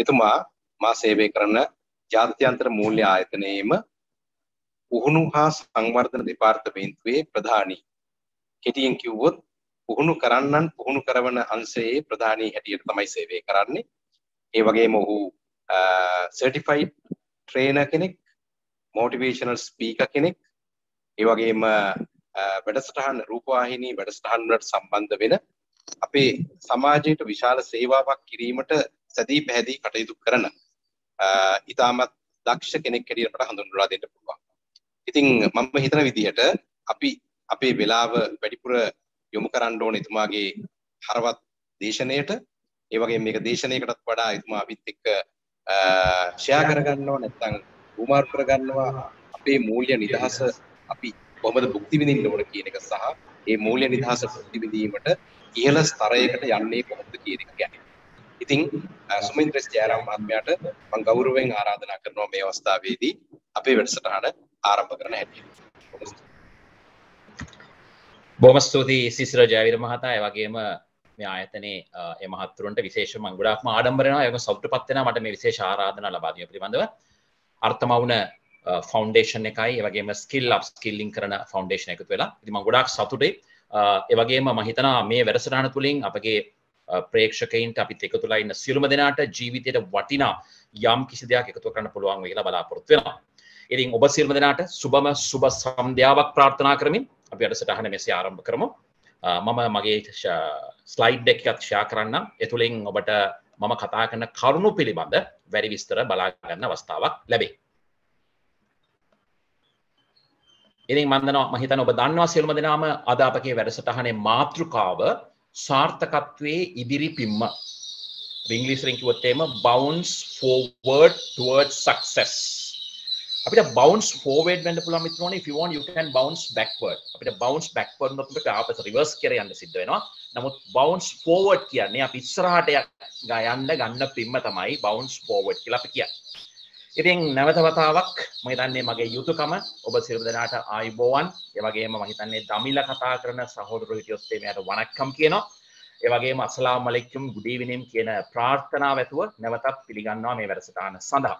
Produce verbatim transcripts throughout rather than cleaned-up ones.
එතුමා මා සේවය කරන ජාත්‍යන්තර මූල්‍ය ආයතනයේම පුහුණු හා සංවර්ධන දෙපාර්තමේන්තුවේ ප්‍රධානී. කෙටියෙන් කිව්වොත් පුහුණු කරන්නන් පුහුණු කරන අංශයේ ප්‍රධානී හැටියට තමයි සේවය කරන්නේ. ඒ වගේම ඔහු සර්ටිෆයිඩ් ට්‍රේනර් කෙනෙක්, මොටිවේෂනල් ස්පීකර් කෙනෙක්. ඒ වගේම වැඩසටහන් රූපවාහිනී වැඩසටහන් වලට සම්බන්ධ වෙන අපේ සමාජයට විශාල සේවාවක් කිරීමට සැදී පැහැදී කටයුතු කරන ඉතාමත් දක්ෂ කෙනෙක් හැටියට අපට හඳුන්වලා දෙන්න පුළුවන්. ඉතින් මම හිතන විදිහට අපි අපේ වෙලාව වැඩිපුර යොමු කරන්න ඕනේ එතුමාගේ හරවත් දේශනයට. ඒ වගේම මේක දේශනයකටත් වඩා එතුමා අපිත් එක්ක ෂෙයා කරගන්නවා නැත්නම් උමාර කරගන්නවා අපේ මූල්‍ය නිදහස අපි කොහොමද භුක්ති විඳින්න ඕන කියන එක සහ මේ මූල්‍ය නිදහස භුක්ති විඳීමට ඉහළ ස්තරයකට යන්නේ කොහොමද කියන එක ගැන. ඉතින් සුමින්ද්‍ර ජයරාම් මහත්මයාට මම ගෞරවයෙන් ආරාධනා කරනවා මේ අවස්ථාවේදී අපේ වැඩසටහන ආරම්භ කරන්න හැටියට. බොහොම ස්තුතියි සිසිර ජයවීර මහතා. ඒ වගේම මේ ආයතනයේ ඒ මහත්තුරුන්ට විශේෂම මම ගොඩාක්ම ආඩම්බර වෙනවා. ඒක සතුටුපත් වෙනවා මට මේ විශේෂ ආරාධනාව ලබා දීම පිළිබඳව. අර්ථමවුන ෆවුන්ඩේෂන් එකයි ඒ වගේම ස්කිල් අප් ස්කිල්ලින් කරන ෆවුන්ඩේෂන් එකතු වෙලා. ඉතින් මම ගොඩාක් සතුටුයි. ඒ වගේම මම හිතනවා මේ වැඩසටහන තුලින් අපගේ ප්‍රේක්ෂකයින්ට අපිත් එකතුලා ඉන්න සියලුම දෙනාට ජීවිතයට වටිනා යම් කිසි දෙයක් එකතු කරන්න පුළුවන් වෙයි කියලා බලාපොරොත්තු වෙනවා. ඉතින් ඔබ සියලුම දෙනාට සුබම සුබ සන්ධ්‍යාවක් ප්‍රාර්ථනා කරමින් අපි වැඩසටහන මෙසේ ආරම්භ කරමු. මම මගේ ස්ලයිඩ් දෙක එකත් ෂෙයා කරන්නම්. ඒ තුලින් ඔබට මම කතා කරන කරුණු පිළිබඳ වැඩි විස්තර බලා ගන්න අවස්ථාවක් ලැබේ. ඉතින් මම දන්නවා මම හිතනවා ඔබ දන්නවා සියලුම දෙනාම අද අපගේ වැඩසටහනේ මාතෘකාව සාර්ථකත්වයේ ඉදිරි පිම්ම. ඉංග්‍රීසියෙන් කිව්වොත් එහෙම bounce forward towards success. අපිට bounce forward වෙන්න පුළුවන් මිත්‍රෝනේ. if you want you can bounce backward. අපිට bounce backward නොත් අපිට ආපස් reverse කියලා යන්න සිද්ධ වෙනවා. නමුත් bounce forward කියන්නේ අපි ඉස්සරහට යන්න ගන්න පිම්ම තමයි bounce forward කියලා අපි කියන්නේ. ඉතින් නැවත වතාවක් මම හිතන්නේ මගේ යුතුයකම ඔබ සියලු දෙනාට ආයුබෝවන්. ඒ වගේම මම හිතන්නේ දමිල කතා කරන සහෝදරයෝ හිටියොත් එයාට වණක්කම් කියනවා. ඒ වගේම අස්ලාම් අලයිකුම් good evening කියන ප්‍රාර්ථනාව ඇතුව නැවතත් පිළිගන්නවා මේ වැඩසටහන සඳහා.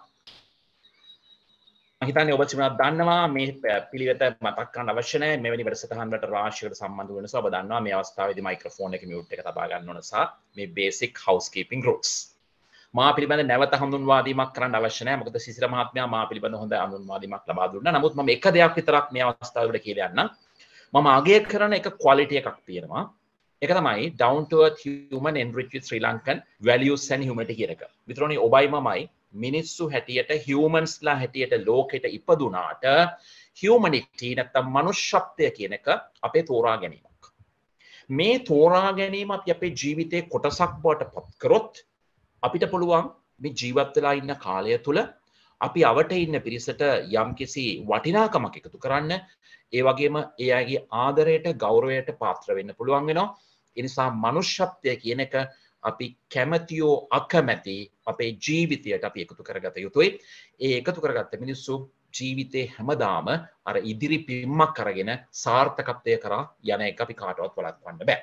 මම හිතන්නේ ඔබ සියලුම දන්නවා මේ පිළිවෙත මතක් කරන්න අවශ්‍ය නැහැ. මෙවැනි වැඩසටහන් වලට රාශියකට සම්බන්ධ වෙන නිසා ඔබ දන්නවා මේ අවස්ථාවේදී මයික්‍රොෆෝන් එක මියුට් එක තබා ගන්න ඕන සහ මේ බේසික් හවුස්කීපින් රූල්ස්. මා පිළිබඳ නැවත හඳුන්වා දීමක් කරන්න අවශ්‍ය නැහැ. මොකද සිසිර මහත්මයා මා පිළිබඳ හොඳ හඳුන්වා දීමක් ලබා දුන්නා. නමුත් මම එක දෙයක් විතරක් මේ අවස්ථාවේදී කියලා යන්නම්. මම අගය කරන එක ක්වොලිටි එකක් තියෙනවා. ඒක තමයි down to earth human enriched with Sri Lankan values and humanity කියන එක. විතරෝනේ ඔබයි මමයි මිනිස්සු හැටියට humans ලා හැටියට ලෝකෙට ඉපදුනාට humanity නැත්නම් මනුෂ්‍යත්වය කියන එක අපේ තෝරා ගැනීමක්. මේ තෝරා ගැනීම අපි අපේ ජීවිතයේ කොටසක් බවට පත් කරොත් අපිට පුළුවන් මේ ජීවත් වෙලා ඉන්න කාලය තුල අපි අවට ඉන්න පිරිසට යම්කිසි වටිනාකමක් එකතු කරන්න, ඒ වගේම ඒ අයගේ ආදරයට ගෞරවයට පාත්‍ර වෙන්න පුළුවන් වෙනවා. ඒ නිසා මනුෂ්‍යත්වය කියන එක අපි කැමැතියෝ අකමැති අපේ ජීවිතයට අපි එකතු කරගත යුතුයි. ඒ එකතු කරගත්ත මිනිස්සු ජීවිතේ හැමදාම අර ඉදිරි පිම්මක් අරගෙන සාර්ථකත්වය කරා යන එක අපි කාටවත් වළක්වන්න බෑ.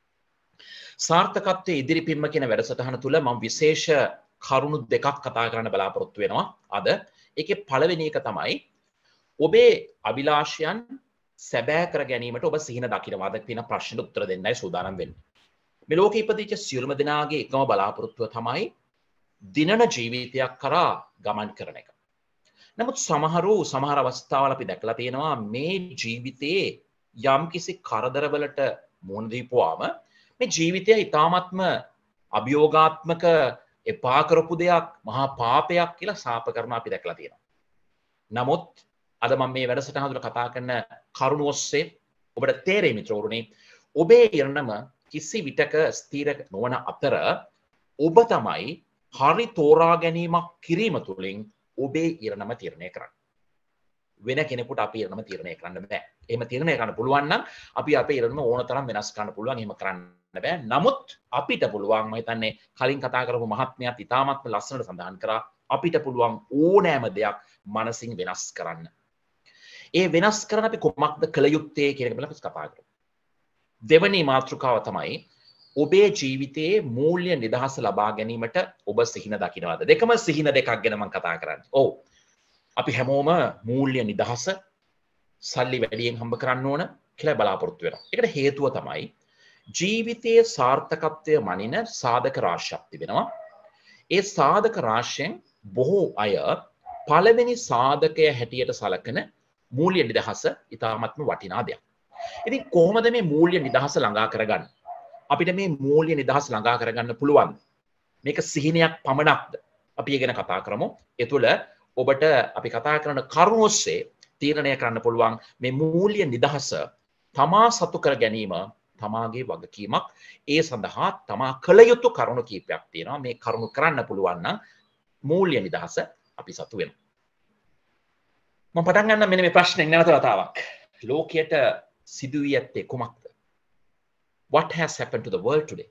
සාර්ථකත්වයේ ඉදිරි පිම්ම කියන වැඩසටහන තුල මම විශේෂ කරුණු දෙකක් කතා කරන්න බලාපොරොත්තු වෙනවා අද. ඒකේ පළවෙනි එක තමයි ඔබේ අභිලාෂයන් සැබෑ කර ගැනීමට ඔබ සිහින දකින්නවාද කියන ප්‍රශ්නෙට උත්තර දෙන්නයි සූදානම් වෙන්නේ. මේ ලෝකෙ ඉපදිච්ච සියලුම දෙනාගේ එකම බලාපොරොත්තුව තමයි දිනන ජීවිතයක් කරා ගමන් කරන එක. නමුත් සමහරු සමහර අවස්ථාවල අපි දැකලා තියෙනවා මේ ජීවිතයේ යම්කිසි කරදරවලට මුහුණ දීපුවාම මේ ජීවිතය ඉතාමත්ම අභියෝගාත්මක එපා කරපු දෙයක් මහා පාපයක් කියලා සාප කරන අපි දැකලා තියෙනවා. නමුත් අද මම මේ වැඩසටහන තුළ කතා කරන කරුණු ඔස්සේ ඔබට තේරෙයි මිත්‍රවරුනි ඔබේ ඉරණම කිසි විටක ස්ථිර නොවන අතර ඔබ තමයි හරි තෝරා ගැනීමක් කිරීම තුළින් ඔබේ ඉරණම තීරණය කරන්නේ. වෙන කෙනෙකුට අපි ඉරණම තීරණය කරන්න බෑ. එහෙම තීරණය කරන්න පුළුවන් නම් අපි අපේ ඉරණම ඕන තරම් වෙනස් කරන්න පුළුවන්. එහෙම කරන්න බෑ. නමුත් අපිට පුළුවන් මම හිතන්නේ කලින් කතා කරපු මහත්මයාත් ඉතාමත්ම ලස්සනට සඳහන් කරා අපිට පුළුවන් ඕනෑම දෙයක් මනසින් වෙනස් කරන්න. ඒ වෙනස් කරන අපි කොහොමද කළ යුත්තේ කියන එක බලන්න අපි කතා කරමු. දෙවැනි මාතෘකාව තමයි ඔබේ ජීවිතයේ මූල්‍ය නිදහස ලබා ගැනීමට ඔබ සිහින දකින්නවාද? දෙකම සිහින දෙකක් ගැන මම කතා කරන්නේ. ඔව්. අපි හැමෝම මූල්‍ය නිදහස සල්ලි වැඩියෙන් හම්බ කරන්න ඕන කියලා බලාපොරොත්තු වෙනවා. ඒකට හේතුව තමයි ජීවිතයේ සාර්ථකත්වය මනින සාධක රාශියක් තිබෙනවා. ඒ සාධක රාශියෙන් බොහෝ අය පළවෙනි සාධකය හැටියට සලකන මූල්‍ය නිදහස ඉතාමත්ම වටිනා දෙයක්. ඉතින් කොහොමද මේ මූල්‍ය නිදහස ළඟා කරගන්නේ? අපිට මේ මූල්‍ය නිදහස ළඟා කරගන්න පුළුවන්. මේක සිහිනයක් පමණක්ද? අපි ඒ ගැන කතා කරමු. ඒ තුළ ඔබට අපි කතා කරන කරුණු ඔස්සේ තීරණය කරන්න පුළුවන් මේ මූල්‍ය නිදහස තමා සතු කර ගැනීම තමාගේ වගකීමක්. ඒ සඳහා තමා කළ යුතු කරුණු කීපයක් තියෙනවා. මේ කරුණු කරන්න පුළුවන් නම් මූල්‍ය නිදහස අපි සතු වෙනවා. මම පටන් ගන්න මෙන්න මේ ප්‍රශ්නෙන් නැවත වතාවක්. ලෝකයට සිදු වී ඇත්තේ කුමක්ද? What has happened to the world today?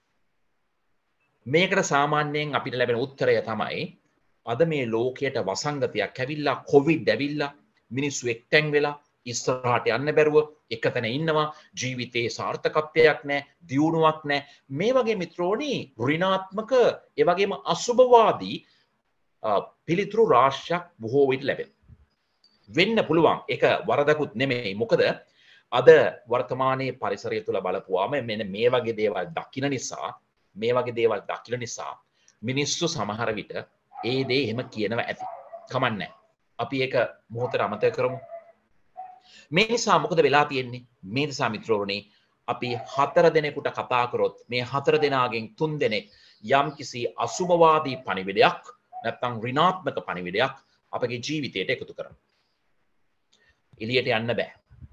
මේකට සාමාන්‍යයෙන් අපිට ලැබෙන උත්තරය තමයි අද මේ ලෝකයට වසංගතයක් ඇවිල්ලා, කොවිඩ් ඇවිල්ලා, මිනිස්සු එක්තැන් වෙලා ඉස්සරහට යන්න බැරුව එකතැන ඉන්නවා, ජීවිතේ සාර්ථකත්වයක් නැහැ, දියුණුවක් නැහැ. මේ වගේ මිත්‍රෝනි ඍණාත්මක ඒ වගේම අසුභවාදී පිළිතුරු රාශියක් බොහෝ විට ලැබෙනවා. වෙන්න පුළුවන්. ඒක වරදකුත් නෙමෙයි. මොකද අද වර්තමානයේ පරිසරය තුළ බලපුවාම මෙන්න මේ වගේ දේවල් දකින්න නිසා, මේ වගේ දේවල් දකින්න නිසා මිනිස්සු සමහර විට ඒ දේ එහෙම කියනවා ඇති. කමන්නේ. අපි ඒක මොහොතට අමතක කරමු. මේ නිසා මොකද වෙලා තියෙන්නේ? මේ නිසා මිත්‍රෝවනේ අපි හතර දෙනෙකුට කතා කරොත් මේ හතර දෙනාගෙන් තුන් දෙනෙක් යම්කිසි අසුභවාදී පණිවිඩයක් නැත්නම් ඍණාත්මක පණිවිඩයක් අපගේ ජීවිතයට එකතු කරනවා. එළියට යන්න බෑ.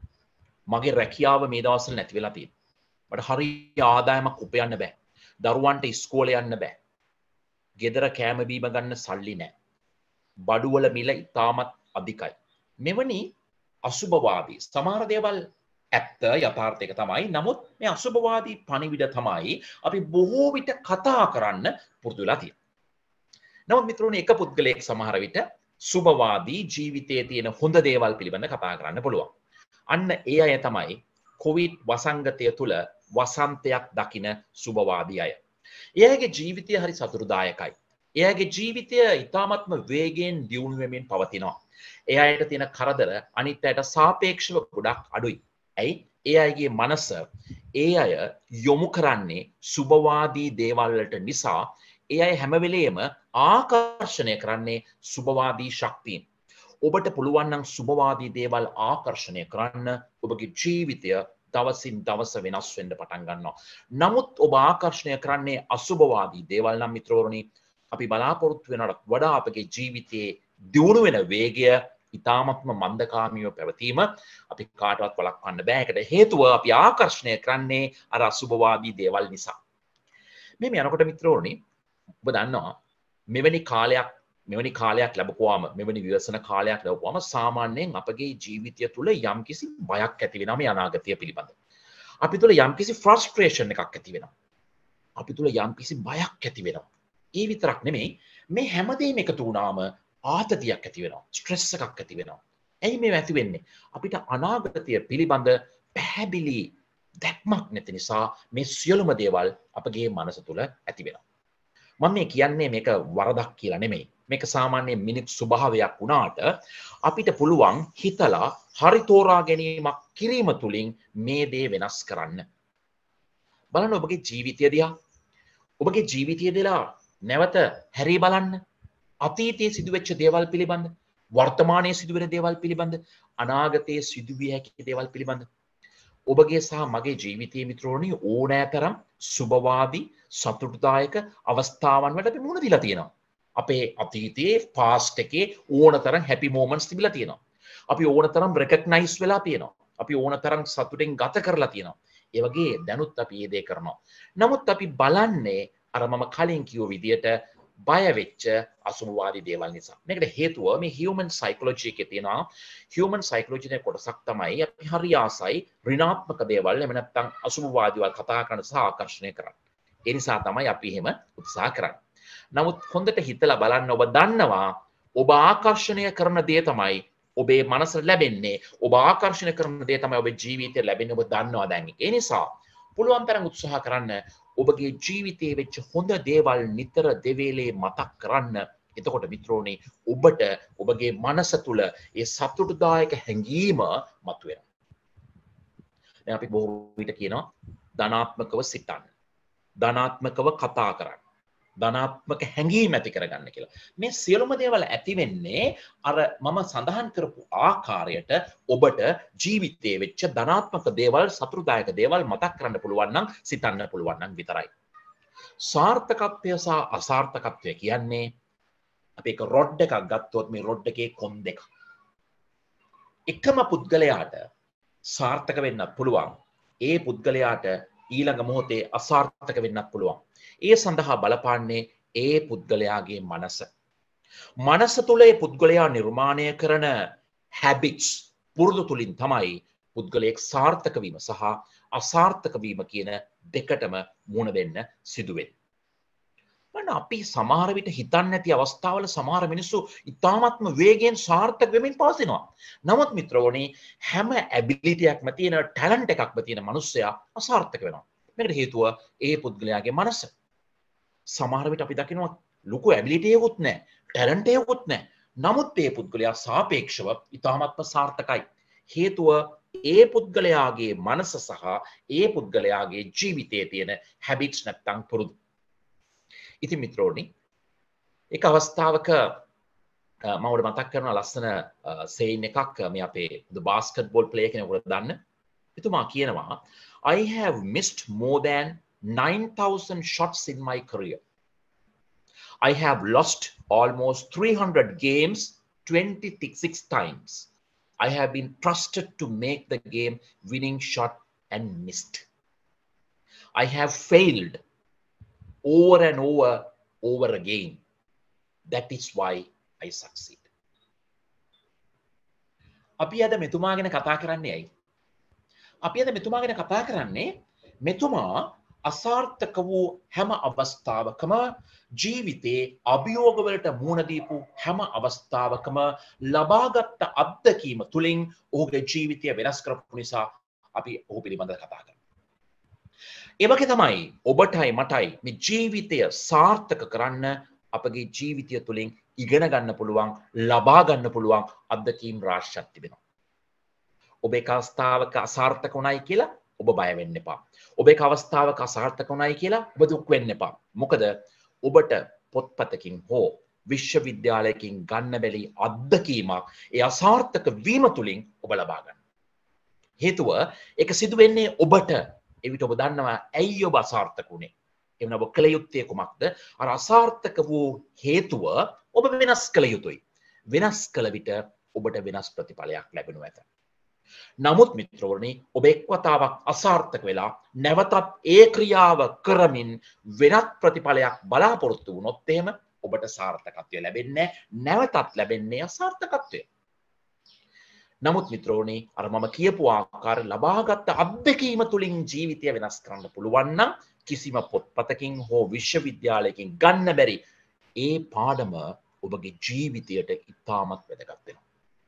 මගේ රැකියාව මේ දවස්වල නැති වෙලා තියෙනවා. මට හරි ආදායමක් උපයන්න බෑ. දරුවන්ට ඉස්කෝලේ යන්න බෑ. ගෙදර කෑම බීම ගන්න සල්ලි නැහැ. බඩුවල මිල ඉතාමත් අධිකයි. මෙවැනි අසුභවාදී සමහර දේවල් ඇත්ත යථාර්ථයක තමයි. නමුත් මේ අසුභවාදී පණිවිඩ තමයි අපි බොහෝ විට කතා කරන්න පුරුදු වෙලා තියෙන්නේ. නමුත් මිත්‍රෝනි එක පුද්ගලයෙක් සමහර විට සුභවාදී ජීවිතයේ තියෙන හොඳ දේවල් පිළිබඳ කතා කරන්න පුළුවන්. අන්න ඒ අය තමයි කොවිඩ් වසංගතය තුළ වසන්තයක් දකින සුභවාදී අය. එයාගේ ජීවිතය හරි සතුටුදායකයි. එයාගේ ජීවිතය ඉතාමත්ම වේගයෙන් දියුණු වෙමින් පවතිනවා. ඒ අයට තියෙන කරදර අනිත් අයට සාපේක්ෂව ගොඩක් අඩුයි. ඇයි? ඒ අයගේ මනස ඒ අය යොමු කරන්නේ සුභවාදී දේවල් වලට නිසා ඒ අය හැම වෙලේම ආකර්ෂණය කරන්නේ සුභවාදී ශක්තියින්. ඔබට පුළුවන් නම් සුභවාදී දේවල් ආකර්ෂණය කරන්න ඔබගේ ජීවිතය දවසින් දවස වෙනස් වෙන්න පටන් ගන්නවා. නමුත් ඔබ ආකර්ෂණය කරන්නේ අසුභවාදී දේවල් නම් මිත්‍රවරුනි අපි බලාපොරොත්තු වෙනවට වඩා අපගේ ජීවිතයේ දියුණු වෙන වේගය ඉතාමත්ම මන්දකාමීව පැවතීම අපි කාටවත් වළක්වන්න බෑ. ඒකට හේතුව අපි ආකර්ෂණය කරන්නේ අර අසුභවාදී දේවල් නිසා. මේ යනකොට මිත්‍රවරුනි ඔබ දන්නවා මෙවැනි කාලයක් මෙවැනි කාලයක් ලැබපුවාම මෙවැනි විවසන කාලයක් ලැබපුවාම සාමාන්‍යයෙන් අපගේ ජීවිතය තුළ යම්කිසි බයක් ඇති වෙනවා මේ අනාගතය පිළිබඳ. අපි තුළ යම්කිසි ෆ්‍රස්ට්‍රේෂන් එකක් ඇති වෙනවා. අපි තුළ යම්කිසි බයක් ඇති වෙනවා. ඒ විතරක් නෙමෙයි මේ හැමදේම එකතු වුණාම ආතතියක් ඇති වෙනවා. ස්ට්‍රෙස් එකක් ඇති වෙනවා. ඇයි මේ ඇති වෙන්නේ? අපිට අනාගතය පිළිබඳ පැහැදිලි දැක්මක් නැති නිසා මේ සියලුම දේවල් අපගේ මනස තුළ ඇති වෙනවා. මම මේ කියන්නේ මේක වරදක් කියලා නෙමෙයි. මේක සාමාන්‍ය මිනිස් ස්වභාවයක් වුණාට අපිට පුළුවන් හිතලා හරි තෝරා ගැනීමක් කිරීම තුළින් මේ දේ වෙනස් කරන්න. බලන්න ඔබගේ ජීවිතය දිහා. ඔබගේ ජීවිතය දිහා නැවත හැරී බලන්න. අතීතයේ සිදුවෙච්ච දේවල් පිළිබඳ, වර්තමානයේ සිදුවෙන දේවල් පිළිබඳ, අනාගතයේ සිදුවිය හැකි දේවල් පිළිබඳ ඔබගේ සහ මගේ ජීවිතයේ මිත්‍රෝනි ඕනෑතරම් සුභවාදී සතුටුදායක අවස්ථාවන් වලට අපි මුහුණ දීලා තියෙනවා. අපේ අතීතයේ පාස්ට් එකේ ඕනතරම් හැපි මොමන්ට්ස් තිබිලා තියෙනවා. අපි ඕනතරම් රෙකග්නයිස් වෙලා තියෙනවා. අපි ඕනතරම් සතුටෙන් ගත කරලා තියෙනවා. ඒ වගේ දැනුත් අපි මේ දේ කරනවා. නමුත් අපි බලන්නේ අර මම කලින් කිව්ව විදියට බය වෙච්ච අසුභවාදී දේවල් නිසා. මේකට හේතුව මේ human psychology එකේ තියෙනවා. human psychology එකේ කොටසක් තමයි අපි හරි ආසයි ඍණාත්මක දේවල් එහෙම නැත්නම් අසුභවාදීවල් කතා කරන සහ ආකර්ෂණය කරන්න. ඒ නිසා තමයි අපි එහෙම උත්සාහ කරන්නේ. නමුත් හොඳට හිතලා බලන්න ඔබ දන්නවා ඔබ ආකර්ෂණය කරන දේ තමයි ඔබේ මනසට ලැබෙන්නේ. ඔබ ආකර්ෂණය කරන දේ තමයි ඔබේ ජීවිතේ ලැබෙන්නේ. ඔබ දන්නවා දැන්. ඒ නිසා පුළුවන් තරම් උත්සාහ කරන්න ඔබගේ ජීවිතයේ වෙච්ච හොඳ දේවල් නිතර දෙවේලේ මතක් කරන්න. එතකොට මිත්‍රෝනි ඔබට ඔබගේ මනස තුල ඒ සතුටුදායක හැඟීම මතුවෙනවා. දැන් අපි බොහෝ විට කියනවා ධනාත්මකව සිතන්න. ධනාත්මකව කතා කරන්න. ධනාත්මක හැඟීම් ඇති කරගන්න කියලා. මේ සියලුම දේවල් ඇති වෙන්නේ අර මම සඳහන් කරපු ආකාරයට ඔබට ජීවිතයේ වෙච්ච ධනාත්මක දේවල් සතුටුදායක දේවල් මතක් කරන්න පුළුවන් නම් සිතන්න පුළුවන් නම් විතරයි. සාර්ථකත්වය සහ අසාර්ථකත්වය කියන්නේ අපි එක රොඩ් එකක් ගත්තොත් මේ රොඩ් එකේ කොන් දෙක. එකම පුද්ගලයාට සාර්ථක වෙන්නත් පුළුවන්. ඒ පුද්ගලයාට ඊළඟ මොහොතේ අසාර්ථක වෙන්නත් පුළුවන්. ඒ සඳහා බලපාන්නේ ඒ පුද්ගලයාගේ මනස. මනස තුළ ඒ පුද්ගලයා නිර්මාණය කරන හැබිට්ස් පුරුදු තුලින් තමයි පුද්ගලයෙක් සාර්ථක වීම සහ අසාර්ථක වීම කියන දෙකටම මුහුණ දෙන්න සිදු වෙන්නේ. මම අපි සමහර විට හිතන්නේ නැති අවස්ථාවල සමහර මිනිස්සු ඉතාමත්ම වේගයෙන් සාර්ථක වෙමින් පවතිනවා. නමුත් මිත්‍රෝනි හැම ඇබිලිටි එකක්ම තියෙන ටැලන්ට් එකක්ම තියෙන මිනිස්සයා අසාර්ථක වෙනවා. මේකට හේතුව ඒ පුද්ගලයාගේ මනස. සමහර විට අපි දකිනවා ලොකු ඇබිලිටි එකකුත් නැහැ, ටැලන්ට් එකකුත් නැහැ. නමුත් ඒ පුද්ගලයා සාපේක්ෂව ඉතාමත්ම සාර්ථකයි. හේතුව ඒ පුද්ගලයාගේ මනස සහ ඒ පුද්ගලයාගේ ජීවිතයේ තියෙන හැබිට්ස් නැත්තම් පුරුදු. ඉතින් මිත්‍රෝනි එක අවස්ථාවක මම ඔබට මතක් කරන ලස්සන සේයින් එකක් මේ අපේ ද බාස්කට්බෝල් ප්ලේයර් කෙනෙකුට දන්න. එතුමා කියනවා I have missed more than nine thousand shots in my career. I have lost almost three hundred games twenty-six times. I have been trusted to make the game winning shot and missed. I have failed over and over over again. That is why I succeed. අපි අද මෙතුමා ගැන කතා කරන්නේ ඇයි? අපි අද මෙතුමා ගැන කතා කරන්නේ මෙතුමා අසාර්ථක වූ හැම අවස්ථාවකම ජීවිතේ අභියෝග වලට මුහුණ දීපු හැම අවස්ථාවකම ලබාගත් අත්දැකීම තුලින් ඔහුගේ ජීවිතය වෙනස් කරපු නිසා අපි ඔහු පිළිබඳව කතා කරනවා. ඒ වගේ තමයි ඔබටයි මටයි මේ ජීවිතය සාර්ථක කරන්න අපගේ ජීවිතය තුලින් ඉගෙන ගන්න පුළුවන්, ලබා ගන්න පුළුවන් අත්දැකීම් රාශියක් තිබෙනවා. ඔබ එක අවස්ථාවක අසාර්ථක වුණයි කියලා ඔබ බය වෙන්න එපා. ඔබ එක අවස්ථාවක අසාර්ථක වුණයි කියලා ඔබ දුක් වෙන්න එපා. මොකද ඔබට පොත්පතකින් හෝ විශ්වවිද්‍යාලයකින් ගන්න බැරි අත්දැකීමක් ඒ අසාර්ථක වීම තුලින් ඔබ ලබා ගන්න. හේතුව ඒක සිදු වෙන්නේ ඔබට. එවිට ඔබ දන්නවා ඇයි ඔබ අසාර්ථක වුණේ. එවන ඔබ කළ යුත්තේ කුමක්ද? අර අසාර්ථක වූ හේතුව ඔබ වෙනස් කළ යුතුයි. වෙනස් කළ විට ඔබට වෙනස් ප්‍රතිඵලයක් ලැබෙනු ඇත. නමුත් මිත්‍රවරුනි ඔබ එක් වතාවක් අසාර්ථක වෙලා නැවතත් ඒ ක්‍රියාව කරමින් වෙනත් ප්‍රතිඵලයක් බලාපොරොත්තු වුණොත් එහෙම ඔබට සාර්ථකත්වය ලැබෙන්නේ නැවතත් ලැබෙන්නේ අසාර්ථකත්වය. නමුත් මිත්‍රෝනි අර මම කියපු ආකාර ලබාගත් අත්දැකීම තුලින් ජීවිතය වෙනස් කරන්න පුළුවන් නම් කිසිම පොත්පතකින් හෝ විශ්වවිද්‍යාලයකින් ගන්න බැරි ඒ පාඩම ඔබගේ ජීවිතයට ඉතාමත් වැදගත් වෙනවා.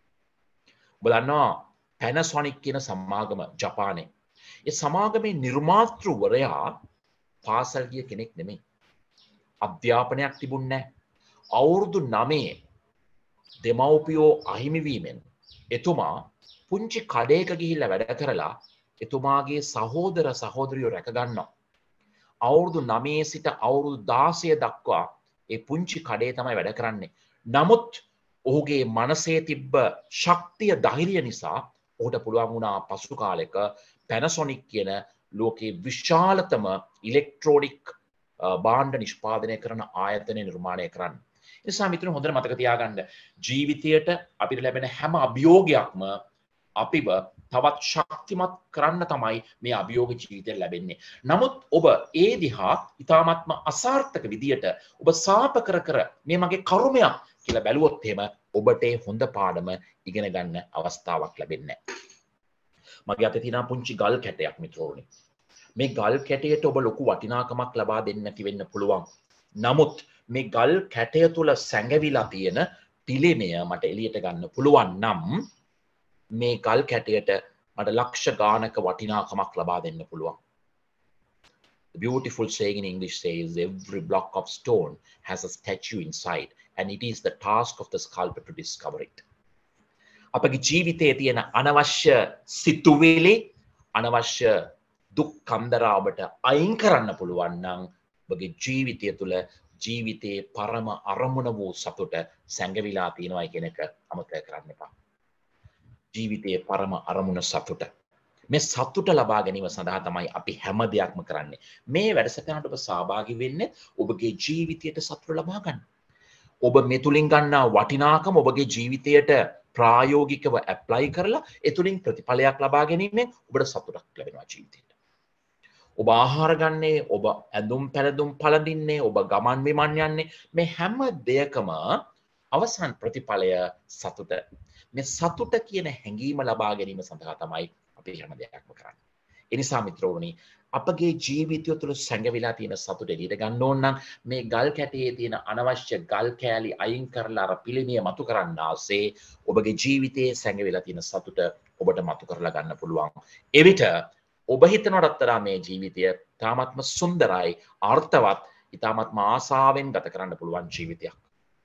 ඔබ දන්නවා Panasonic කියන සමාගම ජපානයේ. ඒ සමාගමේ නිර්මාතෘවරයා පාසල් ගිය කෙනෙක් නෙමෙයි. අධ්‍යාපනයක් තිබුණේ නැහැ. අවුරුදු නවයේ දෙමව්පියෝ අහිමි වීමෙන් එතුමා පුංචි කඩේක ගිහිල්ලා වැඩ කරලා එතුමාගේ සහෝදර සහෝදරියෝ රැක ගන්නවා. අවුරුදු නවයේ සිට අවුරුදු දාසය දක්වා ඒ පුංචි කඩේ තමයි වැඩ කරන්නේ. නමුත් ඔහුගේ මනසේ තිබ්බ ශක්තිය ධෛර්යය නිසා ඔහුට පුළුවන් වුණා පසු කාලෙක Panasonic කියන ලෝකේ විශාලතම ඉලෙක්ට්‍රොනික භාණ්ඩ නිෂ්පාදනය කරන ආයතනය නිර්මාණය කරන්න. ඒ නිසා මිතුරනි හොඳට මතක තියාගන්න ජීවිතයට අපිට ලැබෙන හැම අභියෝගයක්ම අපිව තවත් ශක්තිමත් කරන්න තමයි මේ අභියෝග ජීවිතය ලැබෙන්නේ. නමුත් ඔබ ඒ දිහා ඊ타ත්ම අසාර්ථක විදියට ඔබ සාප කර කර මේ මගේ කර්මයක් කියලා බැලුවොත් එහෙම ඔබට හොඳ පාඩම ඉගෙන ගන්න අවස්ථාවක් ලැබෙන්නේ නැහැ. මගේ අතේ තියෙන පුංචි ගල් කැටයක් මිත්‍රෝනි. මේ ගල් කැටයට ඔබ ලොකු වටිනාකමක් ලබා දෙන්න නැති වෙන්න පුළුවන්. නමුත් මේ ගල් කැටය තුල සැඟවිලා තියෙන පිළිමය මට එළියට ගන්න පුළුවන් නම් මේ ගල් කැටයට මට ලක්ෂ ගානක වටිනාකමක් ලබා දෙන්න පුළුවන්. The beautiful saying in English says, every block of stone has a statue inside, and it is the task of the sculptor to discover it. අපගේ ජීවිතයේ තියෙන අනවශ්‍ය සිතුවිලි, අනවශ්‍ය දුක් කන්දරා ඔබට අයින් කරන්න පුළුවන් නම් ඔබගේ ජීවිතය තුළ ජීවිතයේ පරම අරමුණ වූ සතුට සැඟවිලා තියෙනවා කියන එක අමතක කරන්න එපා. ජීවිතයේ පරම අරමුණ සතුට. මේ සතුට ලබා ගැනීම සඳහා තමයි අපි හැම දෙයක්ම කරන්නේ. මේ වැඩසටහනට ඔබ සහභාගී වෙන්නේ ඔබගේ ජීවිතයට සතුට ලබා ගන්න. ඔබ මේ තුලින් ගන්නා වටිනාකම ඔබගේ ජීවිතයට ප්‍රායෝගිකව ඇප්ලයි කරලා ඒ තුලින් ප්‍රතිඵලයක් ලබා ගැනීමෙන් ඔබට සතුටක් ලැබෙනවා ජීවිතේට. ඔබ ආහාර ගන්නේ, ඔබ ඇඳුම් පැළඳුම් පළඳින්නේ, ඔබ ගමන් විමන් යන්නේ, මේ හැම දෙයකම අවසන් ප්‍රතිඵලය සතුට. මේ සතුට කියන හැඟීම ලබා ගැනීම සඳහා තමයි අපි හැම දෙයක්ම කරන්නේ. ඒ නිසා මිත්‍රෝනි, අපගේ ජීවිතය තුළ සැඟවිලා තියෙන සතුට එළියට ගන්න ඕන නම් මේ ගල් කැටේ තියෙන අනවශ්‍ය ගල් කෑලි අයින් කරලා අර පිළිමිය මතු කරන්න ආසේ ඔබගේ ජීවිතයේ සැඟවිලා තියෙන සතුට ඔබට මතු කරලා ගන්න පුළුවන්. එවිට ඔබ හිතනවටත් වඩා මේ ජීවිතය තාමත්ම සුන්දරයි, අර්ථවත්, ඉතාමත්ම ආසාවෙන් ගත කරන්න පුළුවන් ජීවිතයක්.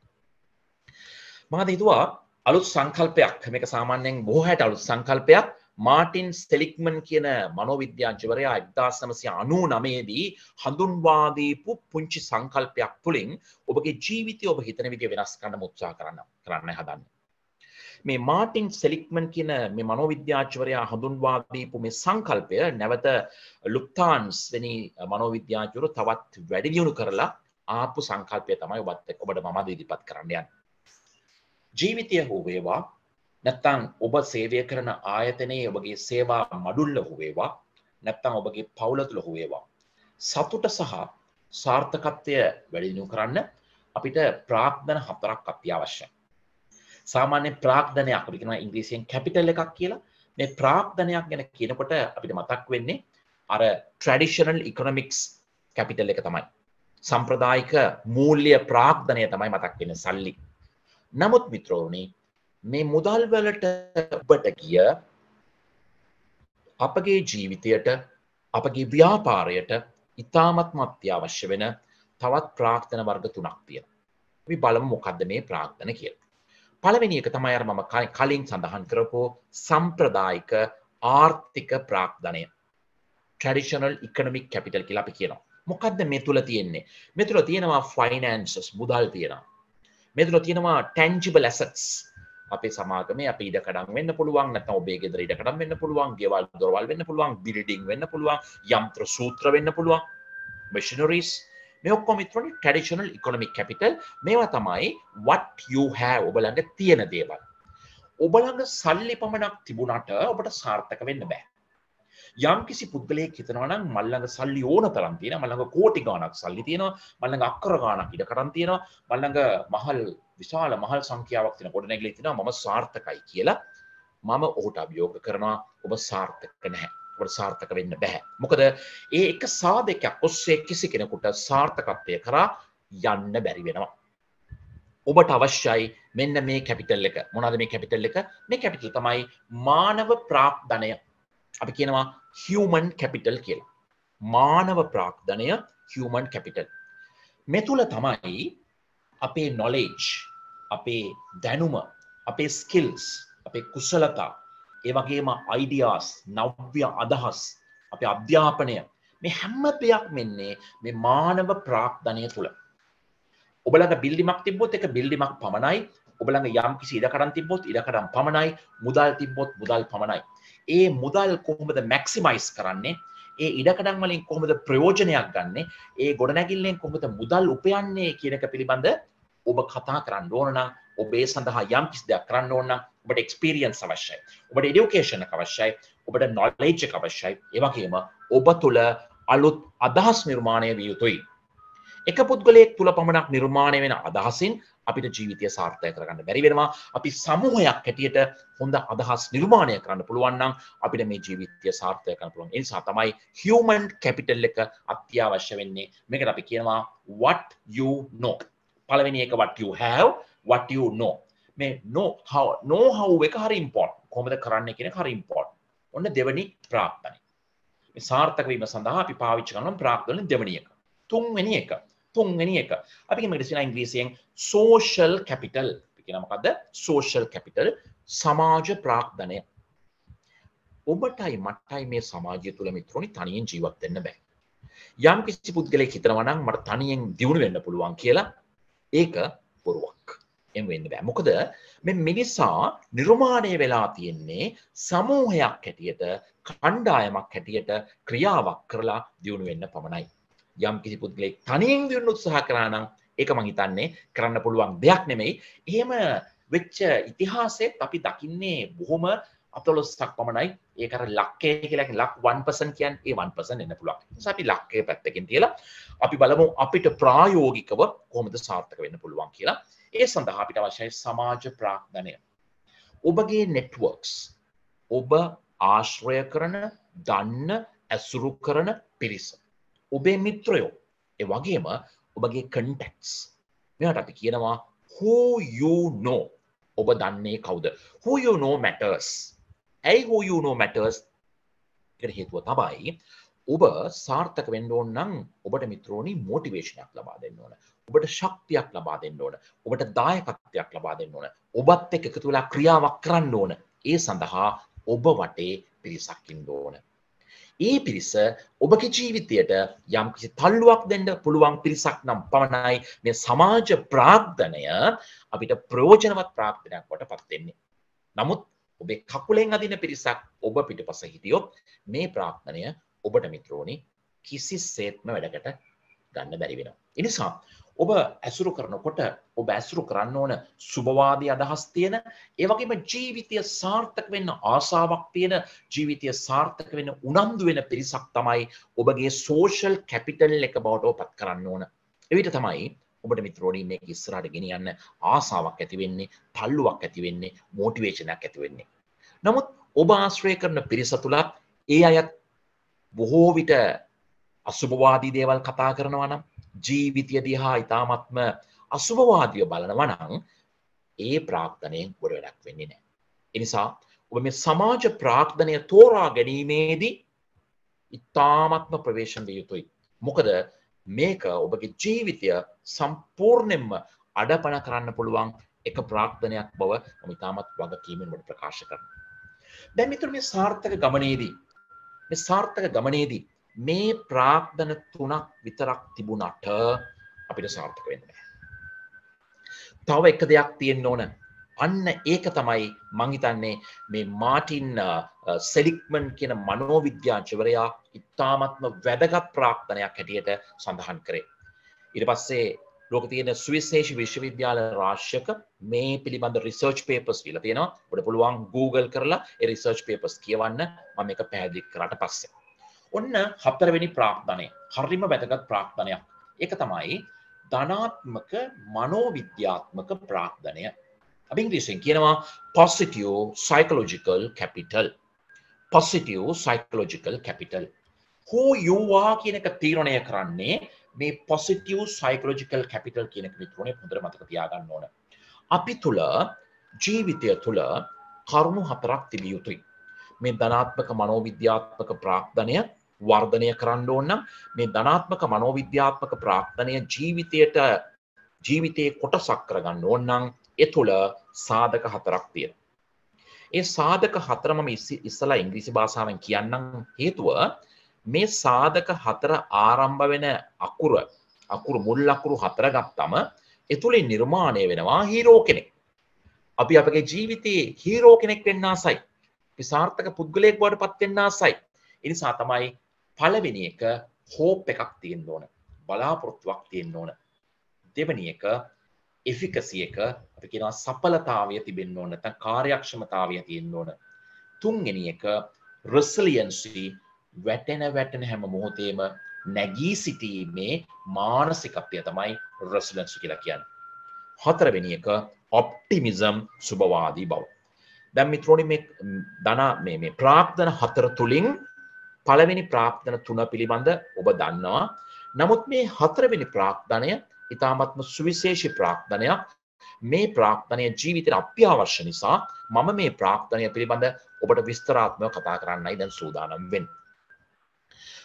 මම හිතුවා අලුත් සංකල්පයක්, මේක සාමාන්‍යයෙන් බොහෝ හැට අලුත් සංකල්පයක්, මාටින් සෙලික්මන් කියන මනෝවිද්‍යාඥවරයා එක්දාස් නවසිය අනූනවය දී හඳුන්වා දීපු පුංචි සංකල්පයක් තුළින් ඔබගේ ජීවිතය ඔබ හිතන විදිහ වෙනස් කරන්න උත්සාහ කරන්න කරන්න හදන්නේ. මේ මාටින් සෙලික්මන් කියන මේ මනෝවිද්‍යාඥවරයා හඳුන්වා දීපු මේ සංකල්පය නැවත ලුප්තාන්ස් වැනි මනෝවිද්‍යාඥවරු තවත් වැඩි දියුණු කරලා ආපු සංකල්පය තමයි ඔබත් ඔබට මම ඉදිරිපත් කරන්න යන්නේ. ජීවිතය හෝ වේවා නැත්තම් ඔබ සේවය කරන ආයතනයේ ඔබගේ සේවා මඩුල්ල හෝ වේවා නැත්තම් ඔබගේ පවුල තුළ හෝ වේවා සතුට සහ සාර්ථකත්වය වැඩි දියුණු කරන්න අපිට ප්‍රාග්ධන හතරක් අත්‍යවශ්‍යයි. සාමාන්‍ය ප්‍රාග්ධනයක් අපි කියනවා ඉංග්‍රීසියෙන් කැපිටල් එකක් කියලා. මේ ප්‍රාග්ධනයක් ගැන කියනකොට අපිට මතක් වෙන්නේ අර ට්‍රැඩිෂනල් ඉකොනොමික්ස් කැපිටල් එක තමයි. සම්ප්‍රදායික මූල්‍ය ප්‍රාග්ධනය තමයි මතක් වෙන්නේ, සල්ලි. නමුත් මිත්‍රෝනි, මේ මුදල් වලට ඔබට ගිය අපගේ ජීවිතයට, අපගේ ව්‍යාපාරයට ඉතාමත්ම අත්‍යවශ්‍ය වෙන තවත් ප්‍රාග්ධන වර්ග තුනක් තියෙනවා. අපි බලමු මොකද්ද මේ ප්‍රාග්ධන කියලා. පළවෙනි එක තමයි අර මම කලින් සඳහන් කරපු සම්ප්‍රදායික ආර්ථික ප්‍රාග්ධනය. ට්‍රැඩිෂනල් ඉකොනොමික් කැපිටල් කියලා අපි කියනවා. මොකද්ද මේ තුල තියෙන්නේ? මේ තුල තියෙනවා ෆයිනෑන්සස්, මුදල් තියෙනවා. මේ තුල තියෙනවා ටැන්ජිබල් ඇසෙට්ස්. අපේ සමාගමේ අපි ඉඩකඩම් වෙන්න පුළුවන්, නැත්නම් ඔබේ ගෙදර ඉඩකඩම් වෙන්න පුළුවන්, ගෙවල් දොරවල් වෙන්න පුළුවන්, බිල්ඩින් වෙන්න පුළුවන්, යන්ත්‍ර සූත්‍ර වෙන්න පුළුවන්, machineries. මේ ඔක්කොම මිත්‍රෝනි ට්‍රැඩිෂනල් ඉකොනොමික් කැපිටල්. මේවා තමයි what you have, ඔබ ළඟ තියෙන දේවල්. ඔබ ළඟ සල්ලි පමණක් තිබුණාට ඔබට සාර්ථක වෙන්න බෑ. යම් කිසි පුද්ගලයෙක් හිතනවා නම් මල් ළඟ සල්ලි ඕන තරම් තියෙනවා, මල් ළඟ කෝටි ගාණක් සල්ලි තියෙනවා, මල් ළඟ අක්කර ගාණක් ඉඩකඩම් තියෙනවා, මල් ළඟ මහල් විශාල මහල් සංඛ්‍යාවක් තියෙන ගොඩනැගිලි තියෙනවා, මම සාර්ථකයි කියලා මම ඔහුට අභියෝග කරනවා. ඔබ සාර්ථක නැහැ. ඔබට සාර්ථක වෙන්න බෑ. මොකද ඒ එක සාධකයක් ඔස්සේ කිසි කෙනෙකුට සාර්ථකත්වය කරා යන්න බැරි වෙනවා. ඔබට අවශ්‍යයි මෙන්න මේ කැපිටල් එක. මොනවාද මේ කැපිටල් එක? මේ කැපිටල් තමයි මානව ප්‍රාග්ධනය. අපි කියනවා human capital කියලා. මානව ප්‍රාග්ධනය, human capital. මේ තුල තමයි අපේ knowledge, අපේ දැනුම, අපේ skills, අපේ කුසලතා, ඒ වගේම ideas, නව්‍ය අදහස්, අපේ අධ්‍යාපනය, මේ හැම දෙයක්ම ඉන්නේ මේ මානව ප්‍රාග්ධනය තුල. ඔබ ළඟ බිල්ඩිමක් තිබ්බොත් ඒක බිල්ඩිමක් පමණයි. ඔබ ළඟ යම් කිසි ඉඩකඩම් තිබ්බොත් ඉඩකඩම් පමණයි. මුදල් තිබ්බොත් මුදල් පමණයි. ඒ මුදල් කොහොමද මැක්සිමයිස් කරන්නේ? ඒ ඉඩකඩම් වලින් කොහොමද ප්‍රයෝජනයක් ගන්නෙ? ඒ ගොඩනැගිල්ලෙන් කොහොමද මුදල් උපයන්නේ කියන එක පිළිබඳ ඔබ කතා කරන්න ඕන නම්, ඔබ ඒ සඳහා යම් කිසි දෙයක් කරන්න ඕන නම් ඔබට එක්ස්පීරියන්ස් අවශ්‍යයි. ඔබට এডুকেෂන් එක අවශ්‍යයි. ඔබට නොලෙජ් එක අවශ්‍යයි. ඒ වගේම ඔබ තුල අලුත් අදහස් නිර්මාණය විය යුතුයි. එක පුද්ගලයෙක් තුල පමණක් නිර්මාණය වෙන අදහසින් අපිට ජීවිතය සාර්ථක කරගන්න බැරි වෙනවා. අපි සමූහයක් හැටියට හොඳ අදහස් නිර්මාණය කරන්න පුළුවන් නම් අපිට මේ ජීවිතය සාර්ථක කරන්න පුළුවන්. ඒ නිසා තමයි human capital එක අත්‍යවශ්‍ය වෙන්නේ. මේකට අපි කියනවා what you know. පළවෙනි එක what you have, what you know. මේ know how know how එක හරි important. කොහොමද කරන්නේ කියන එක හරි important. ඔන්න දෙවෙනි ප්‍රාග්ධනය. මේ සාර්ථක වීම සඳහා අපි පාවිච්චි කරන ප්‍රාග්ධන දෙවෙනි එක. තුන්වෙනි එක. තුන්වෙනි එක. අපි මේකට කියනවා ඉංග්‍රීසියෙන් social capital. අපි කියනවා මොකද්ද? social capital සමාජ ප්‍රාග්ධනය. ඔබටයි මටයි මේ සමාජය තුළ මිත්‍රෝනි තනියෙන් ජීවත් වෙන්න බෑ. යම් කිසි පුද්ගලයෙක් හිතනවා නම් මට තනියෙන් දියුණු වෙන්න පුළුවන් කියලා ඒක බොරුවක්. එම් වෙන්න බෑ. මොකද මේ මිනිසා නිර්මාණය වෙලා තියෙන්නේ සමූහයක් හැටියට, කණ්ඩායමක් හැටියට ක්‍රියාවක් කරලා දියුණු වෙන්න පමණයි. යම් කිසි පුද්ගලයෙක් තනියෙන් දියුණු උත්සාහ කරා නම් ඒක මං හිතන්නේ කරන්න පුළුවන් දෙයක් නෙමෙයි. එහෙම වෙච්ච ඉතිහාසෙත් අපි දකින්නේ බොහොම අතලොස්සක් පමණයි. ඒක අර ලක්කය කියලා කියන්නේ ලක් one percent කියන්නේ ඒ one percent එන්න පුළුවන්. ඒ නිසා අපි ලක්කයේ පැත්තකින් තියලා අපි බලමු අපිට ප්‍රායෝගිකව කොහොමද සාර්ථක වෙන්න පුළුවන් කියලා. ඒ සඳහා අපිට අවශ්‍යයි සමාජ ප්‍රාග්ධනය. ඔබගේ නෙට්වර්ක්ස්, ඔබ ආශ්‍රය කරන, දන්න, ඇසුරු කරන පිරිස, ඔබේ මිත්‍රයෝ, ඒ වගේම ඔබගේ contacts. මෙයාට අපි කියනවා who you know. ඔබ දන්නේ කවුද? who you know matters. ඇයි who you know matters? ඒකට හේතුව තමයි ඔබ සාර්ථක වෙන්න ඕන නම් ඔබට මිත්‍රෝනි මොටිවේෂනයක් ලබා දෙන්න ඕන. ඔබට ශක්තියක් ලබා දෙන්න ඕන. ඔබට දායකත්වයක් ලබා දෙන්න ඕන. ඔබත් එක්ක එකතු වෙලා ක්‍රියාවක් කරන්න ඕන. ඒ සඳහා ඔබ වටේ පිරිසක් ඉන්න ඕන. ඒ පිරිස ඔබගේ ජීවිතයට යම් කිසි තල්ලුවක් දෙන්න පුළුවන් පිරිසක් නම් පමණයි මේ සමාජ ප්‍රාග්ධනය අපිට ප්‍රයෝජනවත් ප්‍රාග්ධනයක් වටපත් වෙන්නේ. නමුත් ඔබේ කකුලෙන් අදින පිරිසක් ඔබ පිටපස හිටියොත් මේ ප්‍රාග්ධනය ඔබට මිත්‍රෝනි කිසිසේත්ම වැඩකට ගන්න බැරි වෙනවා. ඒ නිසා ඔබ ඇසුරු කරනකොට ඔබ ඇසුරු කරන්න ඕන සුබවාදී අදහස් තියෙන, ඒ වගේම ජීවිතය සාර්ථක වෙන්න ආසාවක් තියෙන, ජීවිතය සාර්ථක වෙන්න උනන්දු වෙන පිරිසක් තමයි ඔබගේ සෝෂල් කැපිටල් එක බවට පත් කරන්න ඕන. එවිට තමයි ඔබට මිත්‍රෝනි මේක ඉස්සරහට ගෙනියන්න ආසාවක් ඇති වෙන්නේ, තල්ලුවක් ඇති වෙන්නේ, මොටිවේෂනයක් ඇති වෙන්නේ. නමුත් ඔබ ආශ්‍රය කරන පිරිස තුල ඒ අයත් බොහෝ විට අසුභවාදී දේවල් කතා කරනවා නම්, ජීවිතය දිහා ඉතාමත්ම අසුභවාදීව බලනවා නම් ඒ ප්‍රාග්ධනයෙන් ගොඩ වැඩක් වෙන්නේ නැහැ. ඒ නිසා ඔබ මේ සමාජ ප්‍රාග්ධනය තෝරා ගැනීමේදී ඉතාමත්ම ප්‍රවේශම් විය යුතුයි. මොකද මේක ඔබගේ ජීවිතය සම්පූර්ණයෙන්ම අඩපණ කරන්න පුළුවන් එක ප්‍රාග්ධනයක් බව මම ඉතාමත් වගකීමෙන් ඔබට ප්‍රකාශ කරනවා. දැන් මිතුරු මේ සාර්ථක ගමනේදී මේ සාර්ථක ගමනේදී මේ ප්‍රාග්ධන තුනක් විතරක් තිබුණට අපිට සාර්ථක වෙන්න බෑ. තව එක දෙයක් තියෙන්න ඕන. අන්න ඒක තමයි මං හිතන්නේ මේ මාටින් සෙලිග්මන් කියන මනෝවිද්‍යාඥවරයා ඉතාමත්ම වැදගත් ප්‍රාග්ධනයක් හැටියට සඳහන් කරේ. ඊට පස්සේ ලෝකේ තියෙන සුවිශේෂී විශ්වවිද්‍යාල රාශියක මේ පිළිබඳ රිසර්ච් පේපර්ස් කියලා තියෙනවා. ඔබට පුළුවන් Google කරලා ඒ රිසර්ච් පේපර්ස් කියවන්න. මම මේක පැහැදිලි කරාට පස්සේ ඔන්න හතරවෙනි ප්‍රාග්ධනය. හරිම වැදගත් ප්‍රාග්ධනයක්. ඒක තමයි ධනාත්මක මනෝවිද්‍යාත්මක ප්‍රාග්ධනය. අපි ඉංග්‍රීසියෙන් කියනවා positive psychological capital. positive psychological capital. who you are කියන එක තීරණය කරන්නේ මේ positive psychological capital කියන එක විතරනේ හොඳට මතක තියාගන්න ඕන. අපි තුල ජීවිතය තුල කරුණු හතරක් තිබිය යුතුයි. මේ ධනාත්මක මනෝවිද්‍යාත්මක ප්‍රාග්ධනය වර්ධනය කරන්න ඕන නම් මේ ධනාත්මක මනෝවිද්‍යාත්මක ප්‍රාග්ධනය ජීවිතයට ජීවිතයේ කොටසක් කරගන්න ඕන නම් ඒ තුළ සාධක හතරක් තියෙනවා. ඒ සාධක හතර මම ඉස්සලා ඉංග්‍රීසි භාෂාවෙන් කියන්නම්. හේතුව මේ සාධක හතර ආරම්භ වෙන අකුර අකුරු මුල් අකුරු හතර ගත්තම ඒ තුලින් නිර්මාණය වෙනවා හීරෝ කෙනෙක්. අපි අපගේ ජීවිතයේ හීරෝ කෙනෙක් වෙන්න ආසයි. අපි සාර්ථක පුද්ගලයෙක් බවට පත් වෙන්න ආසයි. ඒ නිසා තමයි පළවෙනි එක හෝප් එකක් තියෙන්න ඕන. බලාපොරොත්තුවක් තියෙන්න ඕන. දෙවෙනි එක එෆිකසි එක අපි කියනවා සඵලතාවය තිබෙන්න ඕන. නැත්නම් කාර්යක්ෂමතාවය තියෙන්න ඕන. තුන්වෙනි එක රෙසිලියන්සි වැටෙන වැටෙන හැම මොහොතේම නැගී සිටීමේ මානසිකත්වය තමයි රෙසිලියන්සි කියලා කියන්නේ. හතරවෙනි එක ඔප්ටිමිසම් සුබවාදී බව. දැන් මිත්‍රෝනි මේ ධන මේ මේ ප්‍රාග්ධන හතර තුලින් පළවෙනි ප්‍රාග්ධන තුන පිළිබඳ ඔබ දන්නවා. නමුත් මේ හතරවෙනි ප්‍රාග්ධනය ඉතාමත්ම සුවිශේෂී ප්‍රාග්ධනයක්. මේ ප්‍රාග්ධනය ජීවිතයට අත්‍යවශ්‍ය නිසා මම මේ ප්‍රාග්ධනය පිළිබඳ ඔබට විස්තරාත්මකව කතා කරන්නයි දැන් සූදානම් වෙන්නේ.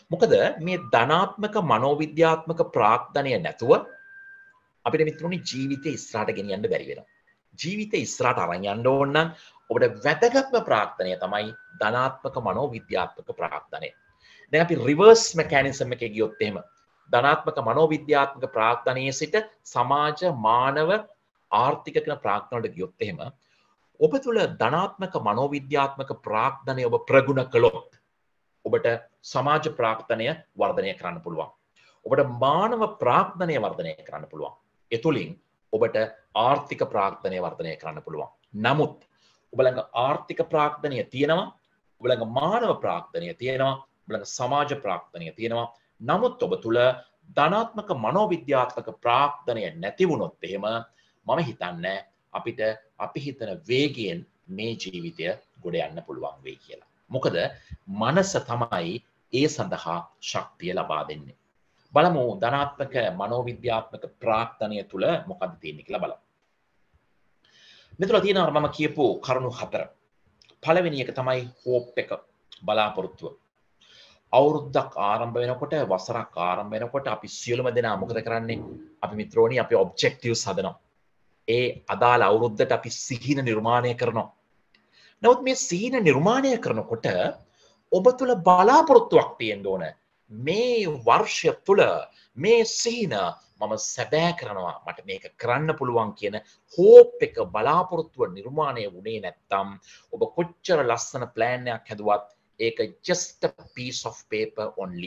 මොකද මේ ධනාත්මක මනෝවිද්‍යාත්මක ප්‍රාග්ධනය නැතුව අපිට මිත්‍රෝනි ජීවිතේ ඉස්සරහට ගෙනියන්න බැරි වෙනවා. ජීවිතේ ඉස්සරහට අරන් යන්න ඕන නම් ඔබට වැදගත්ම ප්‍රාග්ධනය තමයි ධනාත්මක මනෝවිද්‍යාත්මක ප්‍රාග්ධනය. දැන් අපි රිවර්ස් මෙකැනිසම් එකේ ගියොත් එහෙම ධනාත්මක මනෝවිද්‍යාත්මක ප්‍රාග්ධනයේ සිට සමාජ මානව ආර්ථික කියන ප්‍රාග්ධන වලට ගියොත් එහෙම ඔබ තුළ ධනාත්මක මනෝවිද්‍යාත්මක ප්‍රාග්ධනය ඔබ ප්‍රගුණ කළොත් ඔබට සමාජ ප්‍රාග්ධනය වර්ධනය කරන්න පුළුවන්. ඔබට මානව ප්‍රාග්ධනය වර්ධනය කරන්න පුළුවන්. ඒ තුලින් ඔබට ආර්ථික ප්‍රාග්ධනය වර්ධනය කරන්න පුළුවන්. නමුත් ඔබ ළඟ ආර්ථික ප්‍රාග්ධනය තියෙනවා, ඔබ ළඟ මානව ප්‍රාග්ධනය තියෙනවා, ඔබ ළඟ සමාජ ප්‍රාග්ධනය තියෙනවා. නමුත් ඔබ තුළ ධනාත්මක මනෝවිද්‍යාත්මක ප්‍රාග්ධනය නැති වුණොත් එහෙම මම හිතන්නේ අපිට අපි හිතන වේගයෙන් මේ ජීවිතය ගොඩ යන්න පුළුවන් වෙයි කියලා. මොකද මනස තමයි ඒ සඳහා ශක්තිය ලබා දෙන්නේ. බලමු ධනාත්මක මනෝවිද්‍යාත්මක ප්‍රාග්ධනය තුළ මොකක්ද තියෙන්නේ කියලා බලමු. මෙතන තියෙනවා මම කියපු කරුණු හතර. පළවෙනි එක තමයි හෝප් එක, බලාපොරොත්තුව. අවුරුද්දක් ආරම්භ වෙනකොට, වසරක් ආරම්භ වෙනකොට අපි සියලුම දෙනා මොකද කරන්නේ? අපි මිත්‍රෝනි අපි ඔබ්ජෙක්ටිව්ස් හදනවා. ඒ අදාළ අවුරුද්දට අපි සිහින නිර්මාණය කරනවා. නමුත් මේ සිහින නිර්මාණය කරනකොට ඔබ තුළ බලාපොරොත්තුවක් තියෙන්න ඕන. මේ වර්ෂය තුළ මේ සිහින මම සැබෑ කරනවා, මට මේක කරන්න පුළුවන් කියන හෝප් එක, බලාපොරොත්තුව නිර්මාණය වුණේ නැත්තම් ඔබ කොච්චර ලස්සන ප්ලෑන් එකක් හැදුවත් ඒක just a piece of paper only.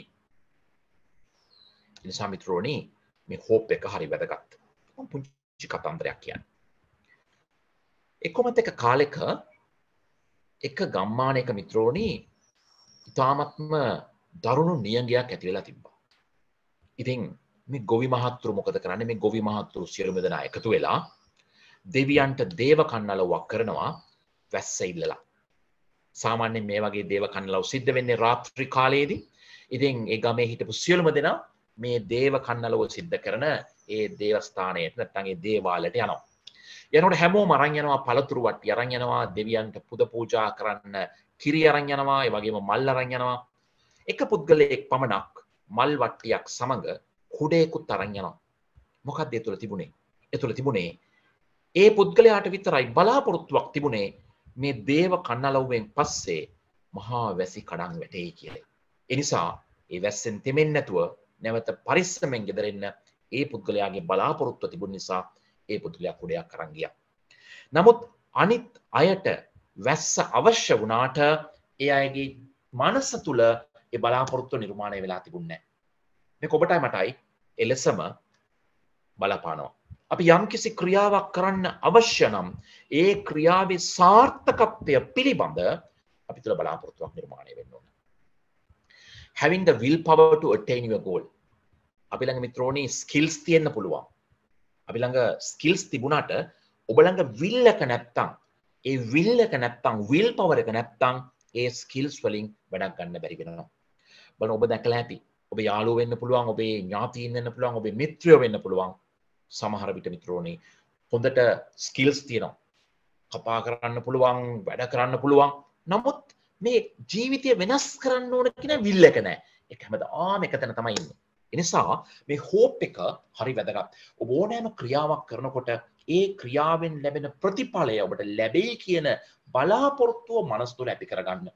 එනිසා මිත්‍රෝනි මේ හෝප් එක හරි වැදගත්. මම පුංචි කතන්දරයක් කියන්නේ. එක්කමත් එක කාලෙක එක ගම්මානයක මිත්‍රෝනි ඉතාමත්ම දරුණු නියඟයක් ඇති වෙලා තිබ්බා. ඉතින් මේ ගොවි මහත්තුරු මොකද කරන්නේ? මේ ගොවි මහත්තුරු සියලුම දෙනා එකතු වෙලා දෙවියන්ට දේව කන්නලව්වක් කරනවා වැස්ස ඉල්ලලා. සාමාන්‍යයෙන් මේ වගේ දේව කන්නලව් සිද්ධ වෙන්නේ රාත්‍රී කාලයේදී. ඉතින් ඒ ගමේ හිටපු සියලුම දෙනා මේ දේව කන්නලව සිද්ධ කරන ඒ දේවස්ථානයට නැත්නම් ඒ දේවාලයට යනවා. යනකොට හැමෝම අරන් යනවා පළතුරු වට්ටි අරන් යනවා, දෙවියන්ට පුද පූජා කරන්න කිරි අරන් යනවා, ඒ වගේම මල් අරන් යනවා. එක පුද්ගලයෙක් පමණක් මල් වට්ටියක් සමග කුඩේකුත් අරන් යනවා. මොකක්ද ඒ තුළ තිබුණේ? ඒ තුළ තිබුණේ ඒ පුද්ගලයාට විතරයි බලාපොරොත්තුවක් තිබුණේ මේ දේව කන්නලව්වෙන් පස්සේ මහා වැසි කඩන් වැටෙයි කියලා. ඒ නිසා ඒ වැස්සෙන් තෙමෙන්නේ නැතුව නැවත පරිස්සමෙන් ගෙදරින්න ඒ පුද්ගලයාගේ බලාපොරොත්තුව තිබුණ නිසා ඒ පුද්ගලයා කුඩයක් අරන් ගියා. නමුත් අනිත් අයට වැස්ස අවශ්‍ය වුණාට ඒ අයගේ මනස තුල ඒ බලාපොරොත්තුව නිර්මාණය වෙලා තිබුණේ නැහැ. මේක ඔබටයි මටයි එලෙසම බලපානවා. අපි යම්කිසි ක්‍රියාවක් කරන්න අවශ්‍ය නම් ඒ ක්‍රියාවේ සාර්ථකත්වය පිළිබඳ අපි තුල බලාපොරොත්තුවක් නිර්මාණය වෙන්න ඕන. Having the willpower to attain your goal. අපි ළඟ මිත්‍රෝනි ස්කිල්ස් තියෙන්න පුළුවන්. අපි ළඟ ස්කිල්ස් තිබුණාට ඔබ ළඟ will එක නැත්තම්, ඒ will එක නැත්තම්, will power එක නැත්තම් ඒ ස්කිල්ස් වලින් වැඩක් ගන්න බැරි වෙනවා. බලන්න ඔබ දැකලා ඇති. ඔබ යාළුවෝ වෙන්න පුළුවන්, ඔබේ ඥාතීන් වෙන්න පුළුවන්, ඔබේ මිත්‍රයෝ වෙන්න පුළුවන්. සමහර විට මිත්‍රෝනි හොඳට ස්කිල්ස් තියෙනවා. කතා කරන්න පුළුවන්, වැඩ කරන්න පුළුවන්. නමුත් මේ ජීවිතය වෙනස් කරන්න ඕන කියන will එක නැහැ. ඒක හැමදාම එක තැන තමයි ඉන්නේ. ඒ නිසා මේ hope එක හරි වැදගත්. ඔබ ඕනෑම ක්‍රියාවක් කරනකොට ඒ ක්‍රියාවෙන් ලැබෙන ප්‍රතිඵලය ඔබට ලැබෙයි කියන බලාපොරොත්තුව මනස තුළ ඇති කරගන්න.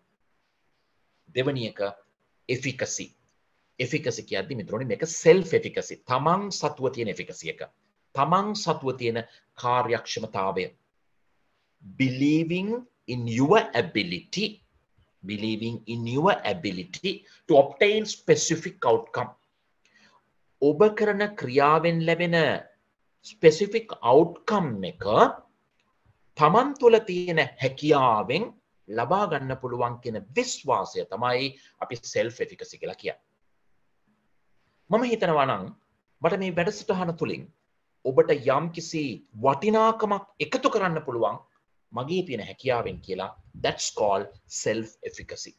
දෙවැනි එක efficacy. efficacy කියද්දි මිත්‍රෝනි මේක self efficacy. තමන් සතුව තියෙන efficacy එක. තමන් සතුව තියෙන කාර්යක්ෂමතාවය. believing in your ability believing in your ability to obtain specific outcome. ඔබ කරන ක්‍රියාවෙන් ලැබෙන specific outcome එක තමන් තුළ තියෙන හැකියාවෙන් ලබා ගන්න පුළුවන් කියන විශ්වාසය තමයි අපි self efficacy කියලා කියන්නේ. මම හිතනවා නම් මට මේ වැඩසටහන තුලින් ඔබට යම්කිසි වටිනාකමක් එකතු කරන්න පුළුවන් මගේ තියෙන හැකියාවෙන් කියලා. That's called self efficacy.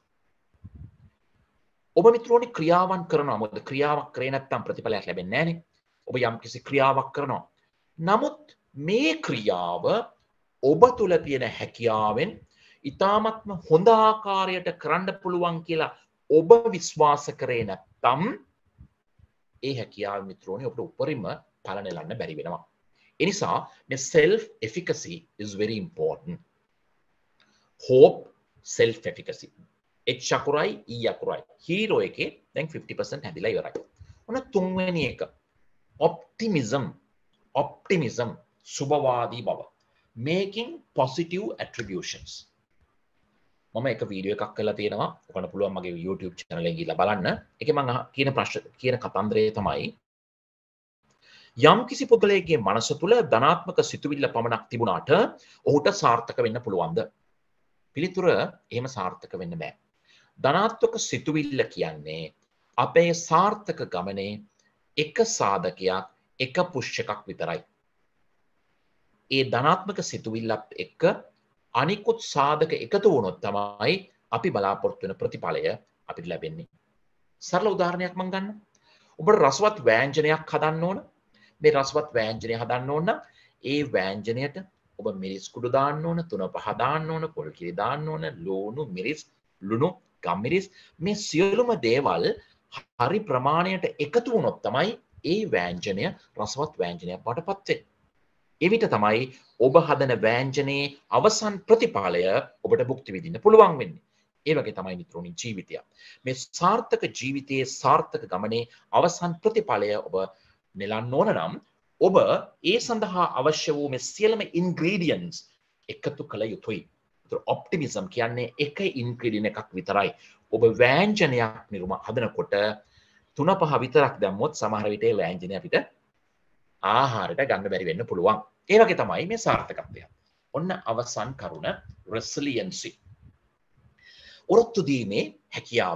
ඔබ මිත්‍රෝනි ක්‍රියාවන් කරනවා. මොකද ක්‍රියාවක් කරේ නැත්නම් ප්‍රතිඵලයක් ලැබෙන්නේ නැහනේ. ඔබ යම්කිසි ක්‍රියාවක් කරනවා. නමුත් මේ ක්‍රියාව ඔබ තුල තියෙන හැකියාවෙන් ඊ타මත්ම හොඳ ආකාරයට කරන්න පුළුවන් කියලා ඔබ විශ්වාස කරේ නැත්නම් ඒ හැකියාව මිත්‍රෝනි ඔබට උපරිම පල නෙලන්න බැරි වෙනවා. ඒ නිසා මේ self efficacy is very important. hope self efficacy. H අකුරයි E අකුරයි. hero එකේ දැන් fifty percent හැදිලා ඉවරයි. ඔන්න තුන්වෙනි එක optimism. optimism සුබවාදී බව. making positive attributions. මම එක වීඩියෝ එකක් කරලා තියෙනවා. ඔයගොල්ලන්ට පුළුවන් මගේ YouTube channel එකේ ගිහලා බලන්න. ඒකේ මම කියන ප්‍රශ්න කියන කතන්දරය තමයි යම් කිසි පුද්ගලයෙකුගේ මනස තුළ ධනාත්මක සිතුවිල්ල පමණක් තිබුණාට ඔහුට සාර්ථක වෙන්න පුළුවන්ද? පිළිතුර එහෙම සාර්ථක වෙන්න බෑ. ධනාත්මක සිතුවිල්ල කියන්නේ අපේ සාර්ථක ගමනේ එක සාධකයක් එක පුෂ් එකක් විතරයි. ඒ ධනාත්මක සිතුවිල්ලත් එක්ක අනිකුත් සාධක එකතු වුණොත් තමයි අපි බලාපොරොත්තු වෙන ප්‍රතිඵලය අපිට ලැබෙන්නේ. සරල උදාහරණයක් මම ගන්නම්. ඔබට රසවත් ව්‍යංජනයක් හදන්න ඕන. මේ රසවත් ව්‍යංජනය හදන්න ඕන නම් ඒ ව්‍යංජනයට ඔබ මිරිස් කුඩු දාන්න ඕන, තුන පහ දාන්න ඕන, පොල් කිරි දාන්න ඕන, ලුණු, මිරිස්, ලුණු, ගම්මිරිස් මේ සියලුම දේවල් හරි ප්‍රමාණයට එකතු වුණොත් තමයි ඒ ව්‍යංජනය රසවත් ව්‍යංජනයක් බවට පත් වෙන්නේ. එවිට තමයි ඔබ හදන ව්‍යංජනයේ අවසන් ප්‍රතිඵලය ඔබට භුක්ති විඳින්න පුළුවන් වෙන්නේ. ඒ වගේ තමයි මිත්‍රෝනි ජීවිතය. මේ සාර්ථක ජීවිතයේ සාර්ථක ගමනේ අවසන් ප්‍රතිඵලය ඔබ නෙලන්න ඕන නම් ඔබ ඒ සඳහා අවශ්‍ය වූ මේ සියලුම ඉන්ග්‍රීඩියන්ට්ස් එකතු කළ යුතුයි. ඒතර ඔප්ටිමිසම් කියන්නේ එක ඉන්ග්‍රීඩියන්ට් එකක් විතරයි. ඔබ ව්‍යංජනයක් නිර්මාණ හදනකොට තුන පහ විතරක් දැම්මොත් සමහර විට ඒ ව්‍යංජනය අපිට ආහාරයට ගන්න බැරි වෙන්න පුළුවන්. ඒ වගේ තමයි මේ සාර්ථකත්වය. ඔන්න අවසන් කරුණ resiliency. ඔරොත්තු දීමේ හැකියාව.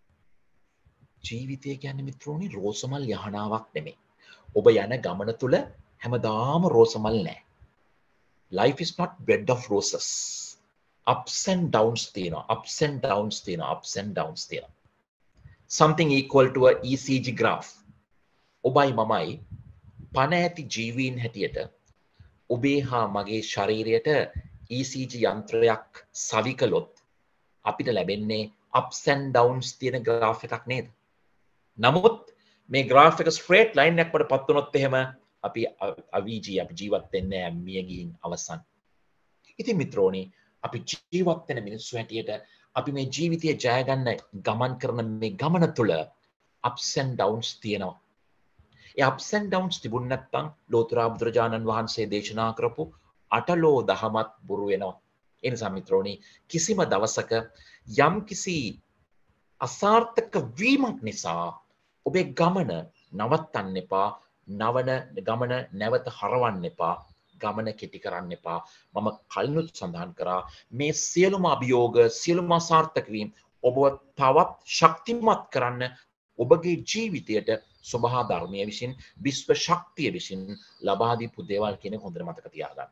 ජීවිතය කියන්නේ මිත්‍රෝනි රෝසමල් යහනාවක් නෙමෙයි. ඔබ යන ගමන තුල හැමදාම රෝසමල් නෑ. Life is not bed of roses. Ups and downs තියෙනවා. Ups and downs තියෙනවා. Ups and downs තියෙනවා. Something equal to a E C G graph. ඔබයි මමයි පණ ඇති ජීවීන් හැටියට ඔබේ හා මගේ ශරීරයට E C G යන්ත්‍රයක් සවි කළොත් අපිට ලැබෙන්නේ ups and downs තියෙන graph එකක් නේද? නමුත් මේ graph එක straight line එකක් වඩ පත් වුණොත් එහෙම අපි අවීජී අපි ජීවත් වෙන්නේ නැහැ මිය ගිහින් අවසන්. ඉතින් මිත්‍රෝනි අපි ජීවත් වෙන මිනිස්සු හැටියට අපි මේ ජීවිතය ජය ගන්න ගමන් කරන මේ ගමන තුළ ups and downs තියෙනවා. ඒ ups and downs තිබුණ නැත්නම් ලෝතර බුදුරජාණන් වහන්සේ දේශනා කරපු අටලෝ දහමත් බොරු වෙනවා. ඒ නිසා මිත්‍රෝනි කිසිම දවසක යම් කිසි අසාර්ථක වීමක් නිසා ඔබේ ගමන නවත්තන්න එපා. නවන ගමන නැවත හරවන්න එපා. ගමන කෙටි කරන්න එපා. මම කලිනුත් සඳහන් කරා මේ සියලුම අභියෝග සියලුම අසාර්ථක වීම ඔබව තවත් ශක්තිමත් කරන්න ඔබගේ ජීවිතයට සබහා ධර්මය විසින් විශ්ව ශක්තිය විසින් ලබා දීපු දේවල් කියන හොඳට මතක තියාගන්න.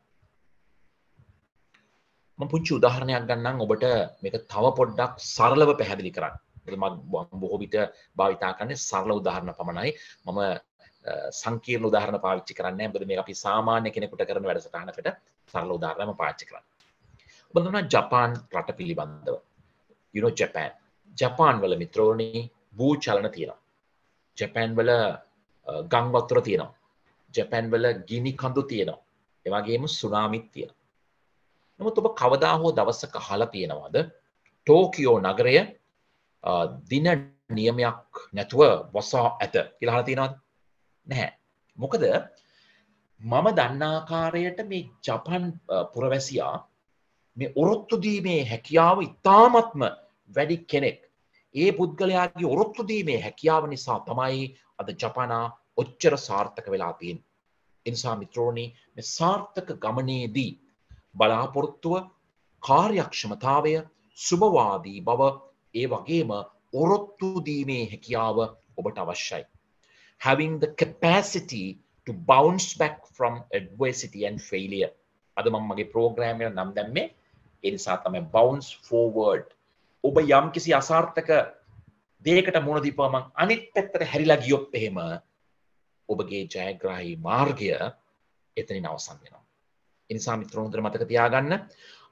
මම පුංචි උදාහරණයක් ගන්නම් ඔබට මේක තව පොඩ්ඩක් සරලව පැහැදිලි කරන්න. මම බොහෝ විට භාවිතා කරන්නේ සරල උදාහරණ පමණයි. මම සංකීර්ණ උදාහරණ පාවිච්චි කරන්නේ නැහැ. මොකද මේක අපි සාමාන්‍ය කෙනෙකුට කරන වැඩසටහනකට සරල උදාහරණම පාවිච්චි කරන්නේ. ඔබ දන්නවා ජපාන් රට පිළිබඳව. you know Japan. ජපාන් වල මිත්‍රෝනි භූ චලන තියෙනවා. ජපාන් වල ගම් වතුර තියෙනවා. ජපාන් වල ගිනි කඳු තියෙනවා. ඒ වගේම සුනාමිත් තියෙනවා. නමුත් ඔබ කවදා හෝ දවසක අහලා තියෙනවද ටෝකියෝ නගරය දින නියමයක් නැතුව වසා ඇත කියලා අහලා තියෙනවද? නැහැ. මොකද මම දන්න ආකාරයට මේ ජපාන් පුරවැසියා මේ ඔරොත්තු දීමේ හැකියාව ඉතාමත්ම වැඩි කෙනෙක්. ඒ පුද්ගලයාගේ ඔරොත්තු දීමේ හැකියාව නිසා තමයි අද ජපානා ඔච්චර සාර්ථක වෙලා තියෙන්නේ. ඒ නිසා මිත්‍රෝනි මේ සාර්ථක ගමනේදී බලාපොරොත්තුව කාර්යක්ෂමතාවය සුබවාදී බව ඒ වගේම ඔරොත්තු දීමේ හැකියාව ඔබට අවශ්‍යයි. Having the capacity to bounce back from adversity and failure. අද මම මගේ ප්‍රෝග්‍රෑම් එක නම් දැම්මේ ඒ නිසා තමයි bounce forward. ඔබ යම් කිසි අසාර්ථක දෙයකට මුහුණ දීපුවම අනිත් පැත්තට හැරිලා ගියොත් එහෙම ඔබගේ ජයග්‍රාහී මාර්ගය එතනින් අවසන් වෙනවා. ඒ නිසා මිත්‍රෝන්තර මතක තියාගන්න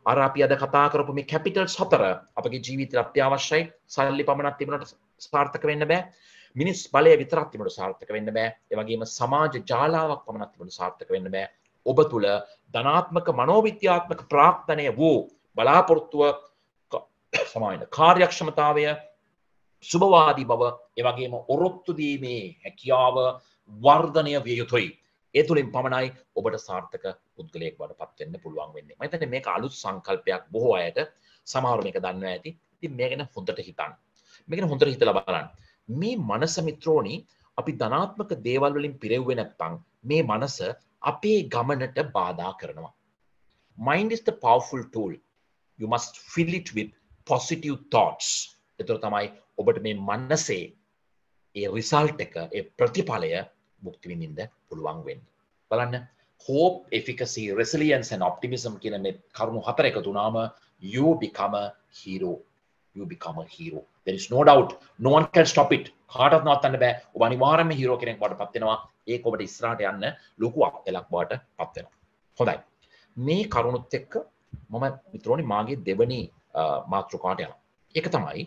අර අපි අද කතා කරපු මේ කැපිටල්ස් හතර අපගේ ජීවිතයට අත්‍යවශ්‍යයි. සල්ලි පමණක් තිබුණාට සාර්ථක වෙන්න බෑ. මිනිස් බලය විතරක් තිබුණාට සාර්ථක වෙන්න බෑ. ඒ වගේම සමාජ ජාලාවක් පමණක් තිබුණාට සාර්ථක වෙන්න බෑ. ඔබ තුල ධනාත්මක මනෝවිද්‍යාත්මක ප්‍රාර්ථනය වූ බලාපොරොත්තුව සමාන කාර්යක්ෂමතාවය සුභවාදී බව ඒ වගේම ඔරොත්තු දීමේ හැකියාව වර්ධනය විය යුතුයි. ඒ තුලින් පමණයි ඔබට සාර්ථක පුද්ගලයෙක් බවට පත් වෙන්න පුළුවන් වෙන්නේ. මම හිතන්නේ මේක අලුත් සංකල්පයක් බොහෝ අයට. සමහරව මේක දන්නවා ඇති. ඉතින් මේක ගැන හොඳට හිතන්න. මේක ගැන හොඳට හිතලා බලන්න. මේ මනස මිත්‍රෝනි අපි ධනාත්මක දේවල් වලින් පිරෙව්වේ නැත්නම් මේ මනස අපේ ගමනට බාධා කරනවා. Mind is the powerful tool. You must fill it with positive thoughts. ඒතර තමයි ඔබට මේ මනසේ ඒ රිසල්ට් එක ඒ ප්‍රතිඵලය මුක්ති විඳින්න පුළුවන් වෙන්නේ. බලන්න hope, efficacy, resilience and optimism කියන මේ කරුණු හතර එකතු වුණාම you become a hero. You become a hero. There is no doubt. No one can stop it. කාටවත් නවත්තන්න බෑ. ඔබ අනිවාර්යයෙන්ම හීරෝ කෙනෙක් බවට පත් වෙනවා. ඒක ඔබට ඉස්සරහට යන්න ලොකු අත්දැකීමක් බවට පත් වෙනවා. හොඳයි. මේ කරුණුත් එක්ක මම මිත්‍රෝනි මාගේ දෙවනි මාතෘකාවට යනවා. ඒක තමයි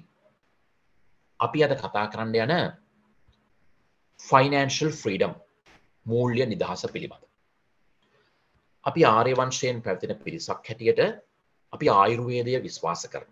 අපි අද කතා කරන්න යන financial freedom මූල්‍ය නිදහස පිළිබඳ. අපි ආර්ය වංශයෙන් පැවතෙන පිරිසක් හැටියට අපි ආයුර්වේදය විශ්වාස කරනවා.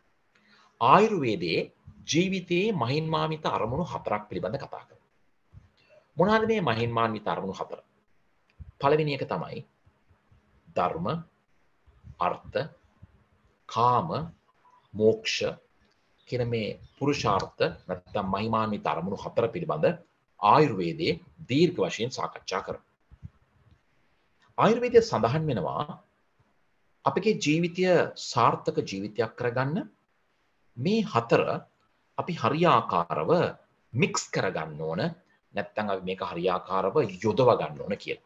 ආයුර්වේදයේ ජීවිතයේ මහින්මාන්විත අරමුණු හතරක් පිළිබඳ කතා කරනවා. මොනවාද මේ මහින්මාන්විත අරමුණු හතර? පළවෙනි එක තමයි ධර්ම, අර්ථ, කාම, මෝක්ෂ කියන මේ පුරුෂාර්ථ නැත්නම් මහිමාන්විත අරමුණු හතර පිළිබඳ ආයුර්වේදයේ දීර්ඝ වශයෙන් සාකච්ඡා කරනවා. ආයුර්වේදයේ සඳහන් වෙනවා අපගේ ජීවිතය සාර්ථක ජීවිතයක් කරගන්න මේ හතර අපි හරියාකාරව මික්ස් කරගන්න ඕන, නැත්නම් අපි මේක හරියාකාරව යොදව ගන්න ඕන කියලා.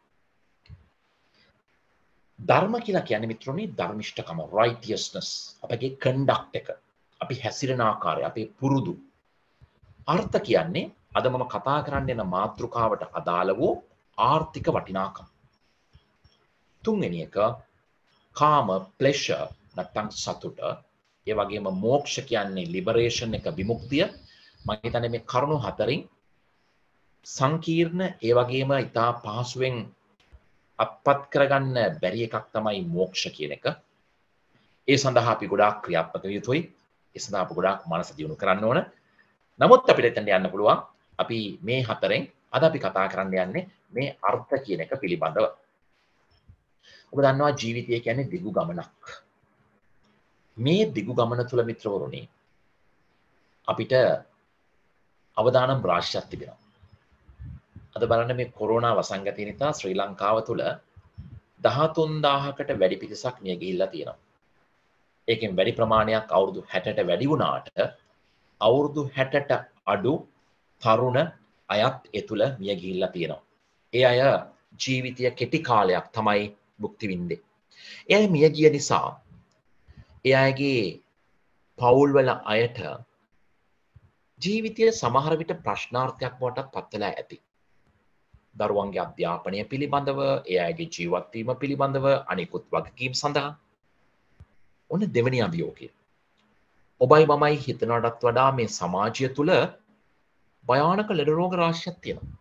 ධර්ම කියලා කියන්නේ මිත්‍රෝනි ධර්මිෂ්ඨකම, righteousness, අපගේ conduct එක, අපි හැසිරෙන ආකාරය, අපේ පුරුදු. අර්ථ කියන්නේ අද මම කතා කරන්න යන මාතෘකාවට අදාළ වූ ආර්ථික වටිනාකම. තුන්වෙනි එක කාම, pleasure නැත්නම් සතුට. ඒ වගේම මෝක්ෂ කියන්නේ liberation එක, විමුක්තිය. මම හිතන්නේ මේ කරුණු හතරින් සංකීර්ණ ඒ වගේම ඉතා පහසුවෙන් අත්පත් කරගන්න බැරි එකක් තමයි මෝක්ෂ කියන එක. ඒ සඳහා අපි ගොඩාක් ක්‍රියාත්මක විය යුතුයි. ඒ සඳහා අපි ගොඩාක් මනස දියුණු කරන්න ඕන. නමුත් අපිට එතනට යන්න පුළුවන්. අපි මේ හතරෙන් අද අපි කතා කරන්න යන්නේ මේ අර්ථ කියන එක පිළිබඳව. ඔබ දන්නවා ජීවිතය කියන්නේ දිගු ගමනක්. මේ දිගු ගමන තුල මිත්‍රවරුනි අපිට අවදානම් රාශියක් තිබෙනවා. අද බලන්න මේ කොරෝනා වසංගතය නිසා ශ්‍රී ලංකාව තුළ දහතුන් දාහකට වැඩි පිරිසක් මිය ගිහිල්ලා තියෙනවා. ඒකෙන් වැඩි ප්‍රමාණයක් අවුරුදු හැටට වැඩි වුණාට අවුරුදු හැටට අඩු තරුණ අයත් ඒ තුළ මිය ගිහිල්ලා තියෙනවා. ඒ අය ජීවිතය කෙටි කාලයක් තමයි භුක්ති විඳින්නේ. ඒ අය මිය ගිය නිසා ඒ අයගේ පවුල්වල අයට ජීවිතය සමහර විට ප්‍රශ්නාර්ථයක් බවට පත් වෙලා ඇති. දරුවන්ගේ අධ්‍යාපනය පිළිබඳව, ඒ අයගේ ජීවත් වීම පිළිබඳව, අනිකුත් වගකීම් සඳහා. ඔන්න දෙවෙනි අභියෝගය. ඔබයි මමයි හිතනටත් වඩා මේ සමාජය තුළ භයානක ලෙඩ රෝග රාශියක් තියෙනවා.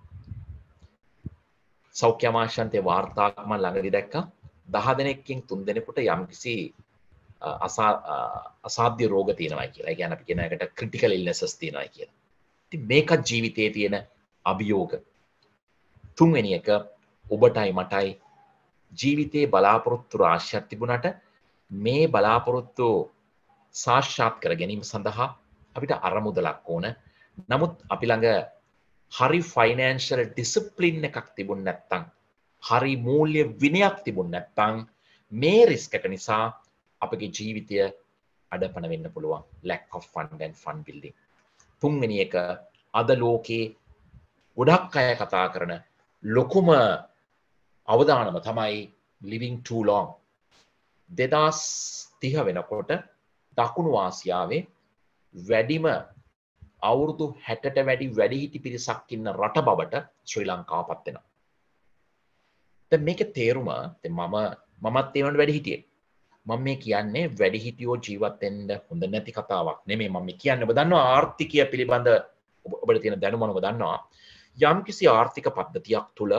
සෞඛ්‍ය අමාත්‍යාංශයේ වාර්තාවක් මම ළඟදී දැක්කා. දහ දෙනෙක්ගෙන් තුන් දෙනෙකුට යම්කිසි අසාධ්‍ය රෝග තියෙනවා කියලා. ඒ කියන්නේ අපි කියන එකට critical illnesses තියෙනවා කියලා. ඉතින් මේකත් ජීවිතයේ තියෙන අභියෝග. තුන්වෙනි එක ඔබටයි මටයි ජීවිතයේ බලාපොරොත්තු රාශියක් තිබුණාට මේ බලාපොරොත්තු සාක්ෂාත් කර ගැනීම සඳහා අපිට අරමුදලක් ඕන. නමුත් අපි ළඟ හරි ෆයිනෑන්ෂල් ඩිසිප්ලින් එකක් තිබුණ නැත්නම්, හරි මූල්‍ය විනයක් තිබුණ නැත්නම් මේ රිස්ක් එක නිසා අපගේ ජීවිතය අඩපණ වෙන්න පුළුවන්. lack of fund and fund building. තුන්වෙනි එක අද ලෝකේ ගොඩක් අය කතා කරන ලොකුම අවදානම තමයි living too long. දෙදාස් තිහ වෙනකොට දකුණු ආසියාවේ වැඩිම අවුරුදු හැටට වැඩි වැඩිහිටි පිරිසක් ඉන්න රට බවට ශ්‍රී ලංකාව පත් වෙනවා. දැන් මේකේ තේරුම දැන් මම මමත් ඒ වුණාට වැඩිහිටියෙක්. මම මේ කියන්නේ වැඩිහිටියෝ ජීවත් වෙන්න හොඳ නැති කතාවක් නෙමෙයි මම මේ කියන්නේ. ඔබ දන්නවා ආර්ථිකය පිළිබඳ ඔබට තියෙන දැනුම ඔබ දන්නවා. යම්කිසි ආර්ථික පද්ධතියක් තුළ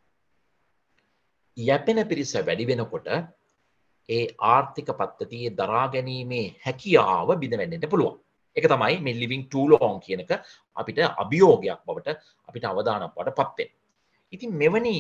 යැපෙන පිරිස වැඩි වෙනකොට ඒ ආර්ථික පද්ධතියේ දරා ගැනීමේ හැකියාව බිඳ වෙන්නට පුළුවන්. ඒක තමයි මේ living too long කියන එක අපිට අභියෝගයක් බවට අපිට අවදානක් බවට පත් වෙන්නේ. ඉතින් මෙවැනි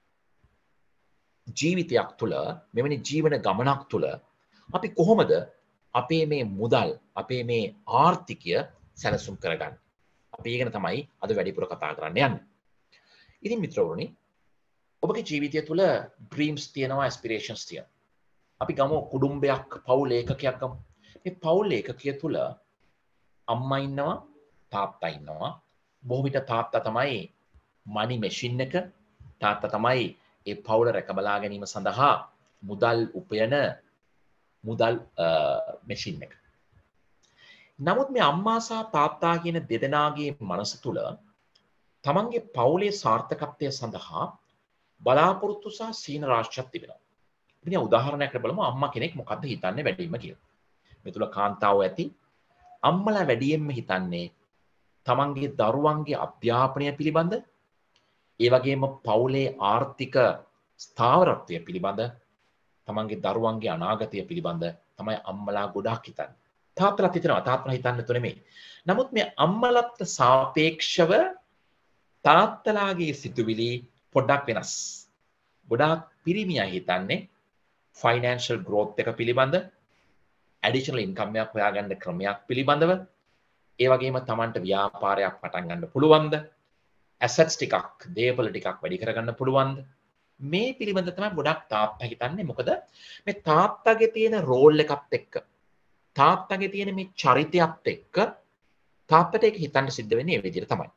ජීවිතයක් තුළ මෙවැනි ජීවන ගමනක් තුළ අපි කොහොමද අපේ මේ මුදල් අපේ මේ ආර්ථිකය සැලසුම් කරගන්නේ? අපි ඒ ගැන තමයි අද වැඩිපුර කතා කරන්න යන්නේ. ඉතින් මිත්‍රවරුනි, ඔබගේ ජීවිතය තුළ ඩ්‍රීම්ස් තියෙනවා, ඇස්පිරේෂන්ස් තියෙනවා. අපි ගමු කුඩුම්බයක්, පවුල් ඒකකයක් ගමු. මේ පවුල් ඒකකය තුළ අම්මා ඉන්නවා, තාත්තා ඉන්නවා. බොහෝ විට තාත්තා තමයි මනි මැෂින් එක. තාත්තා තමයි ඒ පවුල රැකබලා ගැනීම සඳහා මුදල් උපයන මුදල් මැෂින් එක. නමුත් මේ අම්මා සහ තාත්තා කියන දෙදෙනාගේ මනස තුළ තමන්ගේ පවුලේ සාර්ථකත්වය සඳහා බලාපොරොත්තු සහ සීන රාශියක් තිබෙනවා. ඉතින් උදාහරණයක් බලමු අම්මා කෙනෙක් මොකද්ද හිතන්නේ වැඩිම කියලා. මේ තුල කාන්තාවෝ ඇති. අම්මලා වැඩියෙන්ම හිතන්නේ තමන්ගේ දරුවන්ගේ අධ්‍යාපනය පිළිබඳ, ඒ වගේම පවුලේ ආර්ථික ස්ථාවරත්වය පිළිබඳ, තමන්ගේ දරුවන්ගේ අනාගතය පිළිබඳ තමයි අම්මලා ගොඩාක් හිතන්නේ. තාත්තලාත් හිතනවා, තාත්තලා හිතන්නේ නැතු නෙමෙයි. නමුත් මේ අම්මලත් සාපේක්ෂව තාත්තලාගේ සිතුවිලි පොඩ්ඩක් වෙනස්. ගොඩාක් පිරිමියා හිතන්නේ ෆයිනෑන්ෂල් ග්‍රෝත් එක පිළිබඳ, ඇඩිෂනල් ඉන්කම් එකක් හොයාගන්න ක්‍රමයක් පිළිබඳව, ඒ වගේම Tamanට ව්‍යාපාරයක් පටන් ගන්න පුළුවන්ද, ඇසට්ස් ටිකක්, දේපල ටිකක් වැඩි කරගන්න පුළුවන්ද, මේ පිළිබඳ තමයි ගොඩක් තාත්තා හිතන්නේ. මොකද මේ තාත්තගේ තියෙන රෝල් එකත් එක්ක, තාත්තගේ තියෙන මේ චරිතයත් එක්ක තාත්තට ඒක හිතන්න සිද්ධ වෙන්නේ මේ විදිහට තමයි.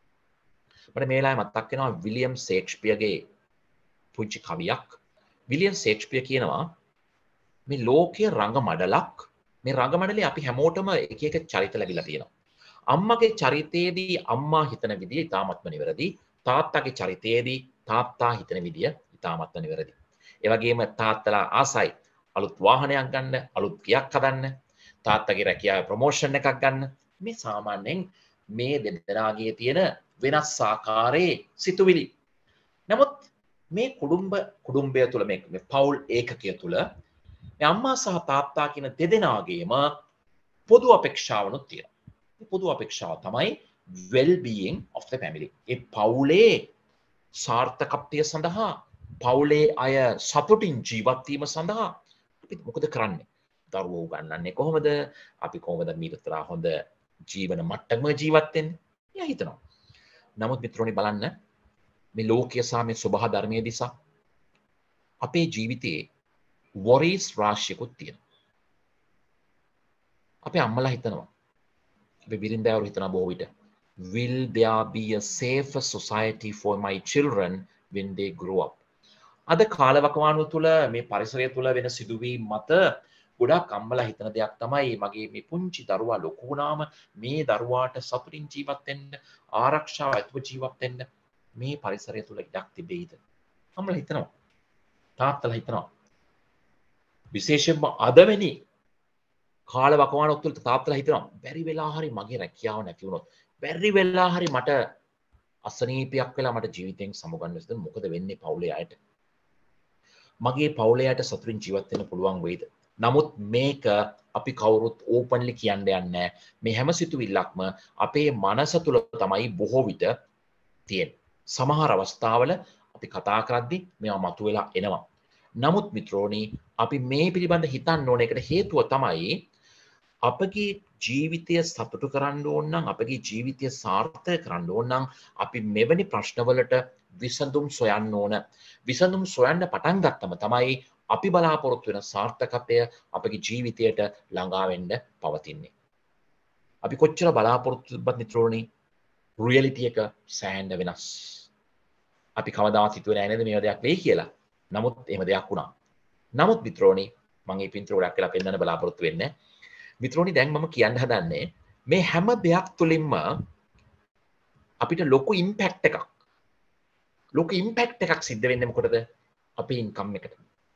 මට මේ වෙලාවේ මතක් වෙනවා විලියම් ෂේක්ස්පියර්ගේ පුංචි කවියක්. විලියම් ෂේක්ස්පියර් කියනවා මේ ලෝකයේ රංග මඩලක්, මේ රංග මඩලේ අපි හැමෝටම එක එක චරිත ලැබිලා තියෙනවා. අම්මගේ චරිතයේදී අම්මා හිතන විදිය ඉතාමත්ම නිවැරදි. තාත්තගේ චරිතයේදී තාත්තා හිතන විදිය ඉතාමත්ම නිවැරදි. ඒ වගේම තාත්තලා ආසයි අලුත් වාහනයක් ගන්න, අලුත් ගියක් හදන්න, තාත්තගේ රැකියාවේ ප්‍රොමෝෂන් එකක් ගන්න. මේ සාමාන්‍යයෙන් මේ දෙදෙනාගේ තියෙන වෙනස් ආකාරයේ සිතුවිලි. නමුත් මේ කුඩුම්බ කුඩුම්බය තුළ මේ පවුල් ඒකකය තුළ මේ අම්මා සහ තාත්තා කියන දෙදෙනාගේම පොදු අපේක්ෂාවනුත් තියෙනවා. මේ පොදු අපේක්ෂාව තමයි well being of the family. ඒ පවුලේ සාර්ථකත්වය සඳහා, පවුලේ අය සතුටින් ජීවත් වීම සඳහා අපි මොකද කරන්නේ? දරුවෝ උගන්වන්නේ කොහොමද? අපි කොහොමද මීටතර හොඳ ජීවන මට්ටමක ජීවත් වෙන්නේ? එයා හිතනවා. නමුත් මිත්‍රෝනි බලන්න මේ ලෝකයේ සහ මේ සබහා ධර්මයේ දිසා අපේ ජීවිතයේ worries රාශියකුත් තියෙනවා. අපේ අම්මලා හිතනවා, අපේ බිරින්දෑවරු හිතනවා බොහෝ විට, will there be a safer society for my children when they grow up? අද කාලවකවානුව තුළ මේ පරිසරය තුළ වෙන සිදුවීම් මත ගොඩාක් අම්මලා හිතන දෙයක් තමයි මගේ මේ පුංචි දරුවා ලොකු වුණාම මේ දරුවාට සතුටින් ජීවත් වෙන්න, ආරක්ෂාව ඇතුව ජීවත් වෙන්න මේ පරිසරය තුළ ඉඩක් තිබෙයිද? අම්මලා හිතනවා, තාත්තලා හිතනවා. විශේෂයෙන්ම අදවැනි කාලවකවානුව තුළ තාත්තලා හිතනවා බැරි වෙලා හරි මගේ රැකියාව නැති වුණොත්, බැරි වෙලා හරි මට අසනීපයක් වෙලා මට ජීවිතයෙන් සමුගන්න වෙද්දී මොකද වෙන්නේ පවුලේ අයට? මගේ පවුලේ අයට සතුටින් ජීවත් වෙන්න පුළුවන් වෙයිද? නමුත් මේක අපි කවුරුත් ඕපන්ලි කියන්න යන්නේ. මේ හැම සිතුවිල්ලක්ම අපේ මනස තුළ තමයි බොහෝ විට තියෙන්නේ. සමහර අවස්ථාවල අපි කතා කරද්දී මේවා මතුවලා එනවා. නමුත් මිත්‍රෝනි, අපි මේ පිළිබඳ හිතන්න ඕන එකට හේතුව තමයි අපගේ ජීවිතය සතුටු කරන්න ඕන නම්, අපගේ ජීවිතය සාර්ථක කරන්න ඕන නම් අපි මෙවැනි ප්‍රශ්නවලට විසඳුම් සොයන්න ඕන. විසඳුම් සොයන්න පටන් ගත්තම තමයි අපි බලාපොරොත්තු වෙන සාර්ථකත්වය අපගේ ජීවිතයට ළඟා වෙන්න පවතින්නේ. අපි කොච්චර බලාපොරොත්තු වෙත් මිත්‍රෝනි, රියැලිටි එක සෑහෙන්න වෙනස්. අපි කවදාවත් හිතුවේ නැහැ නේද මේ දෙයක් වෙයි කියලා. නමුත් එහෙම දෙයක් වුණා. නමුත් මිත්‍රෝනි, මම මේ පින්තූර ගොඩක් වෙලා පෙන්වන්න බලාපොරොත්තු වෙන්නේ. මිත්‍රෝනි, දැන් මම කියන්න හදන්නේ මේ හැම දෙයක් තුළින්ම අපිට ලොකු ඉම්පැක්ට් එකක් ලොකු ඉම්පැක්ට් එකක් සිද්ධ වෙන්නේ මොකටද? අපේ ඉන්කම් එකට.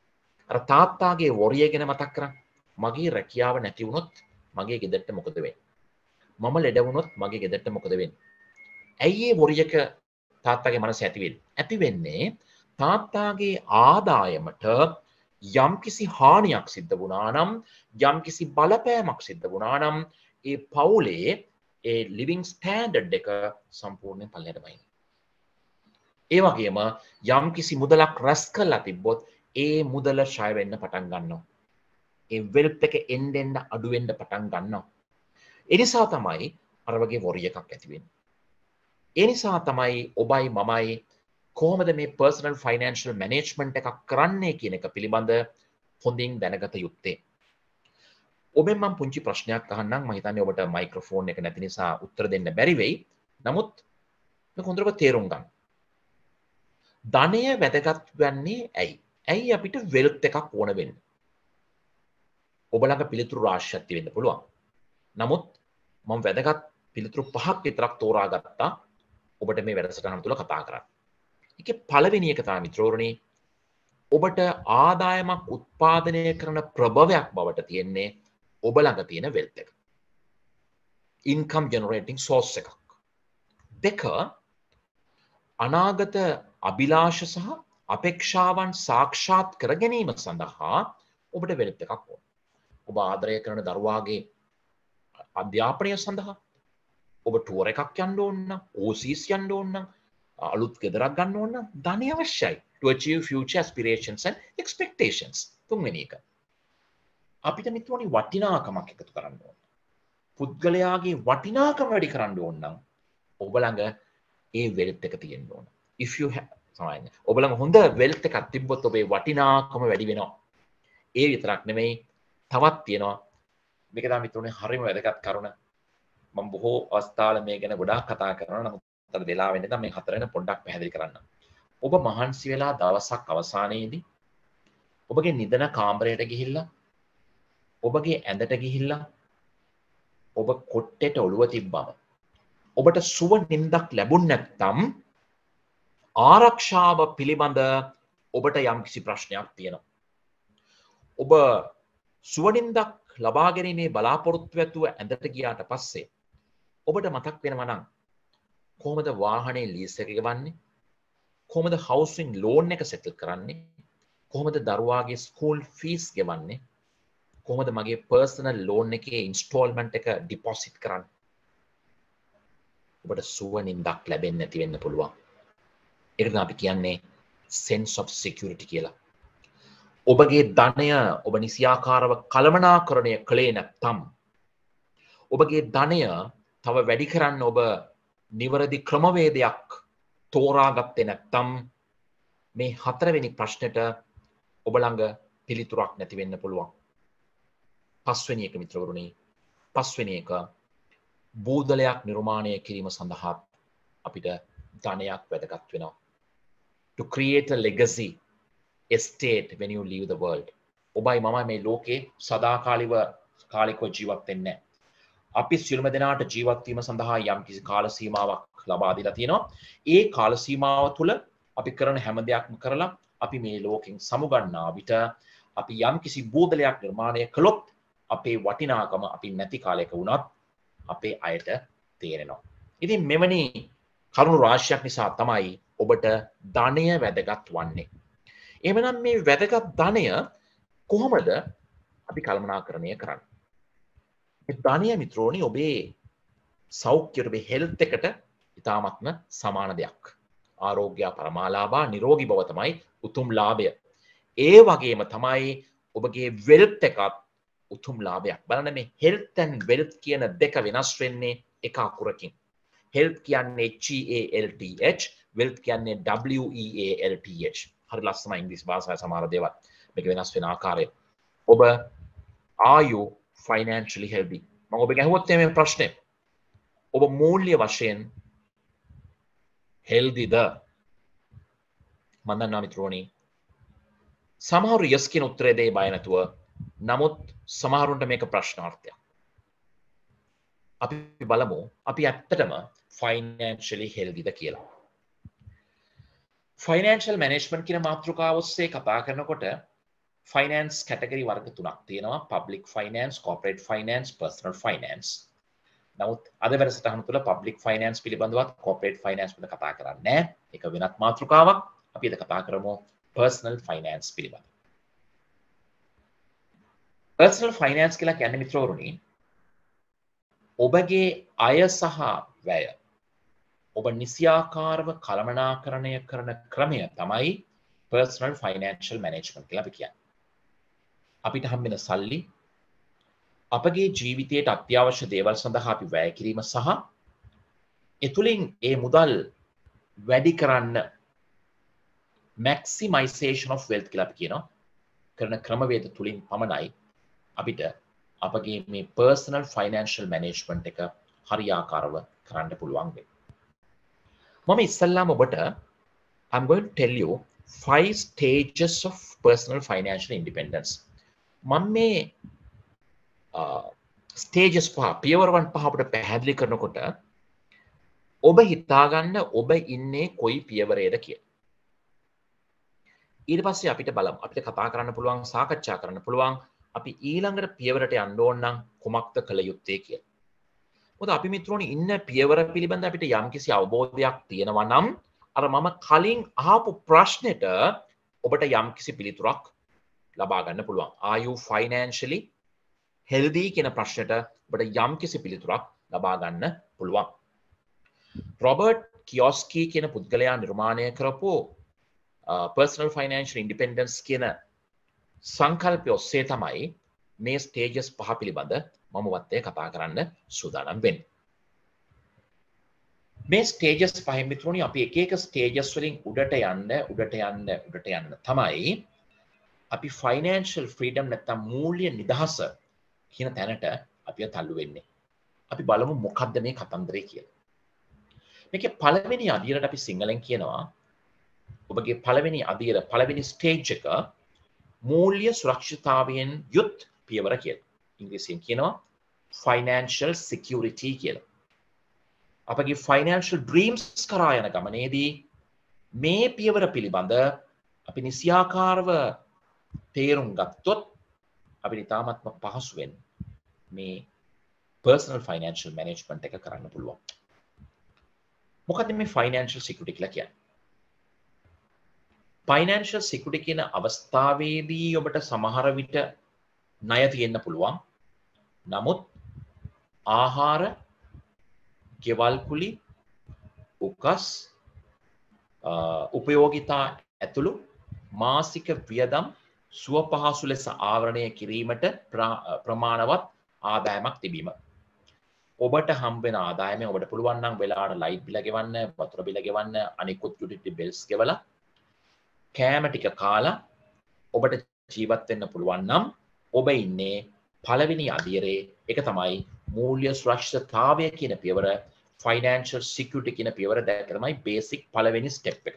අර තාත්තාගේ වොරිය ගැන මතක් කරන්. මගේ රැකියාව නැති වුණොත් මගේ ගෙදරට මොකද වෙන්නේ? මම ලෙඩ වුණොත් මගේ ගෙදරට මොකද වෙන්නේ? ඇයි ඒ වොරියක තාත්තාගේ මනස ඇති වෙන්නේ? ඇති වෙන්නේ තාත්තාගේ ආදායමට යම්කිසි හානියක් සිද්ධ වුණා නම්, යම්කිසි බලපෑමක් සිද්ධ වුණා නම් ඒ පවුලේ ඒ ලිවිං ස්ටෑන්ඩඩ් එක සම්පූර්ණයෙන් පල්ලෙහාට බහිනවා. ඒ වගේම යම්කිසි මුදලක් රැස් කරලා තිබ්බොත් ඒ මුදල ෂය වෙන්න පටන් ගන්නවා. ඒ වෙල්ත් එක එන්න එන්න අඩු වෙන්න පටන් ගන්නවා. ඒ නිසා තමයි අර වගේ වොරි එකක් ඇති වෙන්නේ. ඒ නිසා තමයි ඔබයි මමයි කොහොමද මේ පර්සනල් ෆයිනෑන්ෂල් මැනේජ්මන්ට් එකක් කරන්නේ කියන එක පිළිබඳ හොඳින් දැනගත යුත්තේ. ඔබෙන් මම පුංචි ප්‍රශ්නයක් අහන්නම්. මම හිතන්නේ ඔබට මයික්‍රොෆෝන් එක නැති නිසා උත්තර දෙන්න බැරි වෙයි. නමුත් මේක හොඳට ඔබ තේරුම් ගන්න. ධනය වැදගත් වන්නේ ඇයි? ඇයි අපිට වෙල්ත් එකක් ඕන වෙන්නේ? ඔබ ළඟ පිළිතුරු රාශියක් තියෙන්න පුළුවන්. නමුත් මම වැදගත් පිළිතුරු පහක් විතරක් තෝරාගත්තා ඔබට මේ වැඩසටහන තුල කතා කරන්න. ඒකේ පළවෙනි එක තමයි මිත්‍රවරුනි, ඔබට ආදායමක් උත්පාදනය කරන ප්‍රභවයක් බවට තියෙන්නේ ඔබ ළඟ තියෙන වෙල්ත් එක. ඉන්කම් ජෙනරේටිං සෝස් එකක්. දෙක, අනාගත අභිලාෂ සහ අපේක්ෂාවන් සාක්ෂාත් කර ගැනීම සඳහා ඔබට වෙල්ත් එකක් ඕන. ඔබ ආදරය කරන දරුවාගේ අධ්‍යාපනය සඳහා ඔබ ටුවර් එකක් යන්න ඕන නම්, ඕසීස් යන්න ඕන නම්, අලුත් ගෙදරක් ගන්න ඕන නම් ධනය අවශ්‍යයි to achieve future aspirations and expectations. තුන්වෙනි එක, අපිට මිත්‍රෝනි වටිනාකමක් එකතු කරන්න ඕන. පුද්ගලයාගේ වටිනාකම වැඩි කරන්න ඕන නම් ඔබ ළඟ ඒ වෙල්ත් එක තියෙන්න ඕන. if you have සමායන ඔබ ළඟ හොඳ වෙල්ත් එකක් තිබ්බොත් ඔබේ වටිනාකම වැඩි වෙනවා. ඒ විතරක් නෙමෙයි, තවත් තියෙනවා. මේක තමයි මිත්‍රෝනි හරිම වැදගත් කරුණ. මම බොහෝ අවස්ථාවල මේ ගැන ගොඩාක් කතා කරනවා. නමුත් අද වෙලාව වෙන්නේ නැත්නම් මේ හතරෙන් පොඩ්ඩක් පැහැදිලි කරන්න. ඔබ මහන්සි වෙලා දවසක් අවසානයේදී ඔබගේ නිදන කාමරයට ගිහිල්ලා, ඔබගේ ඇඳට ගිහිල්ලා, ඔබ කොට්ටේට ඔළුව තිබ්බම ඔබට සුව නිින්දක් ලැබුණ නැත්නම් ආරක්ෂාව පිළිබඳ ඔබට යම්කිසි ප්‍රශ්නයක් තියෙනවා. ඔබ සුව නිින්දක් ලබා ගැනීමේ බලාපොරොත්තු ඇතුව ඇඳට ගියාට පස්සේ ඔබට මතක් වෙනවා නම් කොහොමද වාහනේ ලීස් එක ගෙවන්නේ? කොහොමද හවුසින් ලෝන් එක සෙටල් කරන්නේ? කොහොමද දරුවාගේ ස්කූල් ෆීස් ගෙවන්නේ? කොහොමද මගේ පර්සනල් ලෝන් එකේ ඉන්ස්ටෝල්මන්ට් එක ඩිපොසිට් කරන්නේ? ඔබට සුව නිින්දක් ලැබෙන්නේ නැති වෙන්න පුළුවන්. ඒකට අපි කියන්නේ sense of security කියලා. ඔබගේ ධනය ඔබ නිසියාකාරව කළමනාකරණය කළේ නැත්නම්, ඔබගේ ධනය තව වැඩි කරන්න ඔබ නිවැරදි ක්‍රමවේදයක් තෝරාගත්තේ නැත්නම් මේ හතරවෙනි ප්‍රශ්නෙට ඔබ ළඟ පිළිතුරක් නැති වෙන්න පුළුවන්. පස්වෙනි එක මිත්‍රවරුනි, පස්වෙනි එක බූදලයක් නිර්මාණය කිරීම සඳහා අපිට ධනයක් වැදගත් වෙනවා. To create a legacy estate when you leave the world. ඔබයි මමයි මේ ලෝකේ සදාකාලිව කාලිකව ජීවත් වෙන්නේ. අපි සියලුම දෙනාට ජීවත් වීම සඳහා යම්කිසි කාල සීමාවක් ලබා දීලා තියෙනවා. ඒ කාල සීමාව තුළ අපි කරන හැම දෙයක්ම කරලා අපි මේ ලෝකෙන් සමුගන්නා විට අපි යම්කිසි බූදලයක් නිර්මාණය කළොත් අපේ වටිනාකම අපි නැති කාලයක වුණත් අපේ අයට තේරෙනවා. ඉතින් මෙවැනි කරුණු රාශියක් නිසා තමයි ඔබට ධනය වැදගත් වන්නේ. එහෙමනම් මේ වැදගත් ධනය කොහොමද අපි කළමනාකරණය කරන්නේ? මේ ධනය මිත්‍රෝනි ඔබේ සෞඛ්‍යයට, ඔබේ හෙල්ත් එකට ඉතාමත්ම සමාන දෙයක්. ආරෝග්‍ය පරමාලාභා නිරෝගී බව තමයි උතුම් ලාභය. ඒ වගේම තමයි ඔබගේ වෙල්ත් එකත් උතුම් ලාභයක්. බලන්න මේ හෙල්ත් and වෙල්ත් කියන දෙක වෙනස් වෙන්නේ එක අකුරකින්. හෙල්ත් කියන්නේ H E A L T H, wealth කියන්නේ W E A L T H. හරි ලස්සනයි ඉංග්‍රීසි භාෂාවේ සමහර දේවල්. මේක වෙනස් වෙන ආකාරය. ඔබ are you financially healthy? මම ඔබගෙන් අහුවොත් මේ ප්‍රශ්නේ. ඔබ මූල්‍ය වශයෙන් healthyද? මම දන්නවා මිත්‍රෝනි. සමහරු yes කියන උත්තරේ දෙයි බය නැතුව. නමුත් සමහරුන්ට මේක ප්‍රශ්නාර්ථයක්. අපි බලමු අපි ඇත්තටම financially healthyද කියලා. ෆයිනෑන්ෂල් මැනේජ්මන්ට් කියන මාතෘකාව ඔස්සේ කතා කරනකොට ෆයිනෑන්ස් කැටගරි වර්ග තුනක් තියෙනවා. Public finance, corporate finance, personal finance. නමුත් අද වැඩසටහන තුළ පබ්ලික් ෆයිනෑන්ස් පිළිබඳවත් කෝපරේට් ෆයිනෑන්ස් පිළිබඳව කතා කරන්නේ නැහැ. ඒක වෙනත් මාතෘකාවක්. අපි අද කතා කරමු පර්සනල් ෆයිනෑන්ස් පිළිබඳව. පර්සනල් ෆයිනෑන්ස් කියලා කියන්නේ මිත්‍රවරුනි, ඔබගේ අය සහ වැය ඔබ නිසියාකාරව කළමනාකරණය කරන ක්‍රමය තමයි personal financial management කියලා අපි කියන්නේ. අපිට හම්බෙන සල්ලි අපගේ ජීවිතයට අත්‍යවශ්‍ය දේවල් සඳහා අපි වැය කිරීම සහ එතුලින් ඒ මුදල් වැඩි කරන්න maximization of wealth කියලා අපි කියනවා. කරන ක්‍රමවේද තුලින් පමණයි අපිට අපගේ මේ personal financial management එක හරියාකාරව කරන්න පුළුවන් වෙන්නේ. මම ඉස්සල්ලාම ඔබට I'm going to tell you five stages of personal financial independence. මම මේ stages පහ පියවරවන් පහ අපිට පැහැදිලි කරනකොට ඔබ හිතාගන්න ඔබ ඉන්නේ කොයි පියවරේද කියලා. ඊට පස්සේ අපිට බලමු අපිට කතා කරන්න පුළුවන් සාකච්ඡා කරන්න පුළුවන් අපි ඊළඟට පියවරට යන්න ඕන නම් කොමක්ද කළ යුත්තේ කියලා. මොකද අපි මිත්‍රෝනි ඉන්න පියවර පිළිබඳ අපිට යම්කිසි අවබෝධයක් තියෙනවා නම් අර මම කලින් අහපු ප්‍රශ්නෙට ඔබට යම්කිසි පිළිතුරක් ලබා ගන්න පුළුවන්. Are you financially healthy කියන ප්‍රශ්නෙට ඔබට යම්කිසි පිළිතුරක් ලබා ගන්න පුළුවන්. රොබර්ට් කියොස්කි කියන පුද්ගලයා නිර්මාණය කරපු personal financial independence කියන සංකල්පය ඔස්සේ තමයි මේ stages පහ පිළිබඳ මම වත්තේ කතා කරන්න සූදානම් වෙන්නේ. මේ ස්ටේජස් පහෙන් මිත්‍රෝනි අපි එක එක ස්ටේජස් වලින් උඩට යන්න උඩට යන්න උඩට යන්න තමයි අපි ෆයිනෑන්ෂල් ෆ්‍රීඩම් නැත්තම් මූල්‍ය නිදහස කියන තැනට අපි තල්ලු වෙන්නේ. අපි බලමු මොකක්ද මේ කතන්දරේ කියලා. මේකේ පළවෙනි අදියරට අපි සිංහලෙන් කියනවා ඔබගේ පළවෙනි අදියර පළවෙනි ස්ටේජ් එක මූල්‍ය සුරක්ෂිතතාවයෙන් යුත් පියවර කියලා. ඉංග්‍රීසියෙන් කියනවා financial security කියලා. අපගේ financial dreams කරා යන ගමනේදී මේ පියවර පිළිබඳ අපි නිසියාකාරව තේරුම් ගත්තොත් අපිට ඉතාමත්ම පහසුවෙන් මේ personal financial management එක කරන්න පුළුවන්. මොකද මේ financial security කියලා කියන්නේ? financial security කියන අවස්ථාවේදී ඔබට සමහර විට ණය තියෙන්න පුළුවන්. නමුත් ආහාර, ගෙවල් කුලි, උකස්, උපයෝගිතා ඇතුළු මාසික වියදම් සුව පහසු ලෙස ආවරණය කිරීමට ප්‍රමාණවත් ආදායමක් තිබීම. ඔබට හම්බෙන ආදායමෙන් ඔබට පුළුවන් නම් වෙලාවට ලයිට් බිල ගෙවන්න, වතුර බිල ගෙවන්න, අනිකුත් යුටිලිටි බිල්ස් ගෙවලා කෑම ටික කාලා ඔබට ජීවත් වෙන්න පුළුවන් නම් ඔබ ඉන්නේ පළවෙනි අදියරේ. ඒක තමයි මූල්‍ය සුරක්ෂිතතාවය කියන පියවර, financial security කියන පියවර. දැන් තමයි basic පළවෙනි step එක.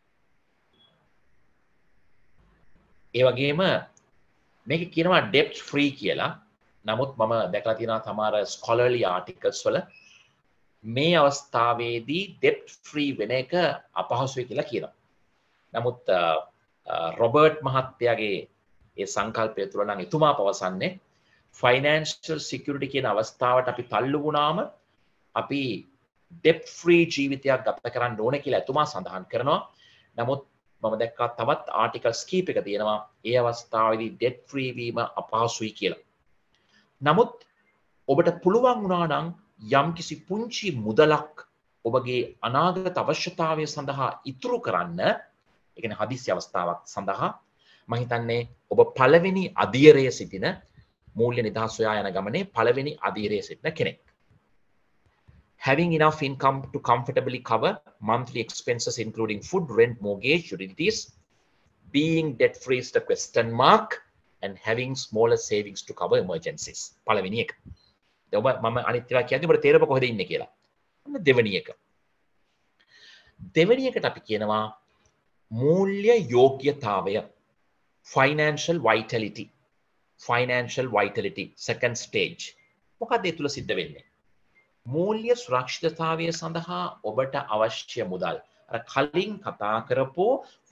ඒ වගේම මේක කියනවා debt free කියලා. නමුත් මම දැකලා තියෙනවා සමහර scholarly articles වල මේ අවස්ථාවේදී debt free වෙන එක අපහසුයි කියලා කියනවා. නමුත් රොබර්ට් මහත්තයාගේ ඒ සංකල්පය තුළ නම් එතුමා පවසන්නේ financial security කියන අවස්ථාවට අපි තල්ලු වුණාම අපි debt free ජීවිතයක් ගත කරන්න ඕනේ කියලා එතුමා සඳහන් කරනවා. නමුත් මම දැක්කා තවත් ආටිකල්ස් කීපයක තියෙනවා ඒ අවස්ථාවේදී debt free වීම අපහසුයි කියලා. නමුත් ඔබට පුළුවන් වුණා නම් යම්කිසි පුංචි මුදලක් ඔබගේ අනාගත අවශ්‍යතාවය සඳහා ඉතුරු කරන්න, ඒ කියන්නේ හදිසි අවස්ථාවක් සඳහා, මම හිතන්නේ ඔබ පළවෙනි අදියරයේ සිටින මූල්‍ය නිදහස් සොයා යන ගමනේ පළවෙනි අදියරයේ සිටින කෙනෙක්. Having enough income to comfortably cover monthly expenses including food, rent, mortgage, utilities, being debt free is the question mark, and having smaller savings to cover emergencies. පළවෙනි එක. දැන් ඔබ මම අනිත් ඒවා කියන්නේ ඔබට තේරෙප කොහෙද ඉන්නේ කියලා. අන්න දෙවෙනි එක. දෙවෙනි එකට අපි කියනවා මූල්‍ය යෝග්‍යතාවය, financial vitality. financial vitality second stage. මොකක්ද ඒ තුල සිද්ධ වෙන්නේ? මූල්‍ය සුරක්ෂිතතාවය සඳහා ඔබට අවශ්‍ය මුදල්. අර කලින් කතා කරපු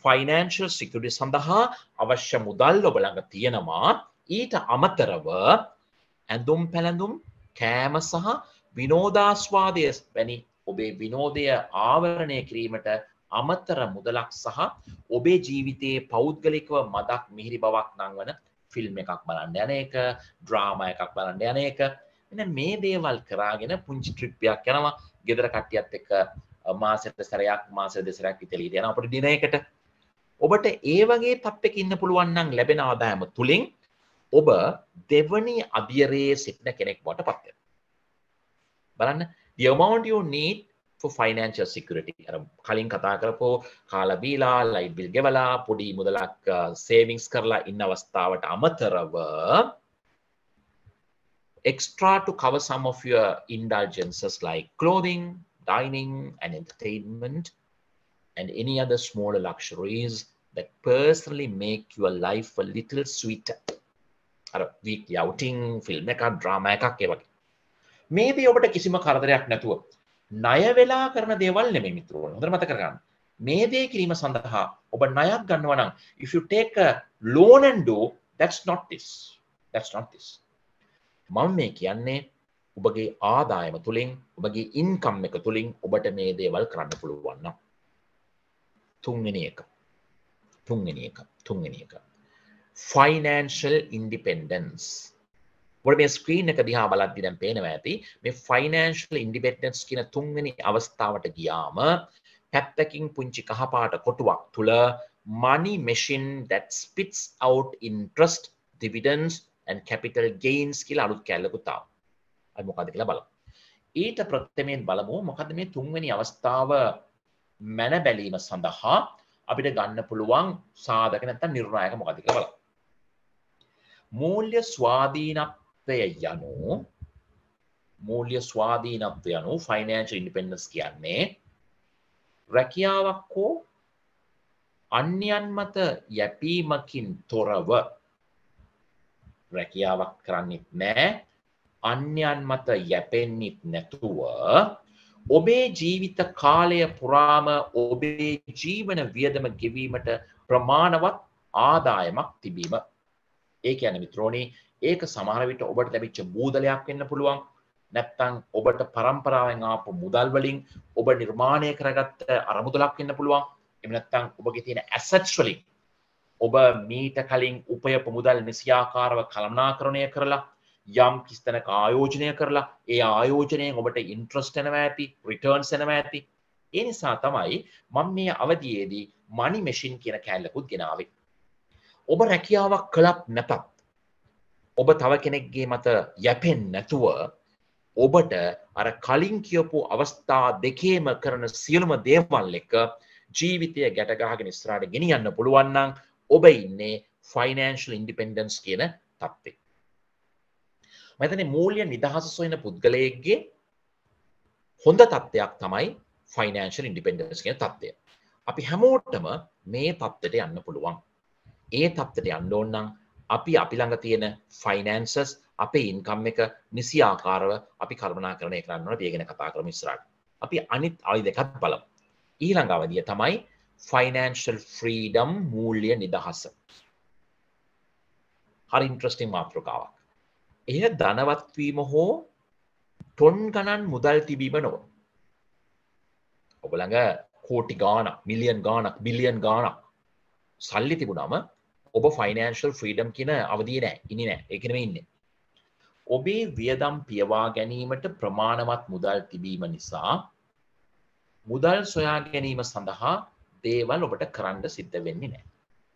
ෆයිනෑන්ෂල් සිකියුරිටි සඳහා අවශ්‍ය මුදල් ඔබ ළඟ තියෙනවා. ඊට අමතරව ඇඳුම් පැළඳුම් කෑම සහ විනෝදාස්වාදය වැනි ඔබේ විනෝදය ආවරණය කිරීමට අමතර මුදලක් සහ ඔබේ ජීවිතයේ පෞද්ගලිකව මදක් මිහිරි බවක් නංවන ෆිල්ම් එකක් බලන්න යන එක, ඩ්‍රාමා එකක් බලන්න යන එක, මෙන්න මේ දේවල් කරාගෙන පුංචි ට්‍රිප් එකක් යනවා. ගෙදර කට්ටියත් එක්ක මාසෙට සැරයක් මාසෙ දෙසරයක් ඉතලියට යනවා අපිට දිනයකට. ඔබට ඒ වගේ තත්ත්වයක ඉන්න පුළුවන් නම් ලැබෙන ආදායම තුලින් ඔබ දෙවනි අධියරේ සිටින කෙනෙක් බවට පත් වෙනවා. බලන්න, the amount you need for financial security. අර කලින් කතා කරපෝ කාලා බීලා ලයිට් බිල් ගෙවලා පොඩි මුදලක් සේවිංස් කරලා ඉන්න අවස්ථාවට අමතරව extra to cover some of your indulgences like clothing, dining and entertainment and any other smaller luxuries that personally make your life a little sweeter. අර weekly outing, film එකක්, drama එකක් ඒ වගේ. මේ දේ ඔබට කිසිම කරදරයක් නැතුව ණය වෙලා කරන දේවල් නෙමෙයි මිත්‍රෝනි. හොඳට මතක කරගන්න. මේ දේ කිරීම සඳහා ඔබ ණයක් ගන්නවා නම් if you take a loan and do, that's not this. That's not this. මම මේ කියන්නේ ඔබගේ ආදායම තුලින්, ඔබගේ ඉන්කම් එක තුලින් ඔබට මේ දේවල් කරන්න පුළුවන් නම්. තුන්වෙනි එක. තුන්වෙනි එක. තුන්වෙනි එක. financial independence. ඔබට මේ ස්ක්‍රීන් එක දිහා බලද්දි දැන් පේනවා ඇති මේ financial independence කියන තුන්වෙනි අවස්ථාවට ගියාම පැත්තකින් පුංචි කහපාට කොටුවක් තුල money machine that spits out interest, dividends and capital gains කියලා අලුත් කැලලකුත් ආවා. අය මොකද්ද කියලා බලමු. ඊට ප්‍රථමයෙන් බලමු මොකද්ද මේ තුන්වෙනි අවස්ථාව මැන බැලීම සඳහා අපිට ගන්න පුළුවන් සාධක නැත්නම් නිර්ණායක මොකද්ද කියලා බලමු. මූල්‍ය ස්වාධීනත්වය යනු මූල්‍ය ස්වාධීනත්වය යනු financial independence කියන්නේ රැකියාවක් හෝ අන්‍යයන් මත යැපීමකින් තොරව රැකියාවක් කරන්නෙත් නැහැ, අන්‍යයන් මත යැපෙන්නෙත් නැතුව ඔබේ ජීවිත කාලය පුරාම ඔබේ ජීවන වියදම ගෙවීමට ප්‍රමාණවත් ආදායමක් තිබීම. ඒ කියන්නේ මිත්‍රෝනි, ඒක සමහර විට ඔබට ලැබිච්ච බූදලයක් වෙන්න පුළුවන්. නැත්නම් ඔබට පරම්පරාවෙන් ආපු මුදල් වලින් ඔබ නිර්මාණය කරගත්ත අරමුදලක් වෙන්න පුළුවන්. එහෙම නැත්නම් ඔබගේ තියෙන ඇසට්ස් වලින් ඔබ මීට කලින් උපයපු මුදල් නිසියාකාරව කළමනාකරණය කරලා යම් කිසිතැනක ආයෝජනය කරලා ඒ ආයෝජනයෙන් ඔබට ඉන්ට්‍රස්ට් එනවා ඇති, රිටර්න්ස් එනවා ඇති. ඒ නිසා තමයි මම මේ අවධියේදී money machine කියන කැලලකුත් ගෙනාවේ. ඔබ රැකියාවක් කළත් නැතත් ඔබ තව කෙනෙක්ගේ මත යැපෙන්නේ නැතුව ඔබට අර කලින් කියපු අවස්ථා දෙකේම කරන සියලුම දේවල් එක ජීවිතය ගැට ගහගෙන ඉස්සරහට ගෙනියන්න පුළුවන් නම් ඔබ ඉන්නේ financial independence කියන තත්ත්වෙක. මම හිතන්නේ මූල්‍ය නිදහස සොයන පුද්ගලයෙක්ගේ හොඳ තත්ත්වයක් තමයි financial independence කියන තත්ත්වය. අපි හැමෝටම මේ තත්ත්වයට යන්න පුළුවන්. ඒ තත්ත්වයට යන්න ඕන නම් අපි අපි ළඟ තියෙන finances, අපේ income එක නිසි ආකාරව අපි කළමනාකරණය කරන්න ඕන. අපි ගැන කතා කරමු ඉස්සරහට. අපි අනිත් අවි දෙකත් බලමු. ඊළඟ අවධිය තමයි financial freedom, මූල්‍ය නිදහස. හරි ඉන්ට්‍රස්ටිං මාතෘකාවක්. එය ධනවත් වීම හෝ ටොන් ගණන් මුදල් තිබීම නොව. ඔබ ළඟ කෝටි ගාණක්, මිලියන් ගාණක්, බිලියන් ගාණක් සල්ලි තිබුණාම ඔබ financial freedom කියන අවධියේ නැහැ. ඉන්නේ නැහැ. ඒක නෙමෙයි ඉන්නේ. ඔබේ වියදම් පියවා ගැනීමට ප්‍රමාණවත් මුදල් තිබීම නිසා මුදල් සොයා ගැනීම සඳහා දේවල් ඔබට කරන්න සිද්ධ වෙන්නේ නැහැ.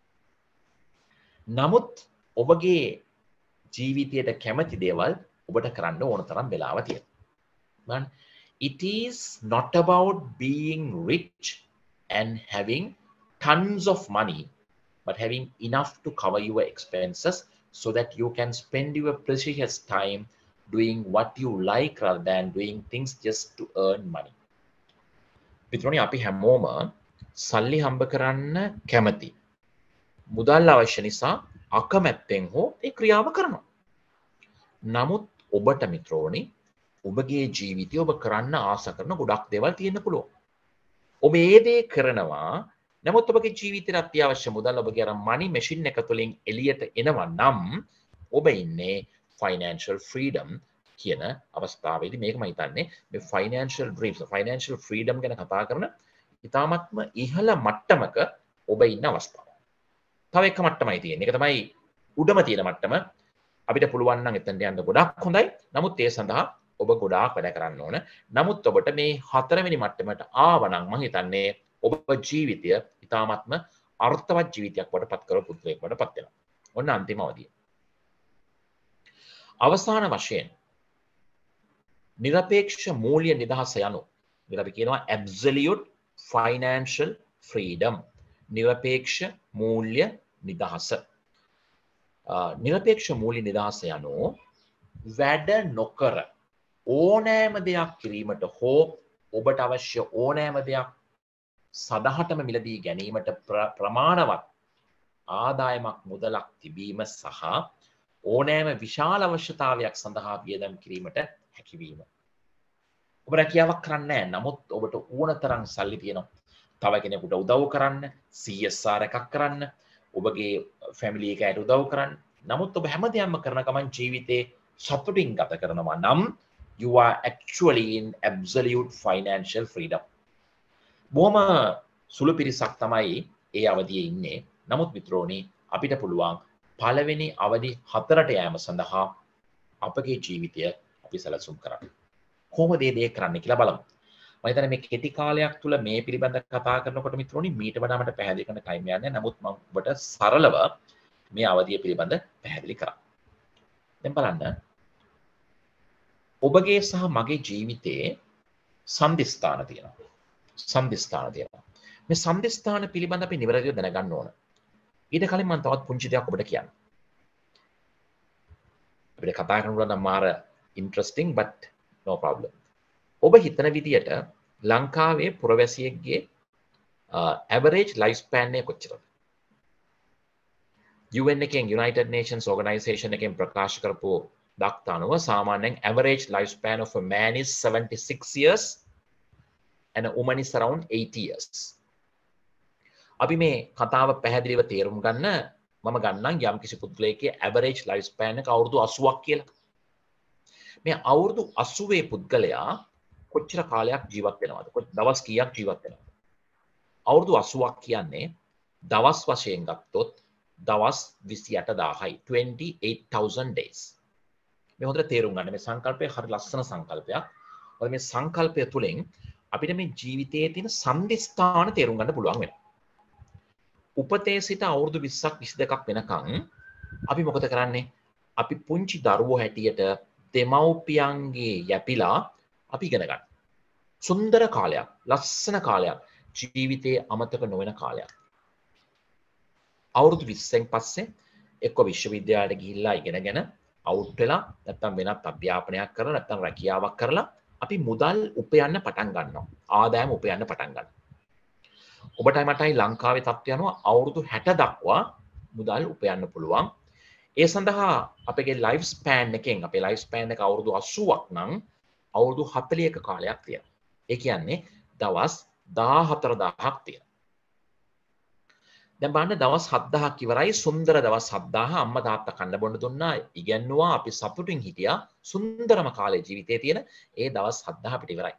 නමුත් ඔබගේ ජීවිතයට කැමති දේවල් ඔබට කරන්න ඕන තරම් වෙලාව තියෙනවා. It is not about being rich and having tons of money, but having enough to cover your expenses so that you can spend your precious time doing what you like rather than doing things just to earn money. මිත්‍රෝනි, අපි හැමෝම සල්ලි හම්බ කරන්න කැමති. මුදල් අවශ්‍ය නිසා අකමැත්තෙන් හෝ ඒ ක්‍රියාව කරනවා. නමුත් ඔබට මිත්‍රෝනි, ඔබගේ ජීවිතය ඔබ කරන්න ආස කරන ගොඩක් දේවල් තියෙන්න පුළුවන්. ඔබ ඒ දේ කරනවා, නමුත් ඔබගේ ජීවිතයට අත්‍යවශ්‍ය මුදල් ඔබගේ අර money machine එක තුලින් එළියට එනවා නම් ඔබ ඉන්නේ financial freedom කියන අවස්ථාවේදී මේක මම හිතන්නේ මේ financial dreams financial freedom ගැන කතා කරන ඉතාමත්ම ඉහළ මට්ටමක ඔබ ඉන්න අවස්ථාව. තව එක මට්ටමයි තියෙන්නේ. ඒක තමයි උඩම තියෙන මට්ටම. අපිට පුළුවන් නම් එතනට යන්න ගොඩක් හොඳයි. නමුත් ඒ සඳහා ඔබ ගොඩාක් වැඩ කරන්න ඕන. නමුත් ඔබට මේ හතරවෙනි මට්ටමට ආවනම් මම හිතන්නේ ඔබ ජීවිතය ඉතාමත්ම අර්ථවත් ජීවිතයක් වඩ පත් කරව පුද්ගලයෙක් වඩ පත් වෙනවා. ඔන්න අන්තිම අවධිය. අවසාන වශයෙන් නිරපේක්ෂ මූල්‍ය නිදහස යනු අපි කියනවා absolute financial freedom නිරපේක්ෂ මූල්‍ය නිදහස. නිරපේක්ෂ මූල්‍ය නිදහස යනු වැඩ නොකර ඕනෑම දෙයක් කිරීමට හෝ ඔබට අවශ්‍ය ඕනෑම දෙයක් සදහටම මිලදී ගැනීමට ප්‍රමාණවත් ආදායමක් මුදලක් තිබීම සහ ඕනෑම විශාල අවශ්‍යතාවයක් සඳහා වියදම් කිරීමට හැකිවීම. ඔබ රැකියාවක් කරන්නේ නැහැ. නමුත් ඔබට ඕන තරම් සල්ලි තියෙනවා. තව කෙනෙකුට උදව් කරන්න, C S R එකක් කරන්න, ඔබගේ ෆැමිලි එකකට උදව් කරන්න. නමුත් ඔබ හැමදේම කරන ගමන් ජීවිතේ සතුටින් ගත කරනවා නම් you are actually in absolute financial freedom. බොහොම සුළු පිරිසක් තමයි ඒ අවධියේ ඉන්නේ. නමුත් මිත්‍රෝනි අපිට පුළුවන් පළවෙනි අවධි හතරට යෑම සඳහා අපගේ ජීවිතය අපි සැලසුම් කරන්න. කොහොමද මේ දේ කරන්න කියලා බලමු. මම හිතන්නේ මේ කෙටි කාලයක් තුල මේ පිළිබඳව කතා කරනකොට මිත්‍රෝනි මීට වඩා මට පැහැදිලි කරන්න ටයිම් යන්නේ. නමුත් මම ඔබට සරලව මේ අවධිය පිළිබඳ පැහැදිලි කරා. දැන් බලන්න ඔබගේ සහ මගේ ජීවිතයේ සම්දිස්ථාන තියෙනවා. සම්දිස්ථාන තියෙනවා. මේ සම්දිස්ථාන පිළිබඳ අපි නිවැරදිව දැනගන්න ඕන. ඊට කලින් මම තවත් පුංචි දෙයක් ඔබට කියන්න. අපිට කතා කරනකොට නම් මාර interesting but no problem. ඔබ හිතන විදියට ලංකාවේ පුරවැසියෙක්ගේ average life span එක කොච්චරද? U N එකෙන් United Nations Organization එකෙන් ප්‍රකාශ කරපු දක්ත අනුව සාමාන්‍යයෙන් average life span of a man is seventy-six years and a woman is around eighty years. අපි මේ කතාව පැහැදිලිව තේරුම් ගන්න මම ගන්නම් යම් කිසි පුද්ගලයෙක්ගේ average life span එක අවුරුදු අසූවක් කියලා. මේ අවුරුදු අසූවේ පුද්ගලයා කොච්චර කාලයක් ජීවත් වෙනවද? දවස් කීයක් ජීවත් වෙනවද? අවුරුදු අසූවක් කියන්නේ දවස් වශයෙන් ගත්තොත් දවස් විසිඅට දාහයි twenty-eight thousand days. මේ හොඳට තේරුම් ගන්න මේ සංකල්පය හරි ලස්සන සංකල්පයක්. ඔය මේ සංකල්පය තුලින් අපිට මේ ජීවිතයේ තියෙන සම්දිස්ථාන තේරුම් ගන්න පුළුවන් වෙනවා. උපතේ සිට අවුරුදු විස්සක් විසිදෙකක් වෙනකන් අපි මොකද කරන්නේ? අපි පුංචි දරුවෝ හැටියට දෙමව්පියන්ගේ යැපිලා අපි ඉගෙන ගන්න. සුන්දර කාලයක්, ලස්සන කාලයක්, ජීවිතයේ අමතක නොවන කාලයක්. අවුරුදු විස්සෙන් පස්සේ එක්ක විශ්වවිද්‍යාලයට ගිහිල්ලා ඉගෙනගෙන අවුට් වෙලා නැත්නම් වෙනත් අධ්‍යාපනයක් කරලා නැත්නම් රැකියාවක් කරලා අපි මුදල් උපයන්න පටන් ගන්නවා. ආදායම උපයන්න පටන් ගන්නවා. ඔබටයි මටයි ලංකාවේ තත්ත්වය අනුව අවුරුදු හැට දක්වා මුදල් උපයන්න පුළුවන්. ඒ සඳහා අපගේ ලයිෆ් ස්පෑන් එකෙන් අපේ ලයිෆ් ස්පෑන් එක අවුරුදු අසූවක් නම් අවුරුදු හතළිහක කාලයක් තියෙනවා. ඒ කියන්නේ දවස් දාහතර දාහක් තියෙනවා. දැන් බලන්න දවස් හත්දාහක් ඉවරයි. සුන්දර දවස් හත්දාහ අම්මා තාත්තා කන්න බොන්න දුන්නා, ඉගෙනුවා, අපි සතුටින් හිටියා. සුන්දරම කාලේ ජීවිතයේ තියෙන ඒ දවස් හත්දාහ අපිට ඉවරයි.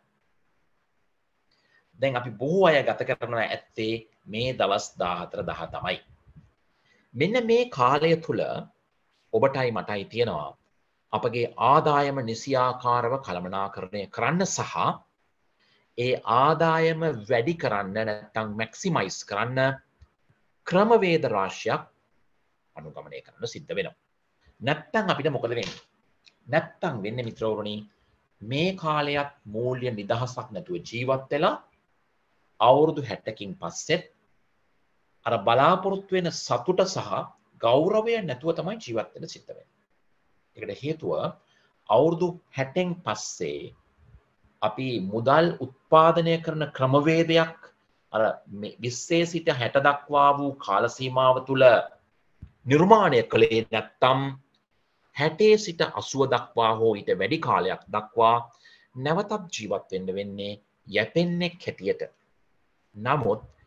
දැන් අපි බොහෝ අය ගත කරනවා ඇත්තේ මේ දවස් දාහතර දහ තමයි. මෙන්න මේ කාලය තුල ඔබටයි මටයි තියෙනවා අපගේ ආදායම නිසියාකාරව කළමනාකරණය කරන්න සහ ඒ ආදායම වැඩි කරන්න නැත්නම් මැක්සිමයිස් කරන්න ක්‍රමවේද රාශියක් අනුගමනය කරන්න සිද්ධ වෙනවා. නැත්තම් අපිට මොකද වෙන්නේ? නැත්තම් වෙන්නේ මිත්‍රවරුනි මේ කාලයක් මූල්‍ය නිදහසක් නැතුව ජීවත් වෙලා අවුරුදු හැටකින් පස්සෙත් අර බලාපොරොත්තු වෙන සතුට සහ ගෞරවය නැතුව තමයි ජීවත් වෙන්න සිද්ධ වෙන්නේ. ඒකට හේතුව අවුරුදු හැටෙන් පස්සේ අපි මුදල් උත්පාදනය කරන ක්‍රමවේදයක් අර විස්සේ සිට හැට දක්වා වූ කාල සීමාව තුල නිර්මාණය කළේ නැත්නම් හැටේ සිට අසූව දක්වා හෝ ඊට වැඩි කාලයක් දක්වා නැවතත් ජීවත් වෙන්න වෙන්නේ යැපෙන්නේ හැටියට. නමුත්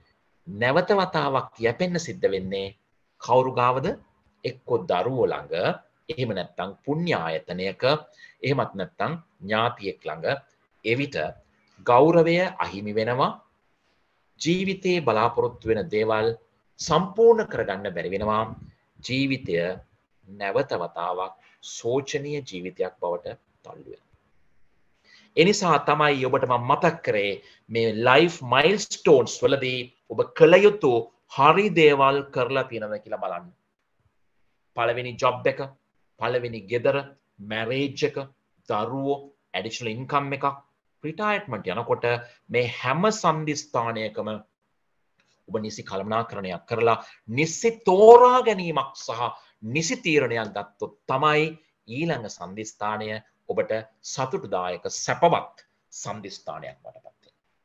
නැවත වතාවක් යැපෙන්න සිද්ධ වෙන්නේ කවුරු ගාවද? එක්කෝ දරුවෝ ළඟ, එහෙම නැත්නම් පුණ්‍ය ආයතනයක, එහෙමත් නැත්නම් ඥාතියෙක් ළඟ. එවිට ගෞරවය අහිමි වෙනවා. ජීවිතයේ බලාපොරොත්තු වෙන දේවල් සම්පූර්ණ කරගන්න බැරි වෙනවා. ජීවිතය නැවත වතාවක් සෝචනීය ජීවිතයක් බවට තල්ලු වෙනවා. එනිසා තමයි ඔබට මම මතක් කරේ මේ ලයිෆ් මයිල්ස්ටෝන්ස් වලදී ඔබ කළ යුතු හරි දේවල් කරලා තියෙනවද කියලා බලන්න. පළවෙනි ජොබ් එක, පළවෙනි ගෙදර, මැරේජ් එක, දරුවෝ, ඇඩිෂනල් ඉන්කම් එකක්, රිටයර්මන්ට් යනකොට මේ හැම සම්දිස්ථානයකම ඔබ නිසි කළමනාකරණයක් කරලා නිසි තෝරා ගැනීමක් සහ නිසි තීරණයක් ගත්තොත් තමයි ඊළඟ සම්දිස්ථානය ඔබට සතුටුදායක සැපවත් සම්දිස්ථානයක් වටපත්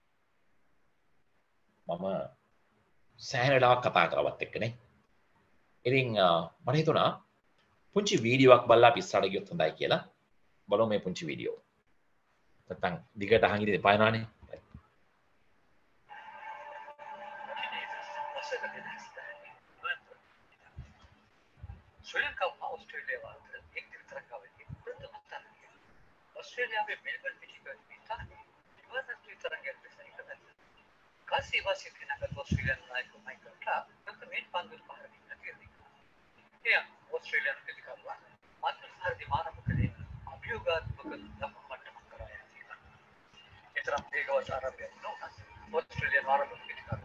වෙනවා. මම සෑහෙන වෙලාවක් කතා කරවත් එක්කනේ. ඉතින් මට හිතුණා පුංචි වීඩියෝවක් බලලා අපි ඉස්සරහට ගියොත් හොඳයි කියලා. බලමු මේ පුංචි වීඩියෝ. නැත්තම් දිගට අහන් ඉඳි පායනවානේ. ශ්‍රී ලංකාව ඔස්ට්‍රේලියාව අතර එක් තරඟාවකදී ප්‍රථම තරඟය. ඔස්ට්‍රේලියාවේ මෙල්බර්න් පිටිකල් විතරයි ඉවසතු තරඟයක් දෙසයි කරන්නේ. කාසි වාසිය කෙනකට ඔස්ට්‍රේලියානු නායක මයිකල් ක්ලාක් ප්‍රථම මේන් පන්දු පහර දීලා තියෙනවා. එය ඔස්ට්‍රේලියානු පිටිකල්ව මාත්‍ර සාරදී ආරම්භ කළේ අභියෝගාත්මක ලකුණු මට්ටමක් කරා යනවා. ඒතරම් වේගවත් ආරම්භයක් නොවුනත් ඔස්ට්‍රේලියානු ආරම්භක පිටිකල්ව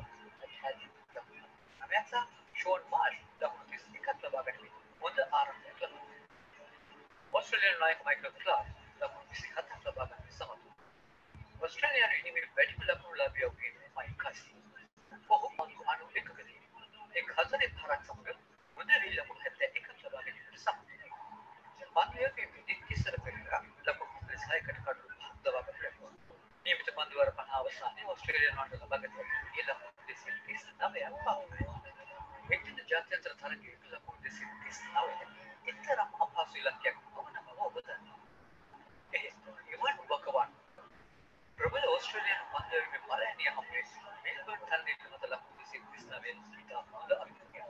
අමෙක්සා ෂෝන් මාර්ෂ් ලකුණු තිස් එකක් ලබා ගනිමින් හොඳ ආරම්භයක් ලබා. ඔස්ට්‍රේලියානු නායක මයිකල් ක්ලාක් ලකුණු විසි හතක් ලබා ගන්න සමත් වුණා. ඔස්ට්‍රේලියානු ඉනිමේ වැඩිම ලකුණු ලාභියෙකු මයික් කාසි. ඔහු පන්දු අනු එකකදී එක් හතරේ පාරක් සමග මුදලි ලකුණු හැත්තෑ එකක් ලබා ගැනීමට සමත් වුණා. පන්දුවේ පිටි ඉස්සර පෙරලා ලකුණු තිස් හයකට කඩු පහක් ලබා ගන්න ලැබුවා. නියමිත පන්දු වර පහ අවසානයේ ඔස්ට්‍රේලියානු ලබා ගත්ත ලකුණු දෙසිය තිස් නවයක් පමණයි. එක්දින ජාත්‍යන්තර තරගයේ ලකුණු දෙසිය තිස් නවය එතරම් අපහසු ඉලක්කයක් නොවන බව ඔබ දන්නවා. එහෙත් ඉවන් වකවන් ප්‍රබල ඔස්ට්‍රේලියානු පන්දුවේ පළවෙනි හමුවේ මෙල්බර්න් තරගයේ මත ලකුණු දෙසිය තිස් නවය ඉතා හොඳ අභියෝගයක්.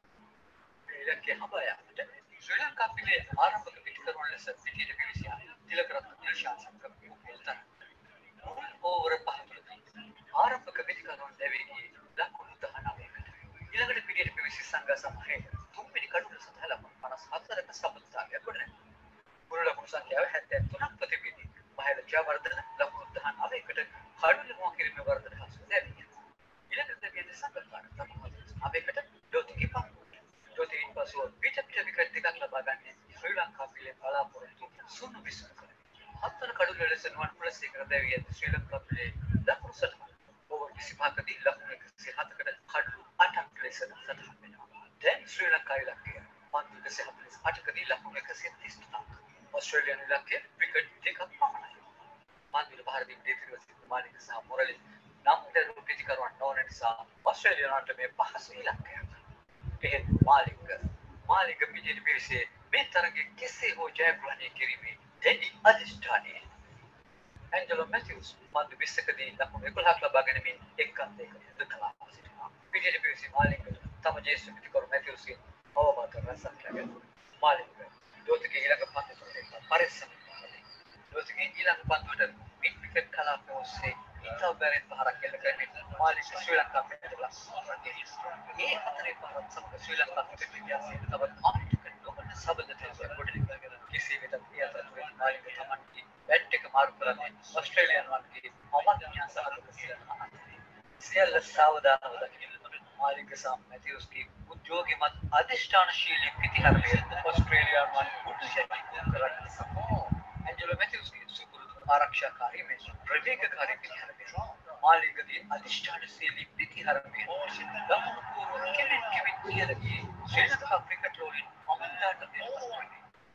මේ ඉලක්කය හඹා යාමට ශ්‍රී ලංකා පිළේ ආරම්භක පිටිකරුවන් ලෙස පිටියට පිවිසියා තිලකරත්න දිල්ෂාන් සමග උපෙල්තන. ඕවර පහ තුළදී ආරම්භක පිටිකරුවන් ලැබෙන්නේ ලකුණු දහනවයකට. ඊළඟට පිටියට පිවිසි සංඝ සමූහයේ තුන්වෙනි කඩුව සඳහා ලකුණු පනස් හතරක සම්බන්ධතාවයක් ගොඩනැගුණා. මුළු ලකුණු සංඛ්‍යාව හැත්තෑ තුනක් ප්‍රතිපිදී මහේල ජයවර්ධන ලකුණු දහනවයකට කඩුව ලකුණු කිරීමේ වර්ධන හසු ලැබියා. ඊළඟට දෙවියන් සංඝකාර ලකුණු නවයකට දොතිකි පහ. දොතිකින් පසුව පිටපිට විකට් දෙකක් ලබා ගන්නේ ශ්‍රී ලංකා පිළේ බලාපොරොත්තු සුණු විසඳ කර. හතර කඩුව ලෙස නුවන් පුලසේකර දෙවියන් ශ්‍රී ලංකා පිළේ ලකුණු සටහන ඕවර් විසි පහකදී ලකුණු එකසිය හතකට කඩුව අටක් ලෙස සටහන් වෙනවා. දැන් ශ්‍රී ලංකා ඉලක්කය පන්දු දෙසිය හතළිස් අටකදී ලකුණු එකසිය තිස් තුනක්. ඔස්ට්‍රේලියානු ඉලක්කය විකට් දෙකක් පමණයි. පන්දුවල පහර දීම දෙතිරව සිට මාලික සහ මොරලි නම් දරුණු පිටිකරුවන් නොවන නිසා ඔස්ට්‍රේලියානුන්ට මේ පහසු ඉලක්කයක්. එහෙත් මාලික මාලික පිටියට පිවිසේ මේ තරගයේ කෙසේ හෝ ජයග්‍රහණය කිරීමේ දැඩි අධිෂ්ඨානය. ඇන්ජලෝ මැතිව්ස් පන්දු විස්සකදී ලකුණු එකොළහක් ලබා ගැනීමෙන් එක් අන්තයක යුද කළා සිටිනවා. පිටියට පිවිසි මාලිකට තම ජේෂ්ඨ පිටිකරු මැතිව්ස්ගෙන් අවවාද රැසක් ලැබෙනවා. මාලික දොතිකේ ඊළඟ පන්දුවට පරිස්සම් කරනවා. දොතිකේ ඊළඟ පන්දුවට මිඩ් විකට් කලාප ඔස්සේ ඉතා බැරි පහරක් එල්ල කරමින් මාලික ශ්‍රී ලංකා පිටට ලස්. ඒ හතරේ පහරක් සමග ශ්‍රී ලංකා පිටට ගියාසේ තවත් මාලික නොවන සබඳතාවයක් ගොඩනැගිලා කිසි විටක ඒ අතරතුර මාලික තමන්ගේ බැට් එක මාරු කරන්නේ ඔස්ට්‍රේලියානුන්ගේ අවඥා සහගත සියල්ල සියල්ල සාවධානව දකින්න. මාලික සහ මැතිව්ස්ගේ උද්‍යෝගිමත් අධිෂ්ඨානශීලී පිටිහරණය ඔස්ට්‍රේලියානුන් උඩුෂැටි කරන්න සමෝ. ඇන්ජලෝ මැතිව්ස්ගේ සුපුරුදු ආරක්ෂාකාරී මේ ප්‍රවේගකාරී පිටිහරණය මාලිකගේ අධිෂ්ඨානශීලී පිටිහරණය ලකුණු පූර්ව කෙලින් කෙලින් කියලදී ශ්‍රී ලංකා ක්‍රිකට් ලෝලෙන් අමන්දාට දෙනවා.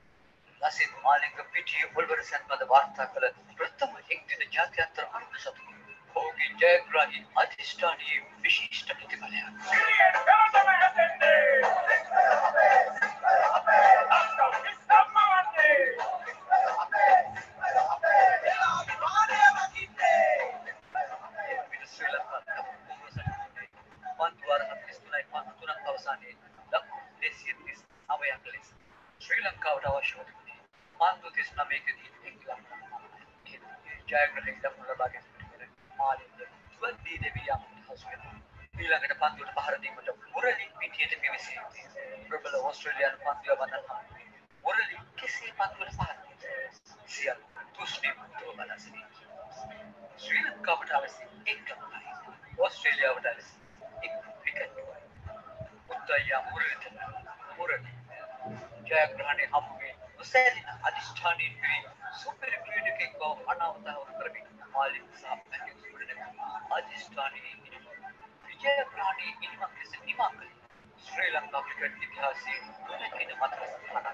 ලසිත් මාලික පිටියේ වොල්වර්සන් පද වාර්තා කළ ප්‍රථම එක්දින ජාත්‍යන්තර අර්ධ සතුරු ඔහුගේ ජයග්‍රාහී අධිෂ්ඨානයේ විශිෂ්ට ප්‍රතිඵලයක්. ක්‍රියාවට අවශ්‍ය වන්නේ මාන්දු තිස් නවයකදී එක් ලක්ෂ ජයග්‍රහණය දක්වන ලබා ගැනීමට මාළින්ද වද්දී දෙවියන් හසු වෙනවා. ඊළඟට පන්දුවට පහර දීමට මුරලි පිටියට පිවිසී ප්‍රබල ඕස්ට්‍රේලියානු පන්දුව වන්නන් මුරලි කෙසේ පන්දුවට පහර දීද සියලු තුෂ්ණි මුතුව බලසිනි. ශ්‍රී ලංකාවට අවශ්‍ය එක්කමයි ඕස්ට්‍රේලියාවට අවශ්‍ය එක් විකල්පයි. උත්තයා මුරලිට මුරලි ජයග්‍රහණය හමුවේ උසැලින අධිෂ්ඨානයේ පිරි සුපිරි ක්‍රීඩකෙක් බව අනාවතවරු කරමින් මාළින් සහ පැකියුම් අධිෂ්ඨානයේ විජයග්‍රහණයේ ඉනිමක් ලෙස නිමා කළේ ශ්‍රී ලංකා ක්‍රිකට් ඉතිහාසයේ නොදකින මතක ස්ථානයක්.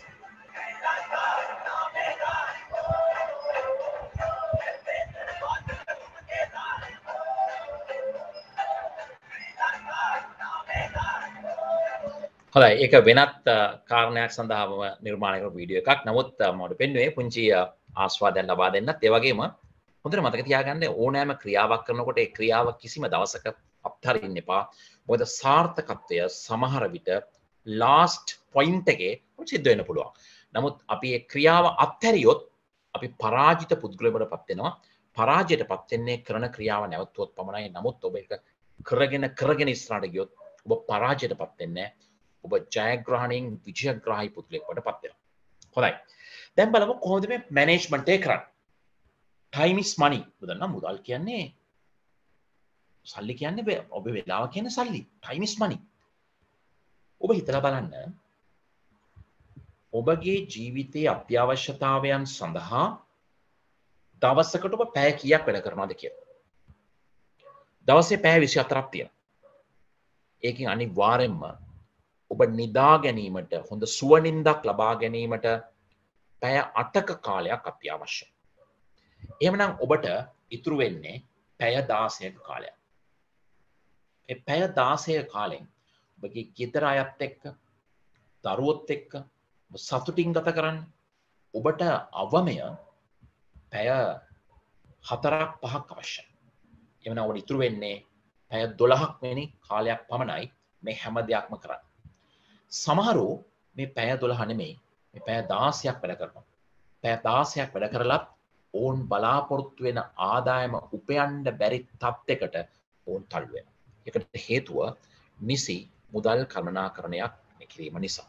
හොඳයි ඒක වෙනත් කාරණයක් සඳහාම නිර්මාණය කරපු වීඩියෝ එකක්. නමුත් මම පෙන්වුවේ පුංචි ආස්වාදයක් ලබා දෙන්නත්. ඒ වගේම හොඳට මතක තියාගන්න ඕනෑම ක්‍රියාවක් කරනකොට ඒ ක්‍රියාව කිසිම දවසක අත්හරින්න එපා. මොකද සාර්ථකත්වය සමහර විට ලාස්ට් පොයින්ට් එකේ සිද්ධ වෙන්න පුළුවන්. නමුත් අපි ඒ ක්‍රියාව අත්හැරියොත් අපි පරාජිත පුද්ගලයෙකුට පත් වෙනවා. පරාජයට පත් වෙන්නේ කරන ක්‍රියාව නැවතුනොත් පමණයි. නමුත් ඔබ ඒක කරගෙන කරගෙන ඉස්සරහට ගියොත් ඔබ පරාජයට පත් වෙන්නේ නැහැ. ඔබ ජයග්‍රහණයෙන් විජයග්‍රාහී පුද්ගලයෙකුට පත් වෙනවා. හොඳයි. දැන් බලමු කොහොමද මේ මැනේජ්මන්ට් එක කරන්නේ. time is money. බුදන්න මුදල් කියන්නේ සල්ලි කියන්නේ ඔබ වෙලාව කියන්නේ සල්ලි. time is money. ඔබ හිතලා බලන්න ඔබගේ ජීවිතයේ අත්‍යවශ්‍යතාවයන් සඳහා දවසකට ඔබ පැය කීයක් වැඩ කරනවද කියලා. දවසේ පැය විසි හතරක් තියෙනවා. ඒකෙන් අනිවාර්යෙන්ම ඔබ නිදා ගැනීමට හොඳ සුවනින්දක් ලබා ගැනීමට පැය අටක කාලයක් අත්‍යවශ්‍යයි. එහෙමනම් ඔබට ඉතුරු වෙන්නේ පැය දාසයක කාලයක්. මේ පැය දාසය කාලෙන් ඔබගේ ගෙදර අයත් එක්ක දරුවොත් එක්ක ඔබ සතුටින් ගත කරන්න. ඔබට අවමය පැය හතරක් පහක් අවශ්‍යයි. එහෙමනම් ඔබට ඉතුරු වෙන්නේ පැය දොළහක් වෙනි කාලයක් පමණයි මේ හැම දෙයක්ම කරන්න. සමහරු මේ පැය දොළහ නෙමෙයි මේ පැය දාසයක් වැඩ කරනවා. පැය දාසයක් වැඩ කරලත් ඕන් බලාපොරොත්තු වෙන ආදායම උපයන්න බැරි තත්යකට ඕන් තල්ලු වෙනවා. ඒකට හේතුව නිසි මුදල් කළමනාකරණයක් කිරීම නිසා.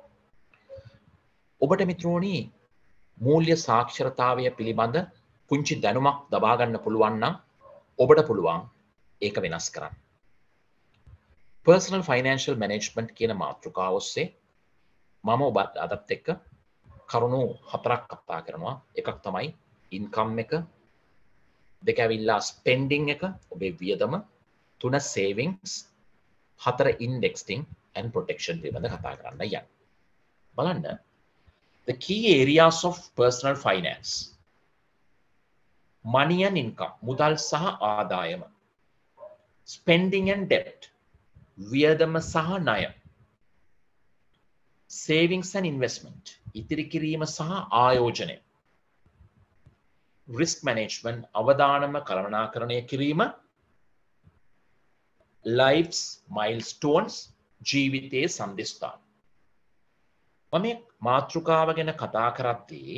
ඔබට මිත්‍රෝනි මූල්‍ය සාක්ෂරතාවය පිළිබඳ පුංචි දැනුමක් ලබා ගන්න පුළුවන් නම් ඔබට පුළුවන් ඒක වෙනස් කරන්න. personal financial management කියන මාතෘකාව ඔස්සේ මම ඔබත් අදත් එක්ක කරුණු හතරක් කතා කරනවා. එකක් තමයි income එක, දෙක ඇවිල්ලා spending එක, ඔබේ වියදම, තුන savings, හතර indexing and protection පිළිබඳ කතා කරන්න යන්න. බලන්න the key areas of personal finance money and income මුදල් සහ ආදායම, spending and debt වියදම සහ ණය, savings and investment ඉතිරි කිරීම සහ ආයෝජනය, risk management අවදානම කළමනාකරණය කිරීම, life's milestones ජීවිතයේ සම්දිස්ථාන. මම මේ මාතෘකාව ගැන කතා කරද්දී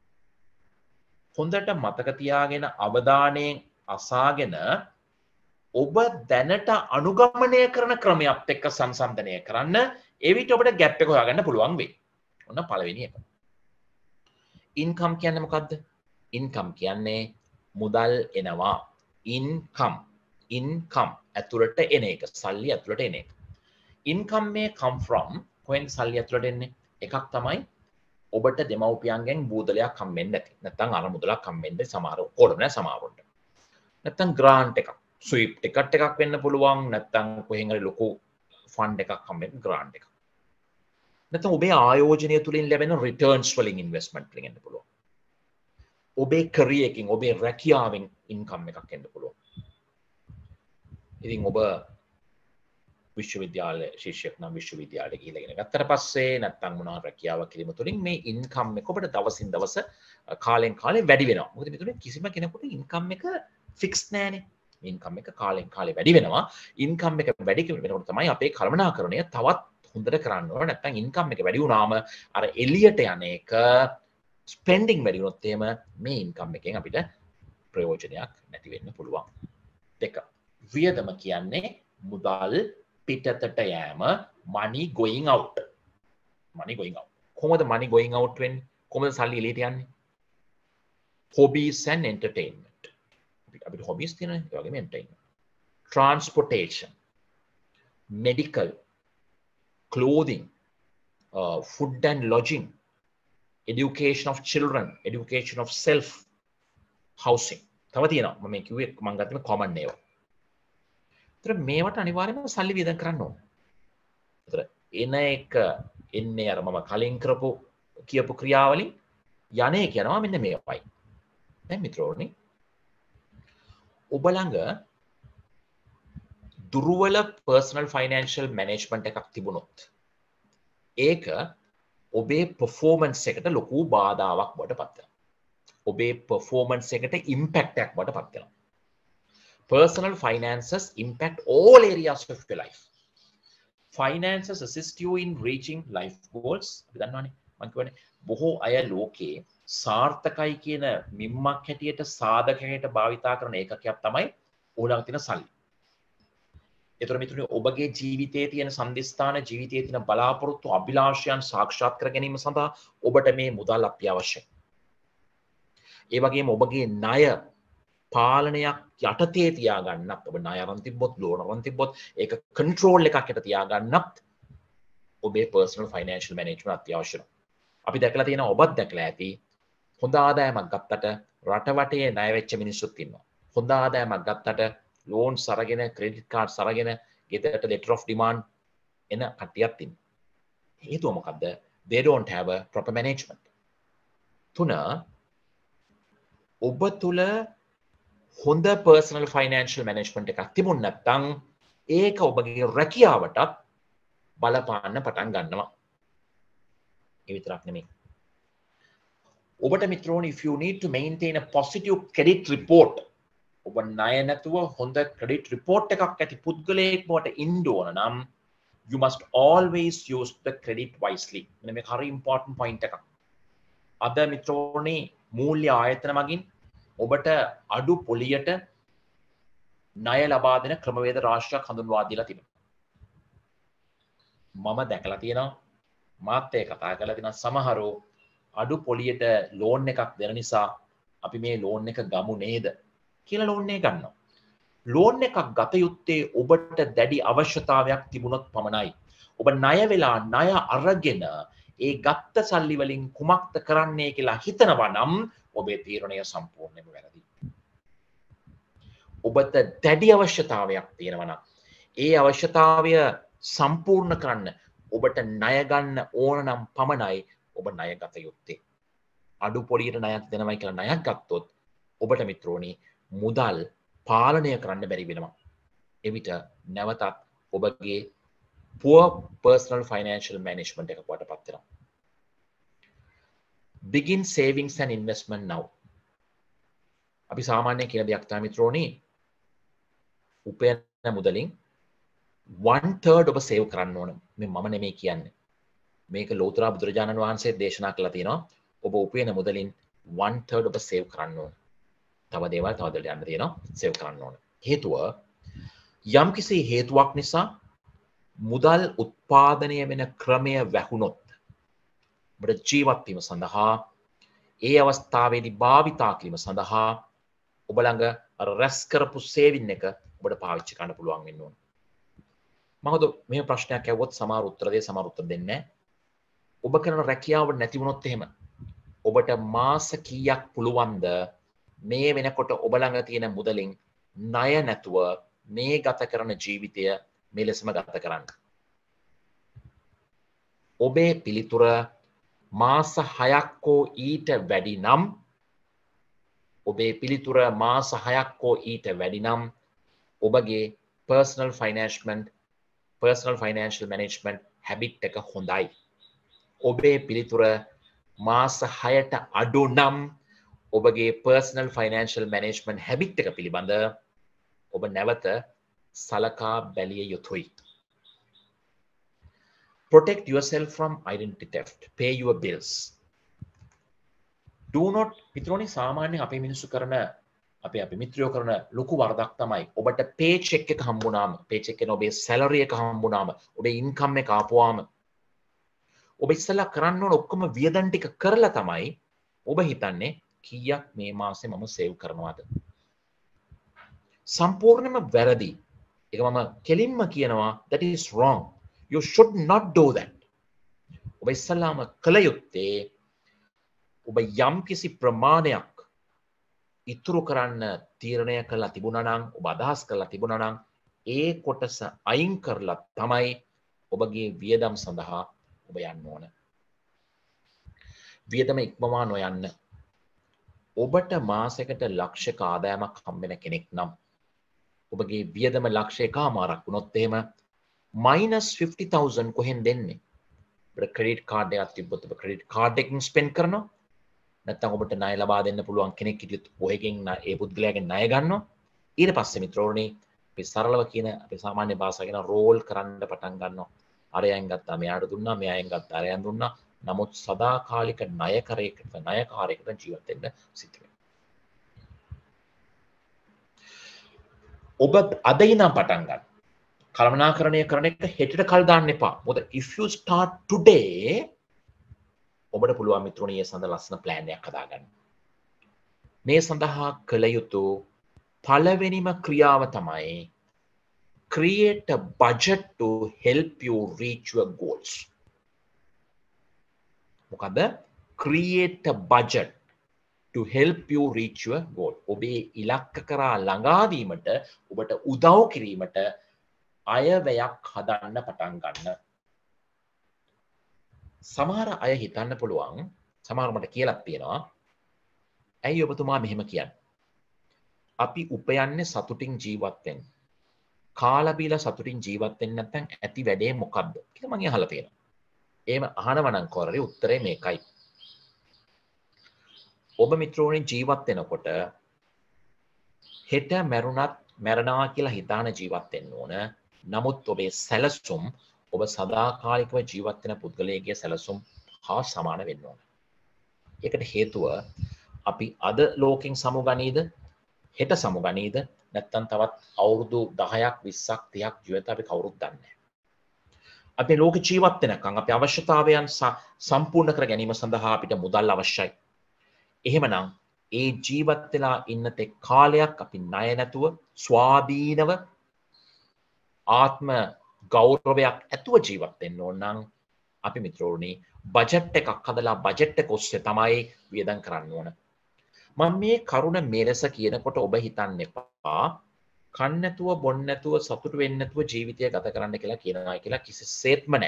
හොඳට මතක තියාගෙන අවධානයෙන් අසාගෙන ඔබ දැනට අනුගමනය කරන ක්‍රමයක් එක්ක සංසන්දනය කරන්න. ඒ විට ඔබට ගැප් එක හොයාගන්න පුළුවන් වෙයි. ඔන්න පළවෙනි එක. ඉන්කම් කියන්නේ මොකද්ද? ඉන්කම් කියන්නේ මුදල් එනවා. ඉන්කම් ඉන්කම් ඇතුළට එන එක, සල්ලි ඇතුළට එන එක. ඉන්කම් මේ come from කොහෙන් සල්ලි ඇතුළට එන්නේ? එකක් තමයි ඔබට දෙමව්පියන්ගෙන් බූදලයක් හම්බෙන්නේ නැති. නැත්නම් අර මුදලක් හම්බෙන්නේ සමහර ඔක්කොම නෑ සමහරවන්ට. නැත්නම් grant එකක්, sweep ටිකට් එකක් වෙන්න පුළුවන්. නැත්නම් කොහෙන් හරි ලොකු ෆන්ඩ් එකක් හම්බෙන්නේ grant එකක්. නැත්නම් ඔබේ ආයෝජනය තුලින් ලැබෙන returns වලින් investment වලින් එන්න පුළුවන්. ඔබේ career එකකින්, ඔබේ රැකියාවෙන් income එකක් එන්න පුළුවන්. ඉතින් ඔබ විශ්වවිද්‍යාල ශිෂ්‍යයෙක් නම් විශ්වවිද්‍යාලයට ගිහිල්ලා ඉගෙන ගත්තට පස්සේ නැත්නම් මොනවා රැකියාවක් කිරීම තුළින් මේ ඉන්කම් එක ඔබට දවසින් දවස කාලෙන් කාලේ වැඩි වෙනවා. මොකද මෙතන කිසිම කෙනෙකුට ඉන්කම් එක ෆික්ස් නෑනේ. ඉන්කම් එක කාලෙන් කාලේ වැඩි වෙනවා. ඉන්කම් එක වැඩි වෙනකොට තමයි අපේ කළමනාකරණය තවත් හොඳට කරන්න ඕන. නැත්නම් ඉන්කම් එක වැඩි වුණාම අර එළියට යන එක ස්පෙන්ඩින් වැඩි වුණොත් එහෙම මේ ඉන්කම් එකෙන් අපිට ප්‍රයෝජනයක් නැති වෙන්න පුළුවන්. දෙක. වියදම කියන්නේ මුදල් පිටතට යෑම, money going out. money going out. කොහොමද money going out වෙන්නේ? කොහොමද සල්ලි එළියට යන්නේ? hobbies and entertainment. අපිට hobbies තියෙනනේ, ඒ වගේම entertainment. Transportation, medical, clothing, uh, food and lodging, education of children, education of self, housing. තව තියෙනවා. මම මේ කිව්වේ මම ගත්තේ common ඒවා. ඒතර මේවට අනිවාර්යයෙන්ම සල්ලි වියදම් කරන්න ඕන. ඒතර එන එක එන්නේ අර මම කලින් කරපු කියපු ක්‍රියාවලින් යන්නේ කියනවා මෙන්න මේවයි. දැන් මිත්‍රෝනි ඔබ ළඟ දුර්වල personal financial management එකක් තිබුණොත් ඒක ඔබේ performance එකට ලොකු බාධාවක් බවට පත් වෙනවා. ඔබේ performance එකට impact එකක් බවට පත් වෙනවා. Personal finances impact all areas of your life. Finances assist you in reaching life goals. අපි දන්නවනේ මම කියවනේ බොහෝ අය ලෝකේ සාර්ථකයි කියන මිම්මක් හැටියට සාධකයකට භාවිතා කරන ඒකකයක් තමයි ඕලඟ තියෙන සල්ලි. ඒතර මිතුරනි ඔබගේ ජීවිතයේ තියෙන සම්දිස්ථාන ජීවිතයේ තියෙන බලාපොරොත්තු අභිලාෂයන් සාක්ෂාත් කර ගැනීම සඳහා ඔබට මේ මුදල් අත්‍යවශ්‍යයි. ඒ වගේම ඔබගේ ණය පාලනයක් යටතේ තියාගන්නත් ඔබ ණය අරන් තිබ්බොත් ලෝන් අරන් තිබ්බොත් ඒක කන්ට්‍රෝල් එකක් යට තියාගන්නත් ඔබේ personal financial management අත්‍යවශ්‍යයි. අපි දැකලා තියෙනවා ඔබත් දැකලා ඇති හොඳ ආදායමක් ගත්තට රට වටේ ණය වෙච්ච මිනිස්සුත් ඉන්නවා. හොඳ ආදායමක් ගත්තට ලෝන්ස් අරගෙන ක්‍රෙඩිට් කාඩ්ස් අරගෙන ගෙදරට letter of demand එන කට්ටියක් ඉන්නවා. හේතුව මොකද්ද? They don't have a proper management. තුන ඔබ තුල හොඳ personal financial management එකක් තිබුණ නැත්නම් ඒක ඔබගේ රැකියාවටත් බලපාන්න පටන් ගන්නවා. ඒ විතරක් නෙමෙයි. ඔබට මිත්‍රෝනි if you need to maintain a positive credit report ඔබ ණය නැතුව හොඳ credit report එකක් ඇති පුද්ගලයෙක් බවට ඉන්න ඕන නම් you must always use the credit wisely. මෙන්න මේක හරි important point එකක්. අද මිත්‍රෝනි මූල්‍ය ආයතන මගින් ඔබට අඩු පොලියට ණය ලබා දෙන ක්‍රමවේද රාශියක් හඳුන්වා දීලා තිබෙනවා. මම දැකලා තියෙනවා මාත් ඒ කතා කරලා තියෙනවා සමහරව අඩු පොලියට ලෝන් එකක් දෙන නිසා අපි මේ ලෝන් එක ගමු නේද කියලා ලෝන් එක ගන්නවා. ලෝන් එකක් ගත යුත්තේ ඔබට දැඩි අවශ්‍යතාවයක් තිබුණොත් පමණයි. ඔබ ණය වෙලා ණය අරගෙන ඒ ගත්ත සල්ලි වලින් කුමක්ද කරන්නේ කියලා හිතනවා නම් ඔබේ තීරණය සම්පූර්ණයෙන්ම වැරදි. ඔබට දැඩි අවශ්‍යතාවයක් තියෙනවා නම් ඒ අවශ්‍යතාවය සම්පූර්ණ කරන්න ඔබට ණය ගන්න ඕන නම් පමණයි ඔබ ණය ගත යුත්තේ. අඩු පොලියට ණයක් දෙනවයි කියලා ණයක් ගත්තොත් ඔබට මිත්‍රෝනි මුදල් පාලනය කරන්න බැරි වෙනවා. එවිට නැවතත් ඔබගේ poor personal financial management එකක් වටපත් වෙනවා. Begin savings and investment now. අපි සාමාන්‍යයෙන් කියන දෙයක් තමයි මිත්‍රෝනි උපයන මුදලින් one third ඔබ සේව් කරන්න ඕන. මේ මම නෙමෙයි කියන්නේ. මේක ලෝතර බුදුරජාණන් වහන්සේ දේශනා කළා තියෙනවා. ඔබ උපයන මුදලින් one third ඔබ සේව් කරන්න ඕන. තව දේවල් තව දේවල් යන්න තියෙනවා සේව් කරන්න ඕන. හේතුව යම්කිසි හේතුවක් නිසා මුදල් උත්පාදනය වෙන ක්‍රමය වැහුණොත් ඔබට ජීවත් වීම සඳහා ඒ අවස්ථාවේදී භාවිතා කිරීම සඳහා ඔබ ළඟ අර රැස් කරපු සේවින් එක ඔබට පාවිච්චි කරන්න පුළුවන් වෙන්න ඕන. මම හොද මේ ප්‍රශ්නයක් ඇහුවොත් සමහර උත්තර දෙයි සමහර උත්තර දෙන්නේ නැහැ. ඔබ කරන රැකියාව නැති වුණොත් එහෙම ඔබට මාස කීයක් පුළුවන්ද මේ වෙනකොට ඔබ ළඟ තියෙන මුදලින් ණය නැතුව මේ ගත කරන ජීවිතය මේ ලෙසම ගත කරන්න. ඔබේ පිළිතුර මාස හයක් හෝ ඊට වැඩි නම් ඔබේ පිළිතුර මාස හයක් හෝ ඊට වැඩි නම් ඔබගේ personal financial personal financial management habit එක හොඳයි. ඔබේ පිළිතුර මාස හයට අඩු නම් ඔබගේ personal financial management habit එක පිළිබඳ ඔබ නැවත සලකා බැලිය යුතුයි. protect yourself from identity theft, pay your bills. Do not මිත්‍රෝනි සාමාන්‍යයෙන් අපේ මිනිස්සු කරන අපේ අපි මිත්‍රයෝ කරන ලොකු වරදක් තමයි ඔබට pay check එක හම්බුනාම pay check එක ඔබේ salary එක හම්බුනාම ඔබේ income එක ආපුවාම ඔබ ඉස්සලා කරන්න ඕන ඔක්කොම වියදම් ටික කරලා තමයි ඔබ හිතන්නේ කීයක් මේ මාසේ මම save කරනවද. සම්පූර්ණයෙන්ම වැරදි. ඒක මම කෙලින්ම කියනවා that is wrong. You should not do that. ඔබ ඉස්සලාම කළ යුත්තේ ඔබ යම් කිසි ප්‍රමාණයක් ඉතුරු කරන්න තීරණය කළා තිබුණා නම් ඔබ අදහස් කළා තිබුණා නම් ඒ කොටස අයින් කරලා තමයි ඔබගේ වියදම් සඳහා ඔබ යන්න ඕන. වියදම ඉක්මවා නොයන්න. ඔබට මාසයකට ලක්ෂයක ආදායමක් හම්බෙන කෙනෙක් නම් ඔබගේ වියදම ලක්ෂ එකමාරක් වුණොත් එහෙම minus fifty thousand කොහෙන් දෙන්නේ? ඔබට ක්‍රෙඩිට් කාඩ් එකක් තිබ්බොත් ඔබ ක්‍රෙඩිට් කාඩ් එකකින් ස්පෙන්ඩ් කරනවා. නැත්නම් ඔබට ණය ලබා දෙන්න පුළුවන් කෙනෙක් හිටියොත් ඔහෙකින් ඒ පුද්ගලයාගෙන් ණය ගන්නවා. ඊට පස්සේ මිත්‍රෝනේ අපි සරලව කියන අපි සාමාන්‍ය භාෂාවෙන් රෝල් කරන්න පටන් ගන්නවා. අරයන් ගත්තා මෙයාට දුන්නා මෙයාෙන් ගත්තා අරයන් දුන්නා. නමුත් සදාකාලික ණයකරයකට ණයකාරයකට ජීවත් වෙන්න සිද්ධ වෙනවා. ඔබ අද ඉඳන් පටන් ගන්න. කළමනාකරණය කරන එක හෙටට කල් දාන්න එපා. මොකද if you start today ඔබට පුළුවන් මිත්‍රෝනි ඒ සඳහා ලස්සන ප්ලෑන් එකක් හදාගන්න. මේ සඳහා කළ යුතු පළවෙනිම ක්‍රියාව තමයි create a budget to help you reach your goals. මොකද create a budget to help you reach your goal. ඔබේ ඉලක්ක කරා ළඟා වීමට ඔබට උදව් කිරීමට අයවැයක් හදන්න පටන් ගන්න. සමහර අය හිතන්න පුළුවන් සමහර මට කියලා තියෙනවා ඇයි ඔබතුමා මෙහෙම කියන්නේ? අපි උපයන්නේ සතුටින් ජීවත් වෙන්න. කාලා බීලා සතුටින් ජීවත් වෙන්න නැත්නම් ඇති වැඩේ මොකද්ද කියලා මම අහලා තියෙනවා. එහෙම අහනවා නම් කොරේ උත්තරේ මේකයි. ඔබ මිත්‍රෝනේ ජීවත් වෙනකොට හෙට මැරුණත් මැරනවා කියලා හිතාන ජීවත් වෙන්න ඕන. නමුත් ඔබේ සැලසුම් ඔබ සදාකාලිකව ජීවත් වෙන පුද්ගලයෙකුගේ සැලසුම් හා සමාන වෙන්න ඕන. ඒකට හේතුව අපි අද ලෝකෙන් සමුගනීද හෙට සමුගනීද නැත්නම් තවත් අවුරුදු දහයක් විස්සක් තිහක් ජීවිත අපි කවුරුත් දන්නේ නැහැ. අපි ලෝක ජීවත් වෙනකන් අපේ අවශ්‍යතාවයන් සම්පූර්ණ කර ගැනීම සඳහා අපිට මුදල් අවශ්‍යයි. එහෙමනම් ඒ ජීවත් වෙලා ඉන්න තෙක් කාලයක් අපි ණය නැතුව ස්වාධීනව ආත්ම ගෞරවයක් ඇතුව ජීවත් වෙන්න ඕන නම් අපි මිත්‍රෝනි බජට් එකක් හදලා බජට් එක ඔස්සේ තමයි වියදම් කරන්න ඕන. මම මේ කරුණ මෙලෙස කියනකොට ඔබ හිතන්න එපා කන්න නැතුව බොන්න නැතුව සතුටු වෙන්න නැතුව ජීවිතය ගත කරන්න කියලා කියනවා කියලා කිසිසේත්ම නැහැ.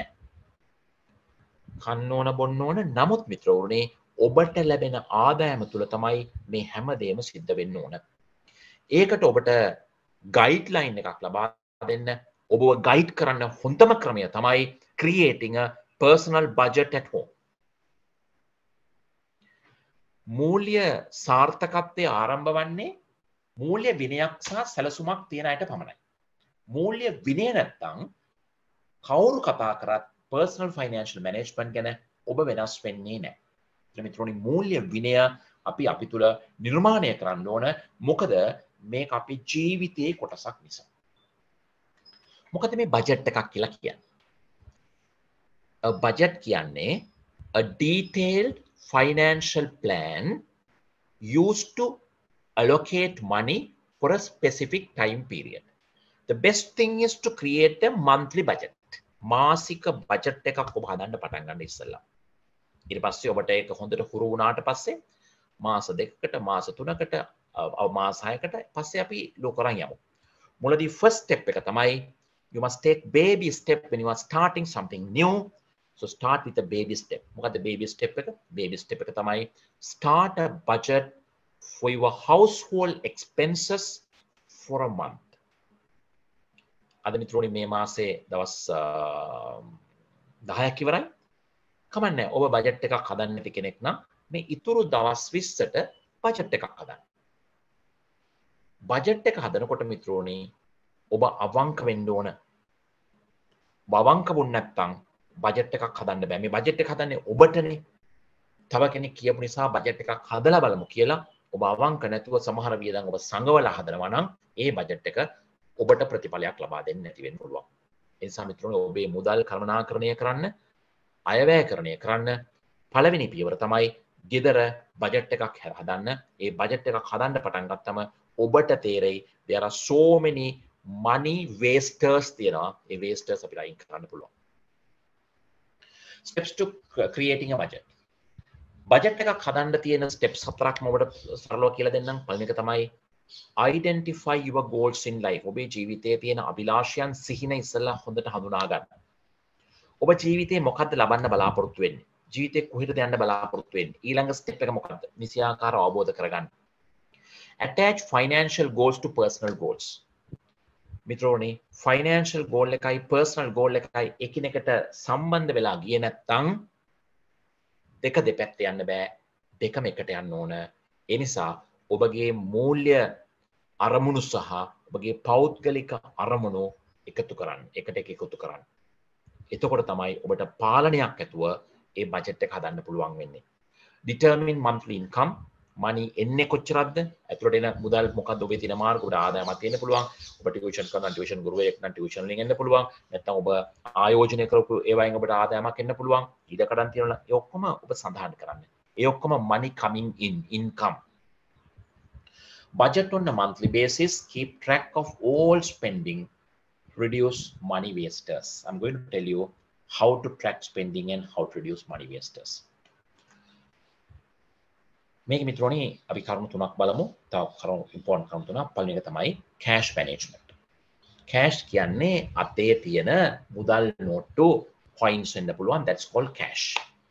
කන්න ඕන බොන්න ඕන නමුත් මිත්‍රෝනි ඔබට ලැබෙන ආදායම තුල තමයි මේ හැමදේම සිද්ධ වෙන්න ඕන. ඒකට ඔබට ගයිඩ්ලයින් එකක් ලබා දෙන්න ඔබව ගයිඩ් කරන්න හොඳම ක්‍රමය තමයි creating a personal budget at home. මූල්‍ය සාර්ථකත්වයේ ආරම්භ වන්නේ මූල්‍ය විනයක් සහ සැලසුමක් තියෙන අයට පමණයි. මූල්‍ය විනය නැත්තම් කවුරු කතා කරත් personal financial management ගැන ඔබ වෙනස් වෙන්නේ නැහැ. මිත්‍රෝනි මූල්‍ය විනය අපි අපි තුල නිර්මාණය කරන්න ඕන. මොකද මේක අපි ජීවිතයේ කොටසක් නිසා. මොකද මේ බජට් එකක් කියලා කියන්නේ? a budget කියන්නේ a detailed financial plan used to allocate money for a specific time period. The best thing is to create a monthly budget. මාසික බජට් එකක් ඔබ හදන්න පටන් ගන්න ඉස්සෙල්ලා. ඊට පස්සේ ඔබට ඒක හොඳට හුරු වුණාට පස්සේ මාස දෙකකට මාස තුනකට මාස හයකට පස්සේ අපි ලෝ කරන් යමු. මුලදී first step එක තමයි you must take baby step when you are starting something new. So start with a baby step. මොකද baby step එක? baby step එක තමයි start a budget for your household expenses for a month. අද මිත්‍රෝනි මේ මාසේ දවස් දහයක් ඉවරයි. කමන්නේ ඔබ බජට් එකක් හදන්න නැති කෙනෙක් නම් මේ ඉතුරු දවස් විස්සට බජට් එකක් හදන්න. බජට් එක හදනකොට මිත්‍රෝනි ඔබ අවංක වෙන්න ඕන. අවංක වුණ නැත්නම් බජට් එකක් හදන්න බෑ. මේ බජට් එක හදන්නේ ඔබටනේ. තව කෙනෙක් කියපු නිසා බජට් එකක් හදලා බලමු කියලා ඔබ අවංක නැතුව සමහර වියදම් ඔබ සංගවලා හදනවා නම් ඒ බජට් එක ඔබට ප්‍රතිඵලයක් ලබා දෙන්නේ නැති වෙන්න පුළුවන්. ඒ නිසා මිත්‍රෝනි ඔබේ මුදල් කළමනාකරණය කරන්න, අයවැයකරණය කරන්න පළවෙනි පියවර තමයි ගෙදර බජට් එකක් හදන්න. ඒ බජට් එකක් හදන්න පටන් ගත්තම ඔබට තේරෙයි there are so many money wasters තියෙනවා. ඒ wasters අපිට අයින් කරන්න පුළුවන්. Steps to creating a budget. Budget එකක් හදන්න තියෙන ස්ටෙප්ස් හතරක්ම ඔබට සරලව කියලා දෙන්නම්. පළවෙනි එක තමයි identify your goals in life. ඔබේ ජීවිතයේ තියෙන අභිලාෂයන් සිහින ඉස්සෙල්ලා හොඳට හඳුනා ගන්න. ඔබ ජීවිතේ මොකද්ද ලබන්න බලාපොරොත්තු වෙන්නේ? ජීවිතේ කොහෙටද යන්න බලාපොරොත්තු වෙන්නේ? ඊළඟ ස්ටෙප් එක මොකද්ද? නිසියාකාරව අවබෝධ කරගන්න. Attach financial goals to personal goals. මිත්‍රෝනි, financial goal එකයි personal goal එකයි එකිනෙකට සම්බන්ධ වෙලා ගියේ නැත්නම් දෙක දෙපැත්ත යන්න බෑ. දෙකම එකට යන්න ඕන. ඒ නිසා ඔබගේ මූල්‍ය අරමුණු සහ ඔබගේ පෞද්ගලික අරමුණු එකතු කරන්න. එකට එක එකතු කරන්න. එතකොට තමයි ඔබට පාලනයක් ඇතුව ඒ බජට් එක හදන්න පුළුවන් වෙන්නේ. Determine monthly income. money එන්නේ කොච්චරක්ද? ඇතුළට එන මුදල් මොකක්ද? ඔබේ තියෙන මාර්ග උඩ ආදායමක් තියෙන්න පුළුවන්. ඔබ ටියුෂන් කරනවා ටියුෂන් ගුරුවරයෙක් නම් ටියුෂන් වලින් එන්න පුළුවන්. නැත්නම් ඔබ ආයෝජනය කරපු ඒවායින් ඔබට ආදායමක් එන්න පුළුවන්. ඉඩකඩම් තියෙනවා. ඒ ඔක්කොම ඔබ සඳහන් කරන්න. ඒ ඔක්කොම money coming in, income. Budget on a monthly basis, keep track of all spending, reduce money wasters. I'm going to tell you how to track spending and how to reduce money wasters. මේක මිත්‍රෝනි අපි කරුණු තුනක් බලමු. තව කරුණු important කරුණු තුනක්. පළවෙනි එක තමයි cash management. cash කියන්නේ අතේ තියෙන මුදල් නෝට්ටු coins වෙන්න පුළුවන්. that's called cash.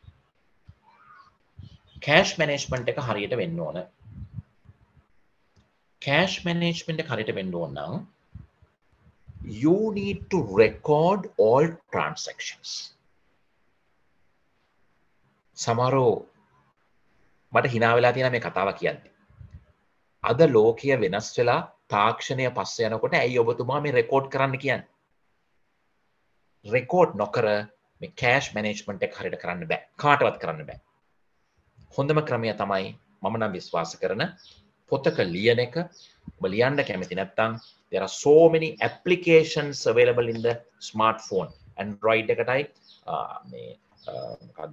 cash management එක හරියට වෙන්න ඕන. cash management එක හරියට වෙන්න ඕන නම් you need to record all transactions. සමහරව මට හිනා වෙලා තියෙන මේ කතාව කියන්නේ. අද ලෝකය වෙනස් වෙලා තාක්ෂණය පස්සේ යනකොට ඇයි ඔබතුමා මේ රෙකෝඩ් කරන්න කියන්නේ? රෙකෝඩ් නොකර මේ කෑෂ් මැනේජ්මන්ට් එක හරියට කරන්න බෑ. කාටවත් කරන්න බෑ. හොඳම ක්‍රමය තමයි මම නම් විශ්වාස කරන පොතක ලියන එක. ඔබ ලියන්න කැමති නැත්නම් there are so many applications available in the smartphone. Android එකටයි මේ මොකද්ද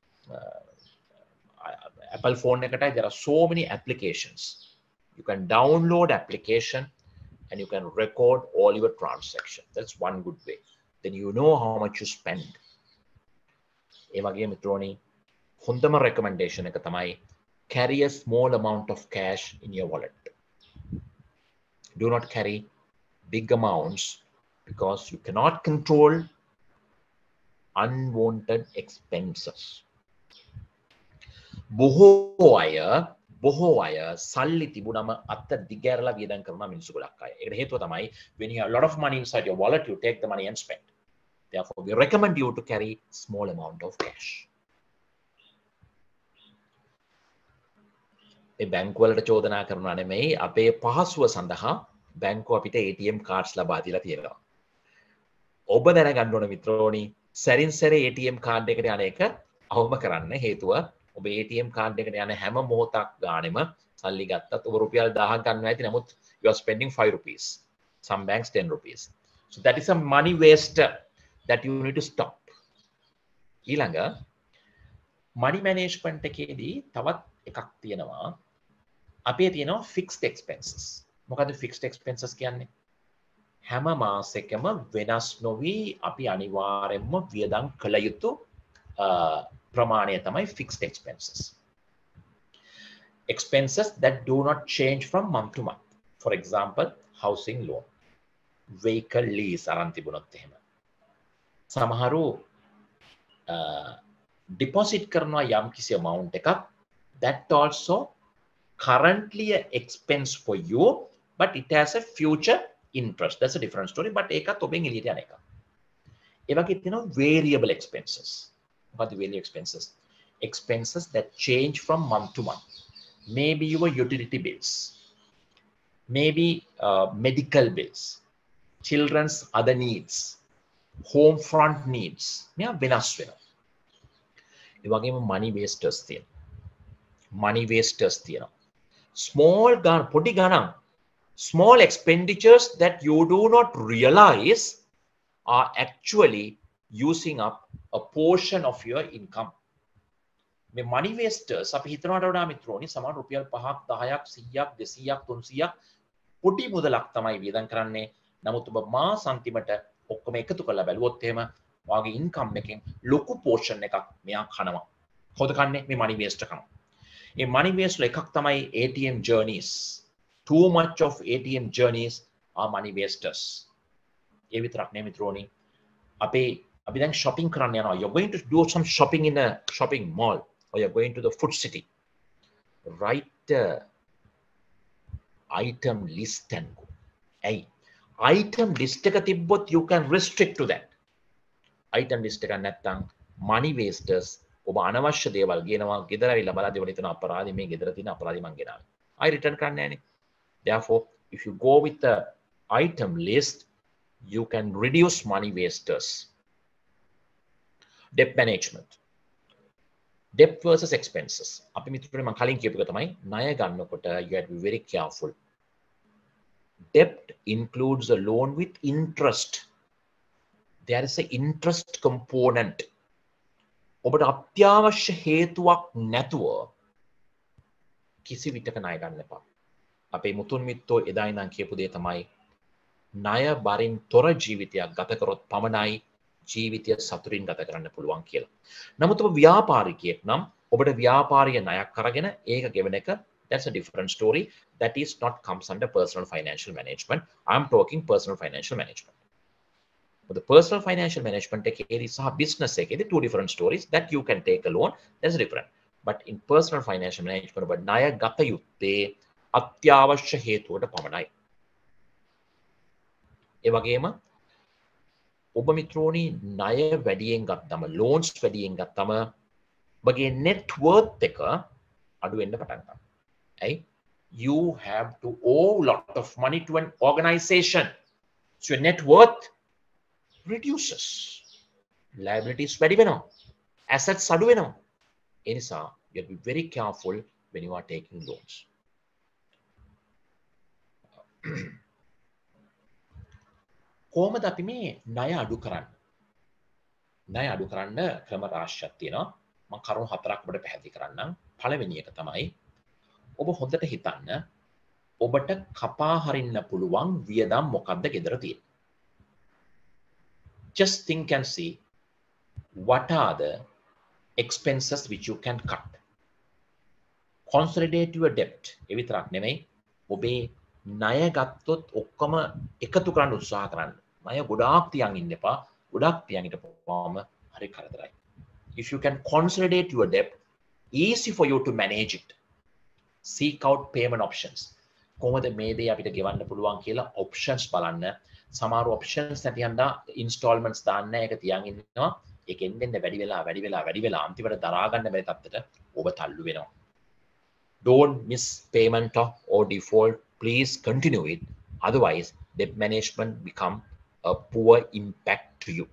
Apple phone එකටයි there are so many applications. You can download application and you can record all your transactions. That's one good way. Then you know how much you spend. ඒ වගේ මිත්‍රෝනි හොඳම recommendation එක තමයි carry a small amount of cash in your wallet. Do not carry big amounts because you cannot control unwanted expenses. බොහෝ අය බොහෝ අය සල්ලි තිබුණම අත දිගෑරලා වියදම් කරන මිනිස්සු ගොඩක් අය. ඒකට හේතුව තමයි when you have a lot of money inside your wallet you take the money and spend. Therefore we recommend you to carry small amount of cash. මේ බැංකුව වලට චෝදනා කරනවා නෙමෙයි අපේ පහසුව සඳහා බැංකුව අපිට A T M cards ලබා දීලා තියෙනවා. ඔබ දැනගන්න ඕන මිත්‍රෝනි සැරින් සැරේ A T M card එකට යන එක අවම කරන්න. හේතුව ඔබ A T M card එකට යන හැම මොහොතක් ගානෙම සල්ලි ගත්තත් ඔබ රුපියල් දහයක් ගන්නවා ඇති. නමුත් you are spending five rupees. Some banks ten rupees. So that is a money waste that you need to stop. ඊළඟ money management එකේදී තවත් එකක් තියෙනවා. අපේ තියෙනවා fixed expenses. මොකද්ද fixed expenses කියන්නේ? හැම මාසෙකම වෙනස් නොවි අපි අනිවාර්යයෙන්ම වියදම් කළ යුතු ප්‍රමාණය තමයි fixed expenses. Expenses that do not change from month to month. For example, housing loan, vehicle lease අරන් තිබුණොත් එහෙම. සමහරු deposit කරනවා යම් කිසි amount එකක් that also currently a expense for you but it has a future interest. That's a different story. But ඒකත් ඔබෙන් එළියට යන එකක්. ඒ වගේ තියෙනවා variable expenses. What the variable expenses? Expenses that change from month to month. Maybe your utility bills, maybe uh, medical bills, children's other needs, home front needs මෙයා වෙනස් වෙනවා. ඒ වගේම money wasters තියෙනවා. money wasters තියෙනවා. small gun පොඩි ගණන් small expenditures that you do not realize are actually using up a portion of your income. මේ money wasters අපි හිතනවට වඩා මිත්‍රෝනි සමහර රුපියල් පහක් දහයක් සීයක් දෙසීයක් තුන්සීයක් පොඩි මුදලක් තමයි වියදම් කරන්නේ. නමුත් ඔබ මාස අන්තිමට ඔක්කොම එකතු කරලා බැලුවොත් එහෙම වාගේ ඉන්කම් එකෙන් ලොකු පෝෂන් එකක් මෙයා කනවා. කොහොද කන්නේ? මේ money waste කනවා. මේ money waste එකක් තමයි A T M journeys. Too much of A T M journeys are money wasters. ඒ විතරක් නෙමෙයි මිත්‍රෝනි. අපේ අපි දැන් shopping කරන්න යනවා. You're going to do some shopping in a shopping mall or you're going to the food city. Write the item list and go. Hey, item list එක තිබ්බොත් you can restrict to that. item list එක නැත්තම් money wasters ඔබ අනවශ්‍ය දේවල් ගෙනවා. ගෙදර ඇවිල්ලා බලද්දී ඔබ හිතන අපරාධي මේ ගෙදර තියෙන අපරාධي මං ගෙනාවා. I return කරන්නේ නැහනේ. Therefore, if you go with the item list, you can reduce money wasters. Debt management. Debt versus expenses. අපි මිත්‍රනේ මම කලින් කියපු එක තමයි ණය ගන්නකොට you have to be very careful. Debt includes a loan with interest. There is an interest component. ඔබට අත්‍යවශ්‍ය හේතුවක් නැතුව කිසි විටක ණය ගන්න එපා. අපේ මුතුන් මිත්තෝ එදා ඉඳන් කියපු දේ තමයි ණය බරින් තොර ජීවිතයක් ගත කරොත් පමණයි ජීවිතය සතුටින් ගත කරන්න පුළුවන් කියලා. නමුත් ඔබ ව්‍යාපාරිකයෙක් නම් ඔබට ව්‍යාපාරීය ණයක් අරගෙන ඒක ගෙවන එක that's a different story. That is not comes under personal financial management. I'm talking personal financial management. But the personal financial management ekedi saha business ekedi two different stories that you can take a loan. That's different. But in personal financial management ඔබ ණය ගත යුත්තේ අත්‍යවශ්‍ය හේතුවට පමණයි. ඒ වගේම ඔබ මිත්‍රෝනි ණය වැඩියෙන් ගත්තම loans වැඩියෙන් ගත්තම ඔබගේ net worth එක අඩු වෙන්න පටන් ගන්නවා. Hey, you have to owe lot of money to an organization. So your net worth reduces. Liabilities වැඩි වෙනවා. Assets අඩු වෙනවා. ඒ නිසා you have to be very careful when you are taking loans. කොහොමද අපි මේ ණය අඩු කරන්නේ? ණය අඩු කරන්න ක්‍රම රාශියක් තියෙනවා. මම කරුණු හතරක් ඔබට පැහැදිලි කරන්නම්. පළවෙනි එක තමයි ඔබ හොඳට හිතන්න ඔබට කපා හරින්න පුළුවන් වියදම් මොකක්ද ගෙදර තියෙන්නේ. Just think and see what are the expenses which you can cut. Consolidate your debt. ඒ විතරක් නෙමෙයි ඔබේ ණය ගත්තොත් ඔක්කොම එකතු කරන්න උත්සාහ කරන්න. ණය ගොඩාක් තියන් ඉන්න එපා. ගොඩාක් තියන් හිටපුවාම හරි කරදරයි. If you can consolidate your debt, easy for you to manage it. Seek out payment options. කොහොමද මේ දේ අපිට ගෙවන්න පුළුවන් කියලා options බලන්න. සමහර options නැති හන්දා installments දාන්න ඒක තියන් ඉන්නවා. ඒක එන්නෙන් වැඩි වෙලා වැඩි වෙලා වැඩි වෙලා අන්තිමට දරා ගන්න බැරි තත්ත්වයට ඔබ තල්ලු වෙනවා. Don't miss payment or default. Please continue it. Otherwise, debt management become a poor impact to you.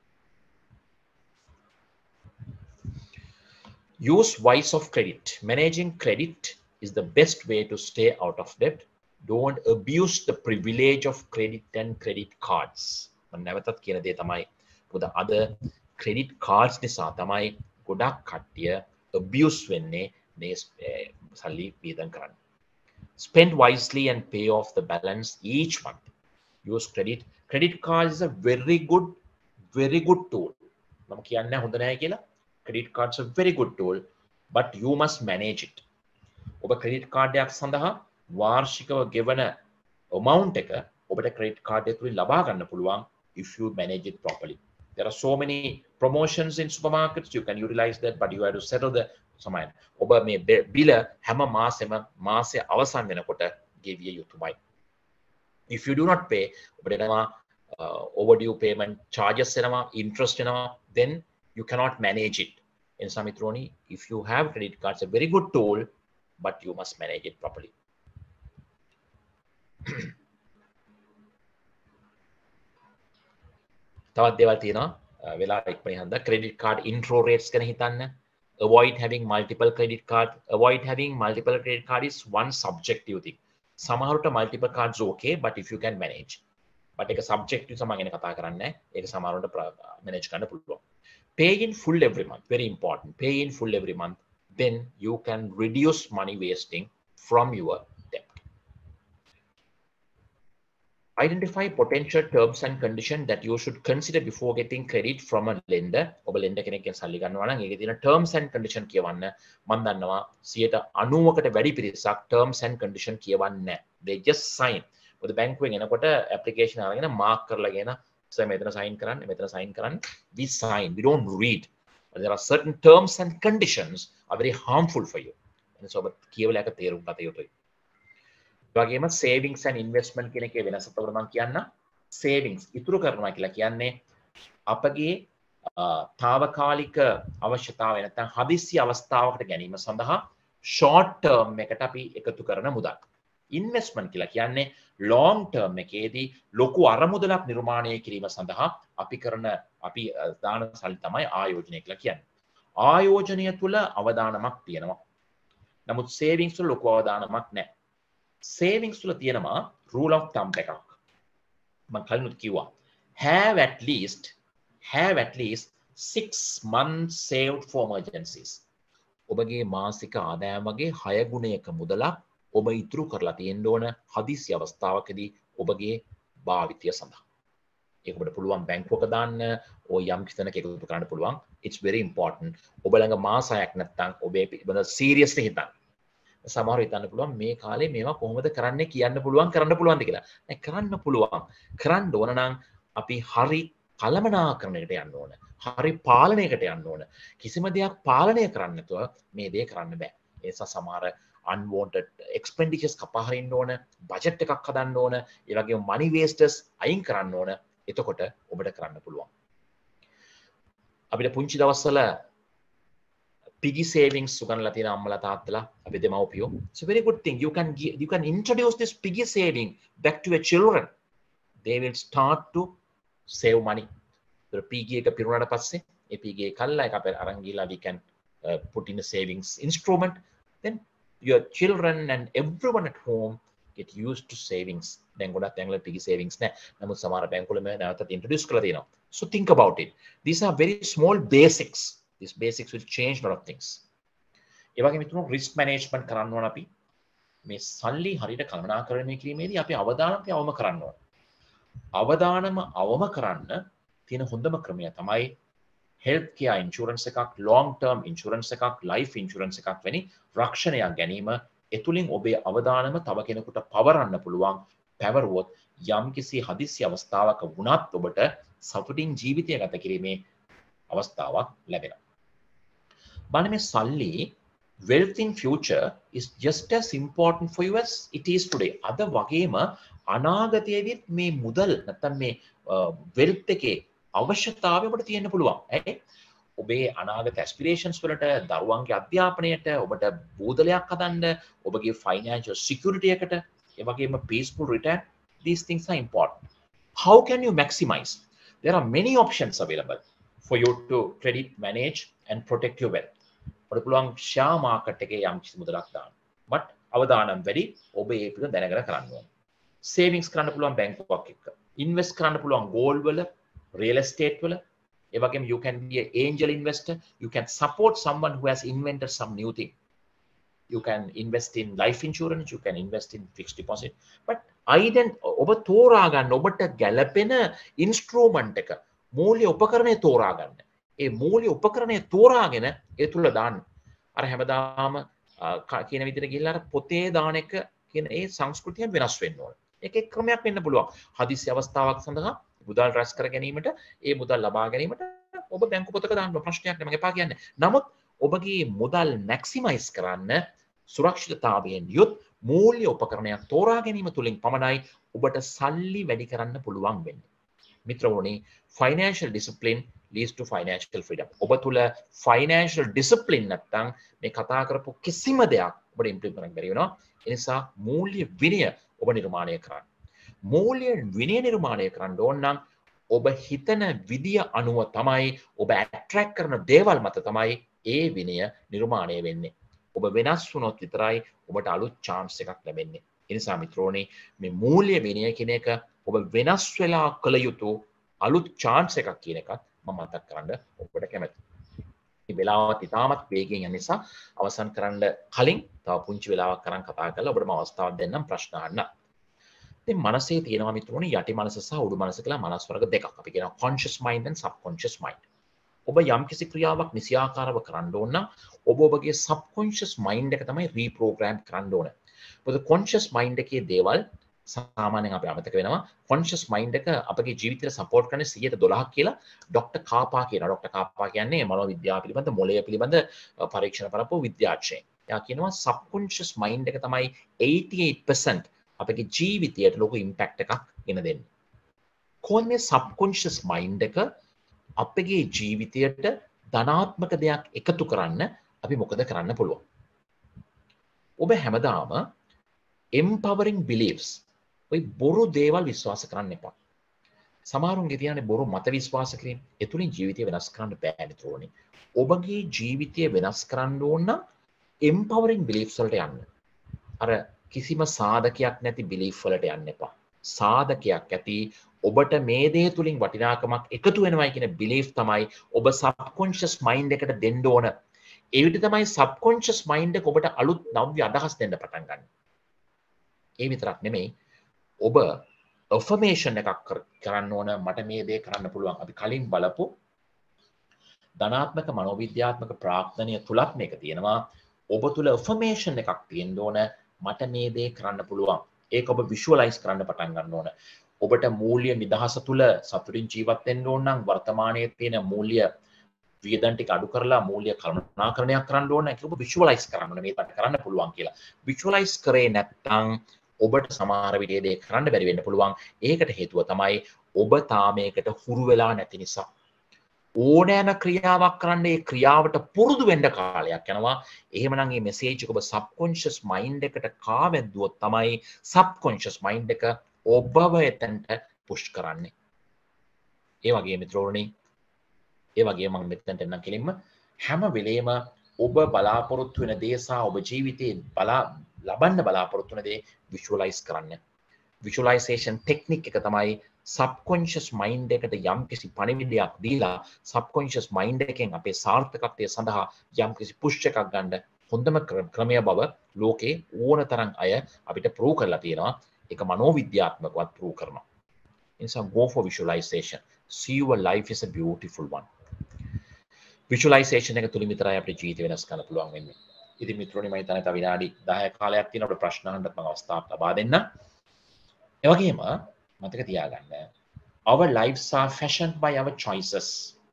Use wise of credit. Managing credit is the best way to stay out of debt. Don't abuse the privilege of credit and credit cards. මම නැවතත් කියන දේ තමයි මොකද අද credit cards නිසා තමයි ගොඩක් කට්ටිය abuse වෙන්නේ මේ සල්ලි වියදම් කරන්නේ. Spend wisely and pay off the balance each month. Use credit. Credit card is a very good, very good tool. මම කියන්නේ හොඳ නැහැ කියලා. Credit cards are a very good tool, but you must manage it. ඔබ credit card එකක් සඳහා වාර්ෂිකව ගෙවන amount එක ඔබට credit card එක තුලින් ලබා ගන්න පුළුවන් if you manage it properly. There are so many promotions in supermarkets. You can utilize that, but you have to settle the සමයන්. ඔබ මේ බිල හැම මාසෙම මාසය අවසන් වෙනකොට ගෙවිය යුතුමයි. If you do not pay, ඔබට එනවා uh, overdue payment charges එනවා, interest එනවා, then you cannot manage it. In Samitroni, if you have credit cards, a very good tool, but you must manage it properly. තවත් දේවල් තියෙනවා වෙලා ඉක්මනින් හන්ද credit card intro rates ගැන හිතන්න. Avoid having multiple credit card. Avoid having multiple credit card is one subjective thing. සමහරට multiple cards okay, but if you can manage. But ඒක subjective සමග ගැන කතා කරන්නේ. ඒක සමහරට manage කරන්න පුළුවන්. Pay in full every month. Very important. Pay in full every month. Then you can reduce money wasting from your debt. Identify potential terms and conditions that you should consider before getting credit from a lender. ඔබ lender කෙනෙක්ගෙන් සල්ලි ගන්නවා නම් ඒකේ තියෙන terms and condition කියවන්න. මම දන්නවා ninety කට වැඩි පිරිසක් terms and condition කියවන්නේ නැහැ. They just sign. මොකද බැංකුවෙන් එනකොට application අරගෙන mark කරලා ගෙන සර් මෙතන sign කරන්න, මෙතන sign කරන්න. We sign. We don't read. But there are certain terms and conditions are very harmful for you. එනිසා ඔබ කියවලා එක තේරුම් ගත යුතුයි. වගේම savings and investment කියන එකේ වෙනස තමයි මම කියන්න. savings ඉතුරු කරනවා කියලා කියන්නේ අපගේ తాවකාලික අවශ්‍යතාවය නැත්නම් හදිස්සි අවස්ථාවකට ගැනීම සඳහා short term එකට අපි එකතු කරන මුදල්. investment කියලා කියන්නේ long term එකේදී ලොකු අරමුදලක් නිර්මාණය කිරීම සඳහා අපි කරන අපි දාන සල්ලි තමයි ආයෝජනය කියලා කියන්නේ. ආයෝජනය තුල අවදානමක් තියෙනවා. නමුත් savings තුල ලොකු අවදානමක් නැහැ. savings තුල තියෙනවා rule of thumb එකක්. මම කලිනුත් කිව්වා. have at least have at least six months saved for emergencies. ඔබගේ මාසික ආදායම වගේ හය ගුණයක මුදලක් ඔබ ඉතුරු කරලා තියෙන්න ඕන හදිසි අවස්ථාවකදී ඔබගේ භාවිතය සඳහා. ඒක ඔබට පුළුවන් බැංකුවක දාන්න, ඔය යම් කිසි තැනක එකතු කරන්න පුළුවන්. It's very important. ඔබ ළඟ මාස හයක් නැත්නම් ඔබේ බඳ seriously හිතන්න. සමහරව හිතන්න පුළුවන් මේ කාලේ මේවා කොහොමද කරන්නේ කියන්න පුළුවන් කරන්න පුළුවන්ද කියලා. නෑ කරන්න පුළුවන්. කරන්න ඕන නම් අපි හරි කළමනාකරණයකට යන්න ඕන. හරි පාලනයකට යන්න ඕන. කිසිම දෙයක් පාලනය කරන්න නැතුව මේ දේ කරන්න බෑ. ඒ නිසා සමහර unwanted expenditures කපා හරින්න ඕන, බජට් එකක් හදන්න ඕන, ඒ වගේම money wasters අයින් කරන්න ඕන. එතකොට ඔබට කරන්න පුළුවන්. අපිට පුංචි දවස්වල piggy savings උගන්ලා තියෙන අම්මලා තාත්තලා අපි දෙමව්පියෝ. It's a very good thing. You can give, you can introduce this piggy saving back to your children. They will start to save money. The piggy එක පිරුණාට පස්සේ ඒ piggy එක කල්ලා එක අපේ අරන් ගිහලා we can uh, put in a savings instrument. Then your children and everyone at home get used to savings. දැන් ගොඩක් තැන්වල piggy savings නැහැ. නමුත් සමහර බැංකුවල මේ නැවතත් introduce කරලා තියෙනවා. So think about it. These are very small basics. These basics will change a lot of things. ඒ වගේම මිතුරෝ risk management කරන්න ඕන අපි. මේ සල්ලි හරියට කළමනාකරණය කිරීමේදී අපි අවදානම අවම කරන්න ඕන. අවදානම අවම කරන්න තියෙන හොඳම ක්‍රමය තමයි health care insurance එකක්, long term insurance එකක්, life insurance එකක් වැනි රක්ෂණයක් ගැනීම. එතුලින් ඔබේ අවදානම තව කෙනෙකුට පවරන්න පුළුවන්. පැවරුවොත් යම්කිසි හදිසි අවස්ථාවක වුණත් ඔබට සතුටින් ජීවිතය ගත කිරීමේ අවස්ථාවක් ලැබෙනවා. බලන්න මේ සල්ලි wealth in future is just as important for you as it is today. අද වගේම අනාගතයේදීත් මේ මුදල් නැත්නම් මේ wealth එකේ අවශ්‍යතාවය ඔබට තියෙන්න පුළුවන්. ඇයි? ඔබේ අනාගත aspirations වලට, දරුවන්ගේ අධ්‍යාපනයට, ඔබට බූදලයක් හදන්න, ඔබගේ financial security එකට, ඒ වගේම peaceful return, these things are important. How can you maximize? There are many options available for you to credit, manage and protect your wealth. ඔබට පුළුවන් share market එකේ යම් කිසි මුදලක් දාන්න. but අවදානම් වැඩි ඔබ ඒ පිළිබඳව දැනගෙන කරන්න ඕනේ. savings කරන්න පුළුවන් බැංකුවක් එක්ක. invest කරන්න පුළුවන් gold වල, real estate වල. ඒ වගේම you can be an angel investor. You can support someone who has invented some new thing. You can invest in life insurance. You can invest in fixed deposit. but ident ඔබ තෝරා ගන්න ඔබට ගැළපෙන instrument එක, මූල්‍ය උපකරණය තෝරා ගන්න. ඒ මූල්‍ය උපකරණය තෝරාගෙන ඒ තුල දාන්න. අර හැමදාම කියන විදිහට ගිහිල්ලා අර පොතේ දාන එක කියන ඒ සංස්කෘතිය වෙනස් වෙන්න ඕන. ඒක එක් ක්‍රමයක් වෙන්න පුළුවන්. හදිසි අවස්ථාවක් සඳහා මුදල් රැස් කර ගැනීමට, ඒ මුදල් ලබා ගැනීමට ඔබ බැංකු පොතක දාන්න ප්‍රශ්නයක් නෑ, මම එපා කියන්නේ. නමුත් ඔබගේ මුදල් මැක්සිමයිස් කරන්න සුරක්ෂිතතාවයෙන් යුත් මූල්‍ය උපකරණයක් තෝරා ගැනීම තුලින් පමණයි ඔබට සල්ලි වැඩි කරන්න පුළුවන් වෙන්නේ. මිත්‍රවරුනි, financial discipline leads to financial freedom. ඔබ තුල financial discipline නැත්නම් මේ කතා කරපු කිසිම දෙයක් ඔබට ඉම්ප්ලිමන්ට් කරන්න බැරි වෙනවා. ඒ නිසා මූල්‍ය විනය ඔබ නිර්මාණය කරන්න. මූල්‍ය විනය නිර්මාණය කරන්න ඕන නම් ඔබ හිතන විදිය අනුව තමයි ඔබ ඇට්‍රැක්ට් කරන දේවල් මත තමයි ඒ විනය නිර්මාණය වෙන්නේ. ඔබ වෙනස් වුණොත් විතරයි ඔබට අලුත් chance එකක් ලැබෙන්නේ. ඒ නිසා මිත්‍රෝනි මේ මූල්‍ය විනය කියන එක ඔබ වෙනස් වෙලා කළ යුතු අලුත් chance එකක් කියන එකත් මම මතක් කරන්න ඔබට කැමතියි. මේ වෙලාවත් ඉතාමත් වේගයෙන් යන නිසා අවසන් කරන්න කලින් තව පුංචි වෙලාවක් කරන් කතා කරලා ඔබට මම අවස්ථාවක් දෙන්නම් ප්‍රශ්න අහන්න. ඉතින් මනසේ තියෙනවා මිත්‍රෝනි යටි මනස සහ උඩු මනස කියලා මනස් වර්ග දෙකක්. අපි කියනවා conscious mind and subconscious mind. ඔබ යම් කිසි ක්‍රියාවක් නිසියාකාරව කරන්න ඕන නම් ඔබ ඔබගේ subconscious mind එක තමයි reprogram කරන්න ඕන. මොකද conscious mind එකේ දේවල් සාමාන්‍යයෙන් අපි අමතක වෙනවා. conscious mind එක අපගේ ජීවිතයට support කරන සියයට දොළහක් කියලා ડોක්ටර් කාපා කියනවා. ડોක්ටර් කාපා කියන්නේ මනෝවිද්‍යාව පිළිබඳ මොළය පිළිබඳ පරීක්ෂණ කරපු විද්‍යාඥයෙක්. එයා කියනවා subconscious mind එක තමයි eighty-eight percent අපගේ ජීවිතයට ලොකු impact එකක් ගෙන දෙන්නේ. කොහොමද මේ subconscious mind එක අපගේ ජීවිතයට ධනාත්මක දෙයක් එකතු කරන්න අපි මොකද කරන්න පුළුවන්? ඔබ හැමදාම empowering beliefs ඔය බොරු දේවල් විශ්වාස කරන්න එපා. සමහරුන්ගේ තියෙන බොරු මත විශ්වාස කිරීම ඒ තුලින් ජීවිතය වෙනස් කරන්න බෑ නේද? ඔබගේ ජීවිතය වෙනස් කරන්න ඕන නම් empowering beliefs වලට යන්න. අර කිසිම සාධකයක් නැති belief වලට යන්න එපා. සාධකයක් ඇති ඔබට මේ දේ තුලින් වටිනාකමක් එකතු වෙනවයි කියන belief තමයි ඔබ subconscious mind එකට දෙන්න ඕන. ඒ විදිහ තමයි subconscious mind එක ඔබට අලුත් නව්‍ය අදහස් දෙන්න පටන් ගන්න. ඒ විතරක් නෙමෙයි ඔබ affirmation එකක් කරන්න ඕන මට මේ දේ කරන්න පුළුවන්. අපි කලින් බලපු ධනාත්මක මනෝවිද්‍යාත්මක ප්‍රාර්ථනීය තුලත් මේක තියෙනවා. ඔබ තුල affirmation එකක් තියෙන්න ඕන මට මේ දේ කරන්න පුළුවන්. ඒක ඔබ visualize කරන්න පටන් ගන්න ඕන. ඔබට මූල්‍ය නිදහස තුල සතුටින් ජීවත් වෙන්න ඕන නම් වර්තමානයේ තියෙන මූල්‍ය වියදම් ටික අඩු කරලා මූල්‍ය කළමනාකරණයක් කරන්න ඕන. ඒක ඔබ visualize කරන්න ඕන මේකට කරන්න පුළුවන් කියලා. visualize කරේ නැත්නම් ඔබට සමහර විදිහේ දේ කරන්න බැරි වෙන්න පුළුවන්. ඒකට හේතුව තමයි ඔබ තාම ඒකට හුරු වෙලා නැති නිසා. ඕනෑම ක්‍රියාවක් කරන්න ඒ ක්‍රියාවට පුරුදු වෙන්න කාලයක් යනවා. එහෙමනම් මේ මෙසේජ් එක ඔබ subconscious mind එකට කාවැද්දුවොත් තමයි subconscious mind එක ඔබව එතනට push කරන්නේ. ඒ වගේ මිත්‍රෝනි ඒ වගේ මම මෙතනට එන්නම් කෙලින්ම හැම වෙලේම ඔබ බලාපොරොත්තු වෙන දේ සහ ඔබ ජීවිතේ බලා ලබන්න බලාපොරොත්තු වෙන දේ visualize කරන්න. visualization technique එක තමයි subconscious mind එකට යම් කිසි පණිවිඩයක් දීලා subconscious mind එකෙන් අපේ සාර්ථකත්වය සඳහා යම් කිසි push එකක් ගන්න හොඳම ක්‍රමය බව ලෝකේ ඕන තරම් අය අපිට prove කරලා තියෙනවා. ඒක මනෝවිද්‍යාත්මකවත් prove කරනවා. ඒ නිසා go for visualization. See your life is a beautiful one. visualization එක තුලින් විතරයි අපේ ජීවිතය වෙනස් කරන්න පුළුවන් වෙන්නේ. ඉතින් මිත්‍රෝනි මම හිතන්නේ තව විනාඩි දහයක් කාලයක් තියෙනවා අපිට ප්‍රශ්න අහන්නත් මම අවස්ථාවක් ලබා දෙන්න. ඒ වගේම මතක තියාගන්න our lives are fashioned by our choices.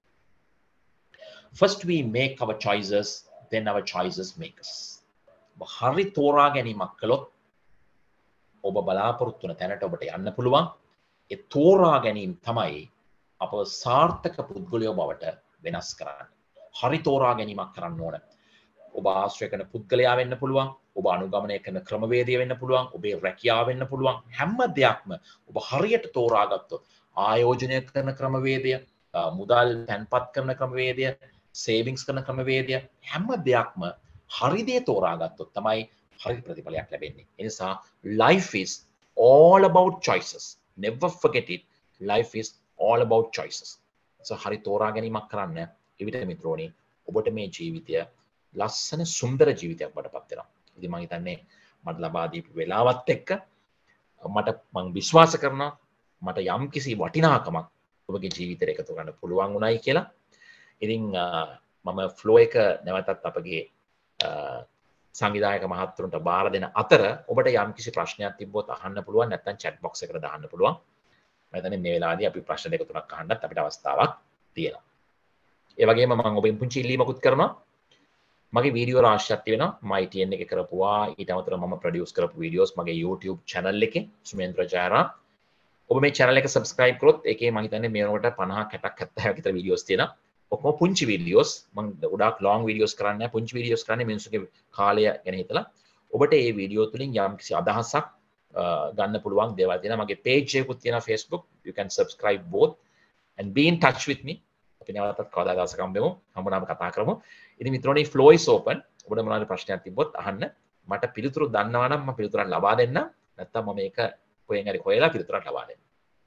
First we make our choices, then our choices make us. හරි තෝරා ගැනීමක් කළොත් ඔබ බලාපොරොත්තු වෙන තැනට ඔබට යන්න පුළුවන්. ඒ තෝරා ගැනීම තමයි අප සාර්ථක පුද්ගලයෝ බවට වෙනස් කරන්නේ. හරි තෝරා ගැනීමක් කරන්න ඕන. ඔබ ආශ්‍රය කරන පුද්ගලයා වෙන්න පුළුවන්. ඔබ අනුගමනය කරන ක්‍රමවේදය වෙන්න පුළුවන්. ඔබේ රැකියාව වෙන්න පුළුවන්. හැම දෙයක්ම ඔබ හරියට තෝරාගත්තොත් ආයෝජනය කරන ක්‍රමවේදය, මුදල් තැන්පත් කරන ක්‍රමවේදය, සේවිංග්ස් කරන ක්‍රමවේදය හැම දෙයක්ම හරි දේ තෝරාගත්තොත් තමයි හරි ප්‍රතිඵලයක් ලැබෙන්නේ. ඒ නිසා life is all about choices. Never forget it. Life is all about choices. So හරි තෝරා ගැනීමක් කරන්න. ඒ විදිහට මිත්‍රෝනි ඔබට මේ ජීවිතය ලස්සන සුන්දර ජීවිතයක් වඩපත් වෙනවා. ඉතින් මම හිතන්නේ මට ලබා දීපු වෙලාවත් එක්ක මට මම විශ්වාස කරනවා මට යම් කිසි වටිනාකමක් ඔබගේ ජීවිතයට එකතු කරන්න පුළුවන් උනායි කියලා. ඉතින් මම ෆ්ලෝ එක නැවතත් අපගේ සංවිධායක මහත්තුරුන්ට බාර දෙන අතර ඔබට යම් කිසි ප්‍රශ්නයක් තිබ්බොත් අහන්න පුළුවන් නැත්නම් chat box එකට දාන්න පුළුවන්. මම හිතන්නේ මේ වෙලාවේදී අපි ප්‍රශ්න දෙක තුනක් අහන්නත් අපිට අවස්ථාවක් තියෙනවා. ඒ වගේම මම ඔබෙන් පුංචි ඉල්ලීමකුත් කරනවා. මගේ වීඩියෝ රාශියක් තියෙනවා මම I T N එකේ කරපුවා. ඊට අමතරව මම ප්‍රොඩියුස් කරපු වීඩියෝස් මගේ YouTube channel එකේ සුමේන්ද්‍ර ජයරාම්. ඔබ මේ channel එක subscribe කරොත් ඒකේ මම හිතන්නේ මේ වෙනකොට පනහක් හැටක් හැත්තෑවක් විතර වීඩියෝස් තියෙනවා. ඔක්කොම පුංචි වීඩියෝස්. මම ගොඩාක් long වීඩියෝස් කරන්නේ නැහැ. පුංචි වීඩියෝස් කරන්නේ මිනිස්සුගේ කාලය ගැන හිතලා. ඔබට මේ වීඩියෝ තුලින් යම් කිසි අදහසක් ගන්න පුළුවන් දේවල් තියෙනවා. මගේ page එකකුත් තියෙනවා Facebook. You can subscribe both. and be in touch with me. අපි නැවතත් කවදා දවසක හම්බෙමු. හම්බුනාම කතා කරමු. ඉතින් මිත්‍රෝනි flow is open. ඔබට මොනවාරි ප්‍රශ්නයක් තිබ්බොත් අහන්න. මට පිළිතුරු දන්නවා නම් මම පිළිතුරක් ලබා දෙන්න. නැත්නම් මම මේක කොහෙන් හරි හොයලා පිළිතුරක් ලබා දෙන්න.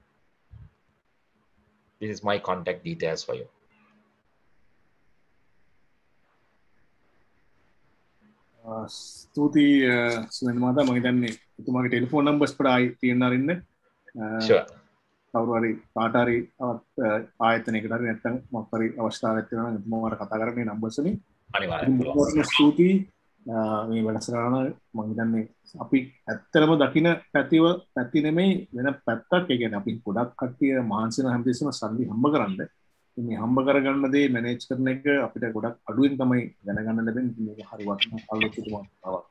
This is my contact details for you. ස්තුතියි සුවෙන් මහතා මම හිතන්නේ එතුමාගේ ටෙලිෆෝන් නම්බර්ස් පොඩ ආයි තියෙන්න අරින්න. Sure. කවුරු හරි කාට හරි ආයතනයකට හරි නැත්නම් මොකක් හරි අවස්ථාවක් තියෙනවා නම් එතුමාට කතා කරන්න මේ නම්බර්ස් වලින්. අනිවාර්යෙන් පුළුවන්. ස්තුතියි මේ වැඩසටහන මම හිතන්නේ අපි ඇත්තටම දකින පැතිව පැති නෙමෙයි වෙන පැත්තක්. ඒ කියන්නේ අපි ගොඩක් කට්ටිය මහන්සි වෙන හැමතිස්සෙම සල්ලි හම්බ කරන්නේ. මේ හම්බ කරගන්න දේ මැනේජ් කරන එක අපිට ගොඩක් අඩුවෙන් තමයි දැනගන්න ලැබෙන්නේ. මේක හරි වටිනා කල්පිතුමක් තමයි.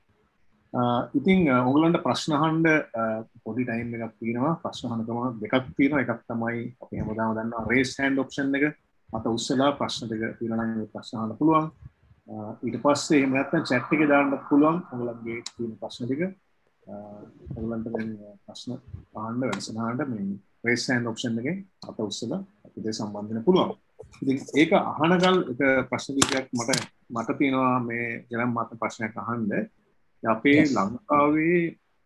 ඉතින් ඔයගලන්ට ප්‍රශ්න අහන්න පොඩි ටයිම් එකක් තියෙනවා. ප්‍රශ්න අහන්න ක්‍රම දෙකක් තියෙනවා. එකක් තමයි අපි හැමදාම දන්නවා raise hand option එක. අත උස්සලා ප්‍රශ්න දෙක තියෙනවා නම් ප්‍රශ්න අහන්න පුළුවන්. ඊට පස්සේ එහෙම නැත්නම් chat එකේ දාන්න පුළුවන් ඔයගලන්ගේ තියෙන ප්‍රශ්න ටික. ඔයගලන්ට දැන් ප්‍රශ්න අහන්න වැඩසටහනට මේ raise hand option එකෙන් අත උස්සලා අපිට සම්බන්ධ වෙන්න පුළුවන්. ඉතින් ඒක අහනකල් එක ප්‍රශ්න දෙකක් මට මට තියෙනවා මේ ජලම් මාත් ප්‍රශ්නයක් අහන්න. අපේ ලංකාවේ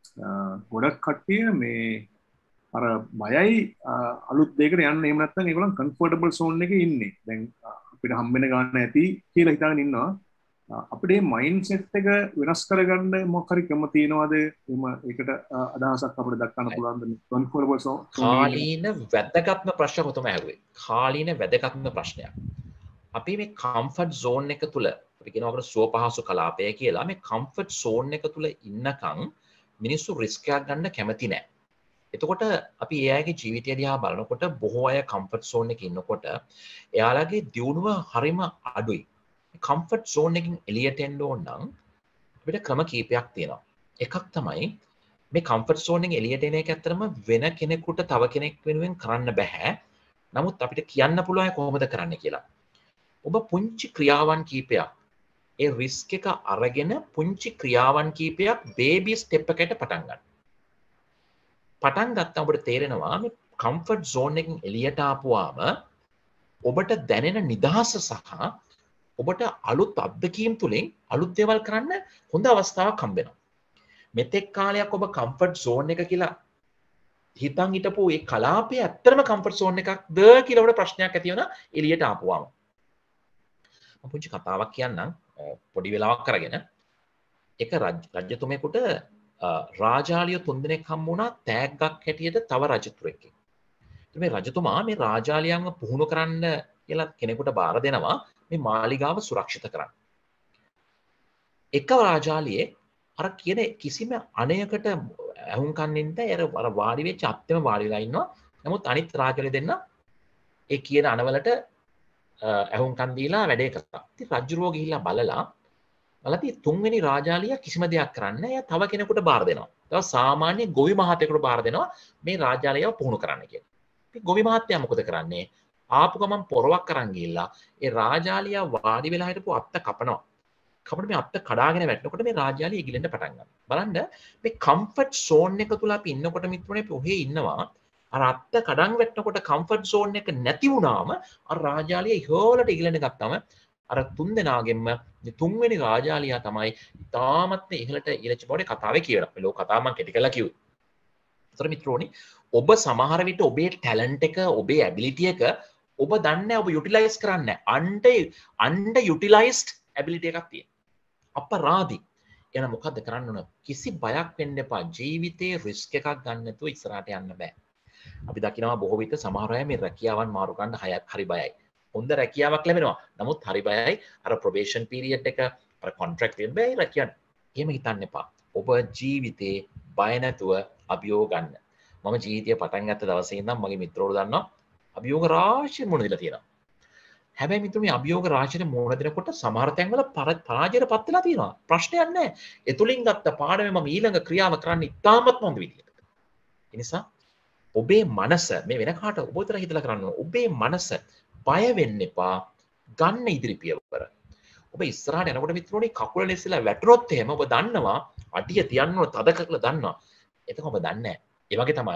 ගොඩක් කට්ටිය මේ අර බයයි අලුත් දෙයකට යන්න. එහෙම නැත්නම් ඒගොල්ලන් කම්ෆර්ටබල් zone එකේ ඉන්නේ. දැන් අපිට හම්බෙන ගන්න ඇති කියලා හිතාගෙන ඉන්නවා. අපිට මේ මයින්ඩ් සෙට් එක වෙනස් කරගන්න මොකක් හරි ක්‍රම තියෙනවද? එහෙම ඒකට අදහසක් අපිට දක්වන්න පුළුවන්ද? කම්ෆර්ටබල් zone කාලීන වැදගත්ම ප්‍රශ්නයක් තමයි අහුවේ. කාලීන වැදගත්ම ප්‍රශ්නයක්. අපි මේ කම්ෆර්ට් zone එක තුල අපි කියනවා අපේ සුවපහසු කලාපය කියලා. මේ කම්ෆර්ට් zone එක තුල ඉන්නකම් මිනිස්සු රිස්ක් එකක් ගන්න කැමති නැහැ. එතකොට අපි ඒ අයගේ ජීවිතය දිහා බලනකොට බොහෝ අය කම්ෆර්ට් zone එකේ ඉන්නකොට එයාලගේ දියුණුව හරිම අඩුයි. කම්ෆර්ට් zone එකකින් එළියට එන්න ඕන නම් අපිට ක්‍රම කීපයක් තියෙනවා. එකක් තමයි මේ කම්ෆර්ට් zone එකෙන් එළියට එන එක ඇත්තටම වෙන කෙනෙකුට තව කෙනෙක් වෙනුවෙන් කරන්න බෑ. නමුත් අපිට කියන්න පුළුවන් කොහොමද කරන්න කියලා. ඔබ පුංචි ක්‍රියාවන් කීපයක් ඒ රිස්ක් එක අරගෙන පුංචි ක්‍රියාවන් කීපයක් බේබි ස්ටෙප් එකකට පටන් ගන්න. පටන් ගත්තාම ඔබට තේරෙනවා මේ කම්ෆර්ට් zone එකෙන් එළියට ආපුවාම ඔබට දැනෙන නිදහස සහ ඔබට අලුත් අත්දැකීම් තුලින් අලුත් දේවල් කරන්න හොඳ අවස්ථාවක් හම්බ වෙනවා. මෙතෙක් කාලයක් ඔබ කම්ෆර්ට් zone එක කියලා හිතන් හිටපු ඒ කලාපය ඇත්තටම කම්ෆර්ට් zone එකක්ද කියලා ඔබට ප්‍රශ්නයක් ඇති වෙනවා එළියට ආපුවාම. මම පුංචි කතාවක් කියන්නම් පොඩි වෙලාවක් අරගෙන. එක රජතුමෙකුට රාජාලිය තුන්දෙනෙක් හම්බ වුණා තෑග්ගක් හැටියට තව රජතුමෙක්ගෙන්. ඉතින් මේ රජතුමා මේ රාජාලියන්ව පුහුණු කරන්න කියලා කෙනෙකුට බාර දෙනවා මේ මාලිගාව සුරක්ෂිත කරන්න. එක රාජාලියේ අර කියන කිසිම අණයකට ඇහුම්කන් දෙන්න අර වාඩි වෙච්ච අත්තෙම වාඩි වෙලා ඉන්නවා. නමුත් අනිත් රාජාලිය දෙන්න ඒ කියන අණවලට ඇහුම්කන් දීලා වැඩේ කරා. ඉතින් රජුරෝ ගිහිල්ලා බලලා බලති තුන්වෙනි රාජාලිය කිසිම දෙයක් කරන්න එයා තව කෙනෙකුට බාර දෙනවා. තව සාමාන්‍ය ගොවි මහත්තයෙකුට බාර දෙනවා මේ රාජාලියව පුහුණු කරන්න කියලා. ඉතින් ගොවි මහත්තයා මොකද කරන්නේ? ආපු ගමන් පොරවක් අරන් ගිහිල්ලා ඒ රාජාලිය වාඩි වෙලා හිටපු අත්ත කපනවා. කපන මේ අත්ත කඩාගෙන වැටෙනකොට මේ රාජාලිය ඉගිලෙන්න පටන් ගන්නවා. බලන්න මේ කම්ෆර්ට් zone එක තුල අපි ඉන්නකොට මිත්‍රෝනේ අපි ඔහේ ඉන්නවා. අර අත්ත කඩන් වැටෙනකොට කම්ෆර්ට් zone එක නැති වුණාම අර රාජාලිය ඉහළට ඉගිලෙන්න ගත්තම අර තුන් දෙනාගෙන්ම තුන්වෙනි රාජාලියා තමයි තාමත් ඉහළට ඉලච්ච බෝඩේ කතාවේ කියනවා. මේ ලෝක කතාව මම කෙටි කරලා කිව්වේ. ඒතර මිත්‍රෝනි ඔබ සමහර විට ඔබේ ටැලන්ට් එක ඔබේ ඇබිලිටි එක ඔබ දන්නේ ඔබ යුටිලයිස් කරන්නේ අන්ඩර් අන්ඩර් යුටිලයිස්ඩ් ඇබිලිටි එකක් තියෙනවා. අපරාධි. එහෙනම් මොකද්ද කරන්න ඕන? කිසි බයක් වෙන්න එපා. ජීවිතේ රිස්ක් එකක් ගන්න නැතුව ඉස්සරහට යන්න බෑ. අපි දකිනවා බොහෝ විට සමහර අය මේ රැකියාවන් මාරු කරන්න හයක් හරි බයයි. හොඳ රැකියාවක් ලැබෙනවා. නමුත් හරි බයයි. අර ප්‍රොබේෂන් පීරියඩ් එක අර කොන්ට්‍රැක්ට් එක බෑ රැකියන්න. එහෙම හිතන්න එපා. ඔබ ජීවිතේ බය නැතුව අභියෝග ගන්න. මම ජීවිතය පටන් ගත්ත දවසේ ඉඳන් මගේ මිත්‍රවරු දන්නවා අභියෝග රාශිය මුණ දීලා තියෙනවා. හැබැයි මිත්‍ර මේ අභියෝග රාශියට මුණ දෙනකොට සමහර තැන්වල පරාජයට පත් වෙලා තියෙනවා. ප්‍රශ්නයක් නැහැ. ඒ තුලින් ගත්ත පාඩමේ මම ඊළඟ ක්‍රියාව කරන්න ඉතාමත් හොඳ විදියට. ඒ නිසා ඔබේ මනස මේ වෙන කාට ඔබ විතර හිතලා කරන්න ඕන. ඔබේ මනස බය වෙන්න එපා. ගන්න ඉදිරි පියවර. ඔබ ඉස්සරහට යනකොට මිත්‍රෝනි කකුල නැස්සලා වැටුනොත් එහෙම ඔබ දන්නවා අඩිය තියන්න ඕන තද කරලා දන්නවා. එතකොට ඔබ දන්නේ නැහැ. ඒ වගේ තමයි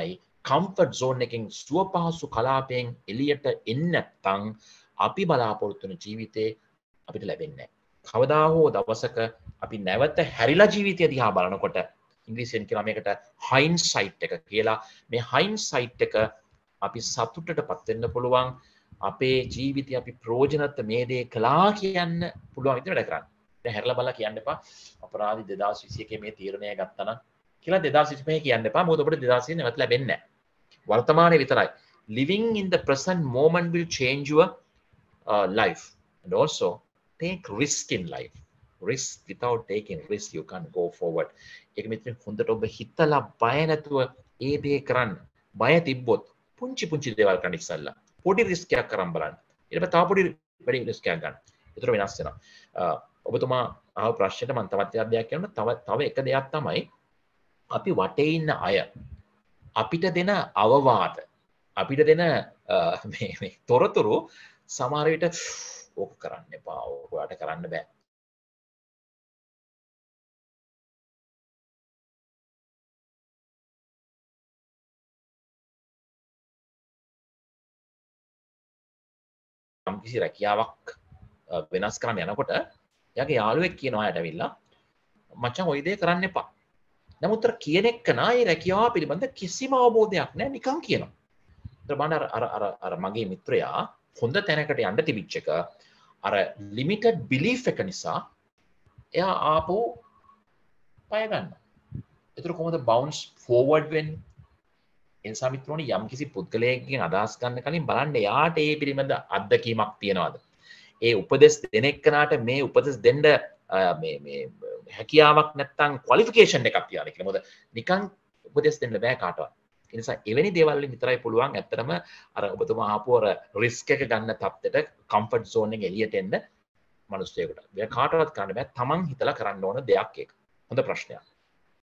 කම්ෆර්ට් සෝන් එකෙන් සුවපහසු කලාපයෙන් එළියට එන්නේ නැත්නම් අපි බලාපොරොත්තු වෙන ජීවිතේ අපිට ලැබෙන්නේ නැහැ. කවදා හෝ දවසක අපි නැවත හැරිලා ජීවිතය දිහා බලනකොට ඉංග්‍රීසියෙන් කියනවා මේකට හයින්සයිට් එක කියලා. මේ හයින්සයිට් එක අපි සතුටටපත් වෙන්න පුළුවන්. අපේ ජීවිතය අපි ප්‍රයෝජනවත් මේ දේ කළා කියන්න පුළුවන් විදිහට වැඩ කරන්න. දැන් හැරලා බලලා කියන්න එපා අපරාධි දෙදාස් විසි එකේ මේ තීරණය ගත්තා නම් කියලා දෙදාස් විසි පහේ කියන්න එපා. මොකද ඔබට දෙදාස් විසි නැවත ලැබෙන්නේ නැහැ. වර්තමානයේ විතරයි. Living in the present moment will change your uh, life. And also take risk in life. Risk without taking risk you can't go forward. ඒක මෙතන හොඳට ඔබ හිතලා බය නැතුව ඒ දේ කරන්න. බය තිබ්බොත් පුංචි පුංචි දේවල් කරන්න ඉස්සල්ලා. පොඩි රිස්ක් එකක් කරන් බලන්න. ඊට පස්සේ තව පොඩි වැඩි රිස්ක් එකක් ගන්න. ඒතර වෙනස් වෙනවා. ඔබතුමා අහව ප්‍රශ්නෙට මම තවත් දෙයක් කියන්න. තව තව එක දෙයක් තමයි අපි වටේ ඉන්න අය අපිට දෙන අවවාද අපිට දෙන මේ මේ තොරතුරු සමහර විට ඕක කරන්න එපා. ඔයාලට කරන්න බෑ. කිසි රැකියාවක් වෙනස් කරන්න යනකොට එයාගේ යාළුවෙක් කියනවා අයට ඇවිල්ලා මචං ওই දේ කරන්න එපා. නමුත් අර කියන එක්කනා ඒ රැකියාව පිළිබඳ කිසිම අවබෝධයක් නැහැ නිකන් කියනවා. ඒතර බලන්න අර අර අර මගේ මිත්‍රයා හොඳ තැනකට යන්න තිබිච්ච එක අර ලිමිටඩ් බිලීෆ් එක නිසා එයා ආපහු පය ගන්නවා. ඒතර කොහොමද බවුන්ස් ෆෝවර්ඩ් වෙන්නේ? එනිසා මිත්‍රෝනි යම් කිසි පුද්ගලයෙක්ගෙන් අදහස් ගන්න කලින් බලන්න එයාට ඒ පිළිබඳ අත්දැකීමක් තියනවාද? ඒ උපදෙස් දෙන එක්කනට මේ උපදෙස් දෙන්න මේ මේ හැකියාවක් නැත්නම් ක්වොලිෆිකේෂන් එකක් තියනවා කියලා. මොකද නිකන් උපදෙස් දෙන්න බෑ කාටවත්. ඒ නිසා එවැනි දේවල් වලින් විතරයි පුළුවන් ඇත්තටම අර ඔබතුමා ආපු අර රිස්ක් එක ගන්න තත්ත්වයට කම්ෆර්ට් සෝන් එකෙන් එළියට එන්න මිනිස්සුයෙකුට. ඒක කාටවත් කරන්න බෑ. තමන් හිතලා කරන්න ඕන දෙයක් ඒක. හොඳ ප්‍රශ්නයක්.